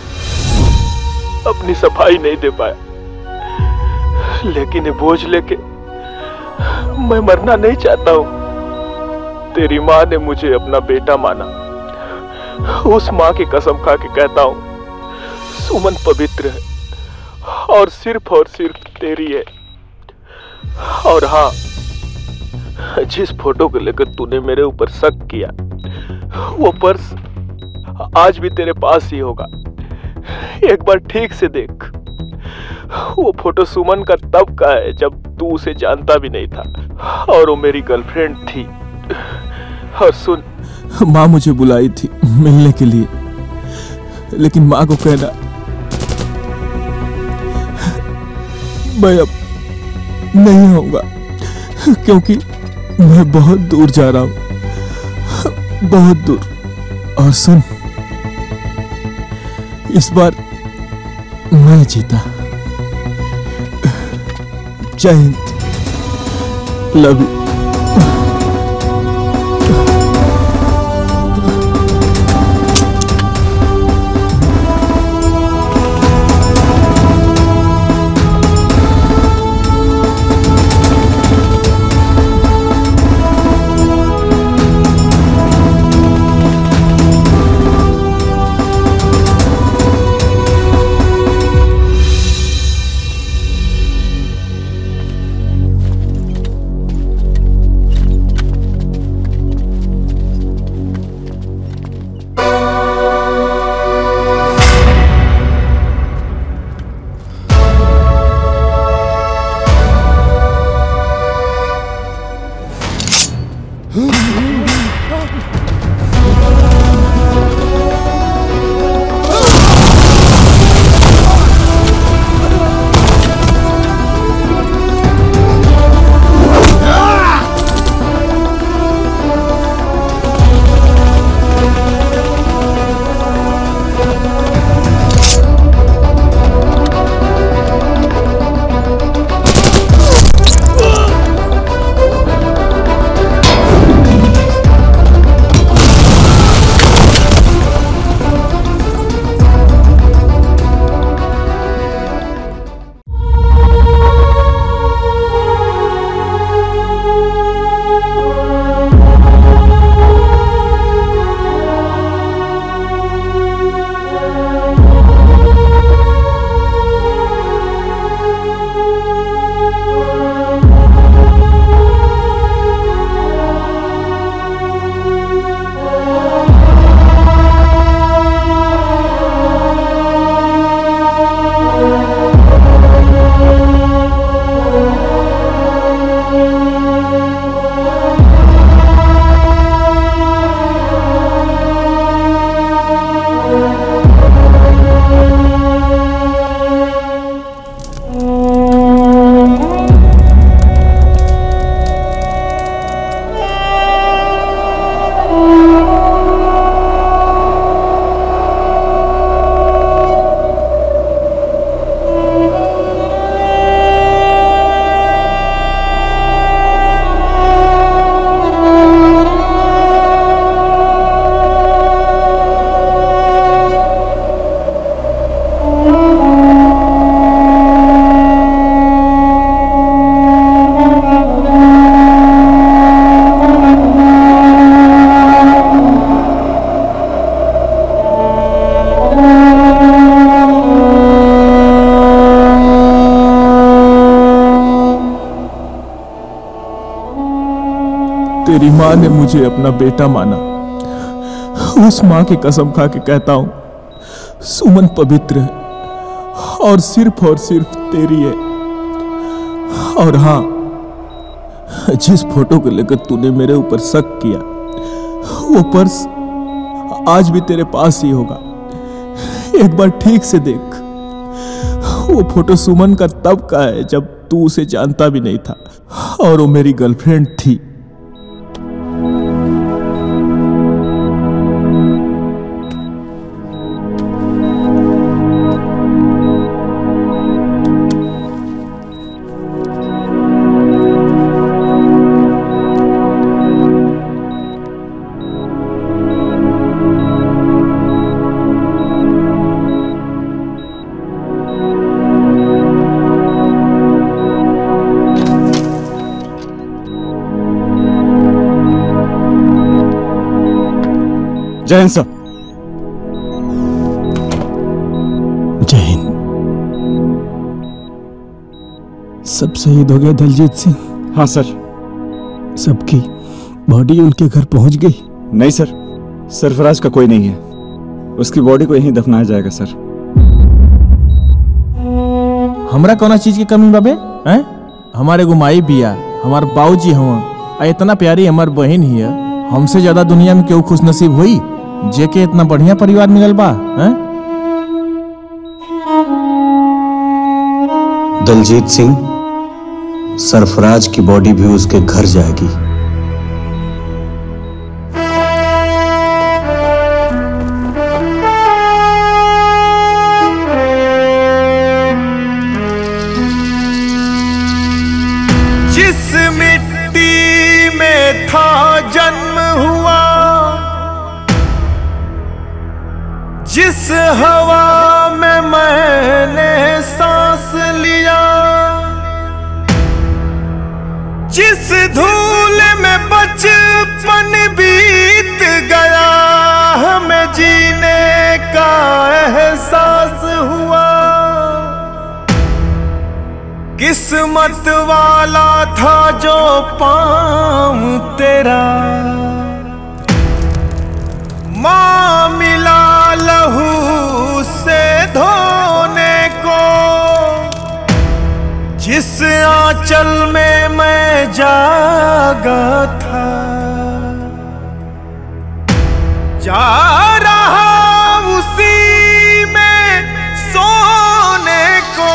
अपनी सफाई नहीं दे पाया, लेकिन ये बोझ लेके मैं मरना नहीं चाहता हूं। तेरी माँ ने मुझे अपना बेटा माना। उस माँ की कसम खा के कहता हूं, सुमन पवित्र है और सिर्फ और सिर्फ तेरी है। और हाँ, जिस फोटो को लेकर तूने मेरे ऊपर शक किया, वो पर्स आज भी तेरे पास ही होगा। एक बार ठीक से देख। वो फोटो सुमन का तब का है जब तू उसे जानता भी नहीं था और वो मेरी गर्लफ्रेंड थी। और सुन, माँ मुझे बुलाई थी मिलने के लिए, लेकिन माँ को कहना मैं अब नहीं आऊंगा, क्योंकि मैं बहुत दूर जा रहा हूं, बहुत दूर। और सुन, इस बार मैं जीता। जय हिंद, लव यू। मेरी माँ ने मुझे अपना बेटा माना। उस माँ की कसम खा के कहता हूं, सुमन पवित्र है और सिर्फ और सिर्फ तेरी है। और हाँ, जिस फोटो को लेकर तूने मेरे ऊपर शक किया, वो पर्स आज भी तेरे पास ही होगा। एक बार ठीक से देख, वो फोटो सुमन का तब का है जब तू उसे जानता भी नहीं था और वो मेरी गर्लफ्रेंड थी। जय हिंद सर। जय हिंद। सब शहीद हो गए दलजीत सिंह? हाँ सर। सबकी बॉडी उनके घर पहुंच गई? नहीं सर, सरफराज का कोई नहीं है। उसकी बॉडी को यहीं दफनाया जाएगा सर। हमरा कौन चीज की कमी बाबे हैं? हमारे गुमाई बिया, हमार बाबूजी हुआ, इतना प्यारी हमार बहन ही है। हमसे ज्यादा दुनिया में क्यों खुश नसीब हुई जे के इतना बढ़िया परिवार मिलल बा। हैं? दलजीत सिंह, सरफराज की बॉडी भी उसके घर जाएगी। जिस मिट्टी में था जन्म हुआ, जिस हवा में मैंने सांस लिया, जिस धूल में बचपन बीत गया, हमें जीने का एहसास हुआ। किस्मत वाला था जो पाँव तेरा, माँ मिला लहू से धोने को। जिस आंचल में मैं जागा था, जा रहा उसी में सोने को।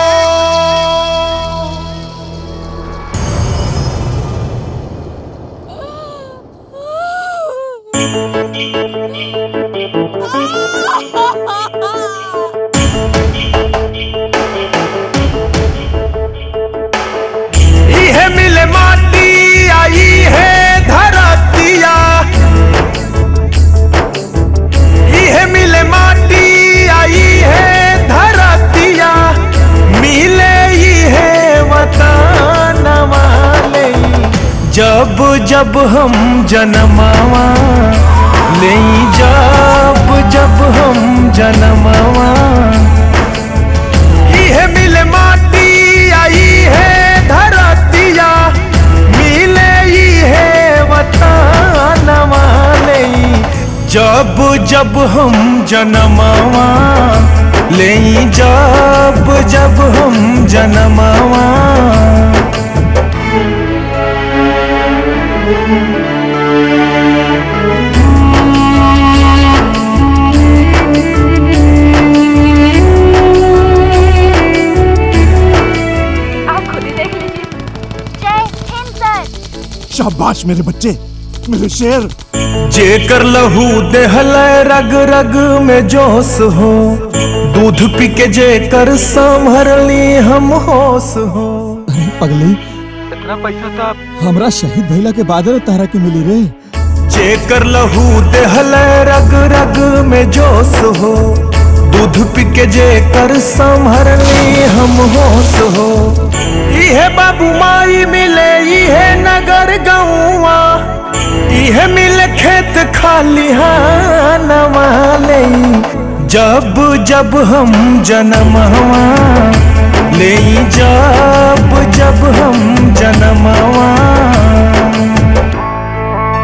इहे मिले माटी आई है धरतिया, इहे मिले माटी आई है धरतिया, मिले ही है वतन वाले। जब जब हम जन्मावा ले, जब जब हम जन्मावा, इहे मिले माटी आई है धरतिया, मिले ही है वतन वाले। जब जब हम जन्मावा ले, जब जब हम जन्मावा। शाबाश मेरे बच्चे, मेरे शेर। जेकर लहू देहल रग रग में जोश हो, दूध पी के जेकर संभरली हम होश हो। पगली, इतना पैसा था हमरा शहीद भइला के बाद तारा के मिली रे। जेकर लहू देहल रग रग में जोश हो, दूध पी के जेकर संभरली हम होश हो। इहे बाबू माई मिले, इहे नगर गौवा, इहे मिले खेत खालिहान वाले। जब जब हम जन्मवा ले, जब जब हम जन्मवा।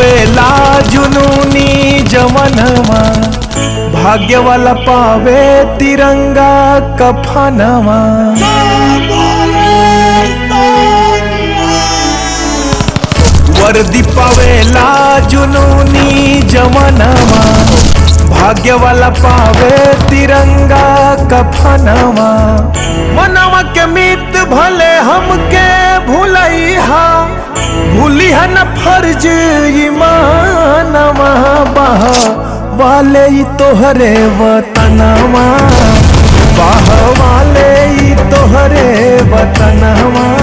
पावेला जुनूनी जवनवा, भाग्य वाला पावे तिरंगा कफनवा। वर्दी पावेला जुनूनी जवनवा, भाग्य वाला पावे तिरंगा कफनवा। मनवा के मीत भले हमके भूलैहा, भूलिहा न फर्ज ईमानवा। बाह वाले ई तोहरे वतनवा, बाह वाले ई तोहरे वतनवा।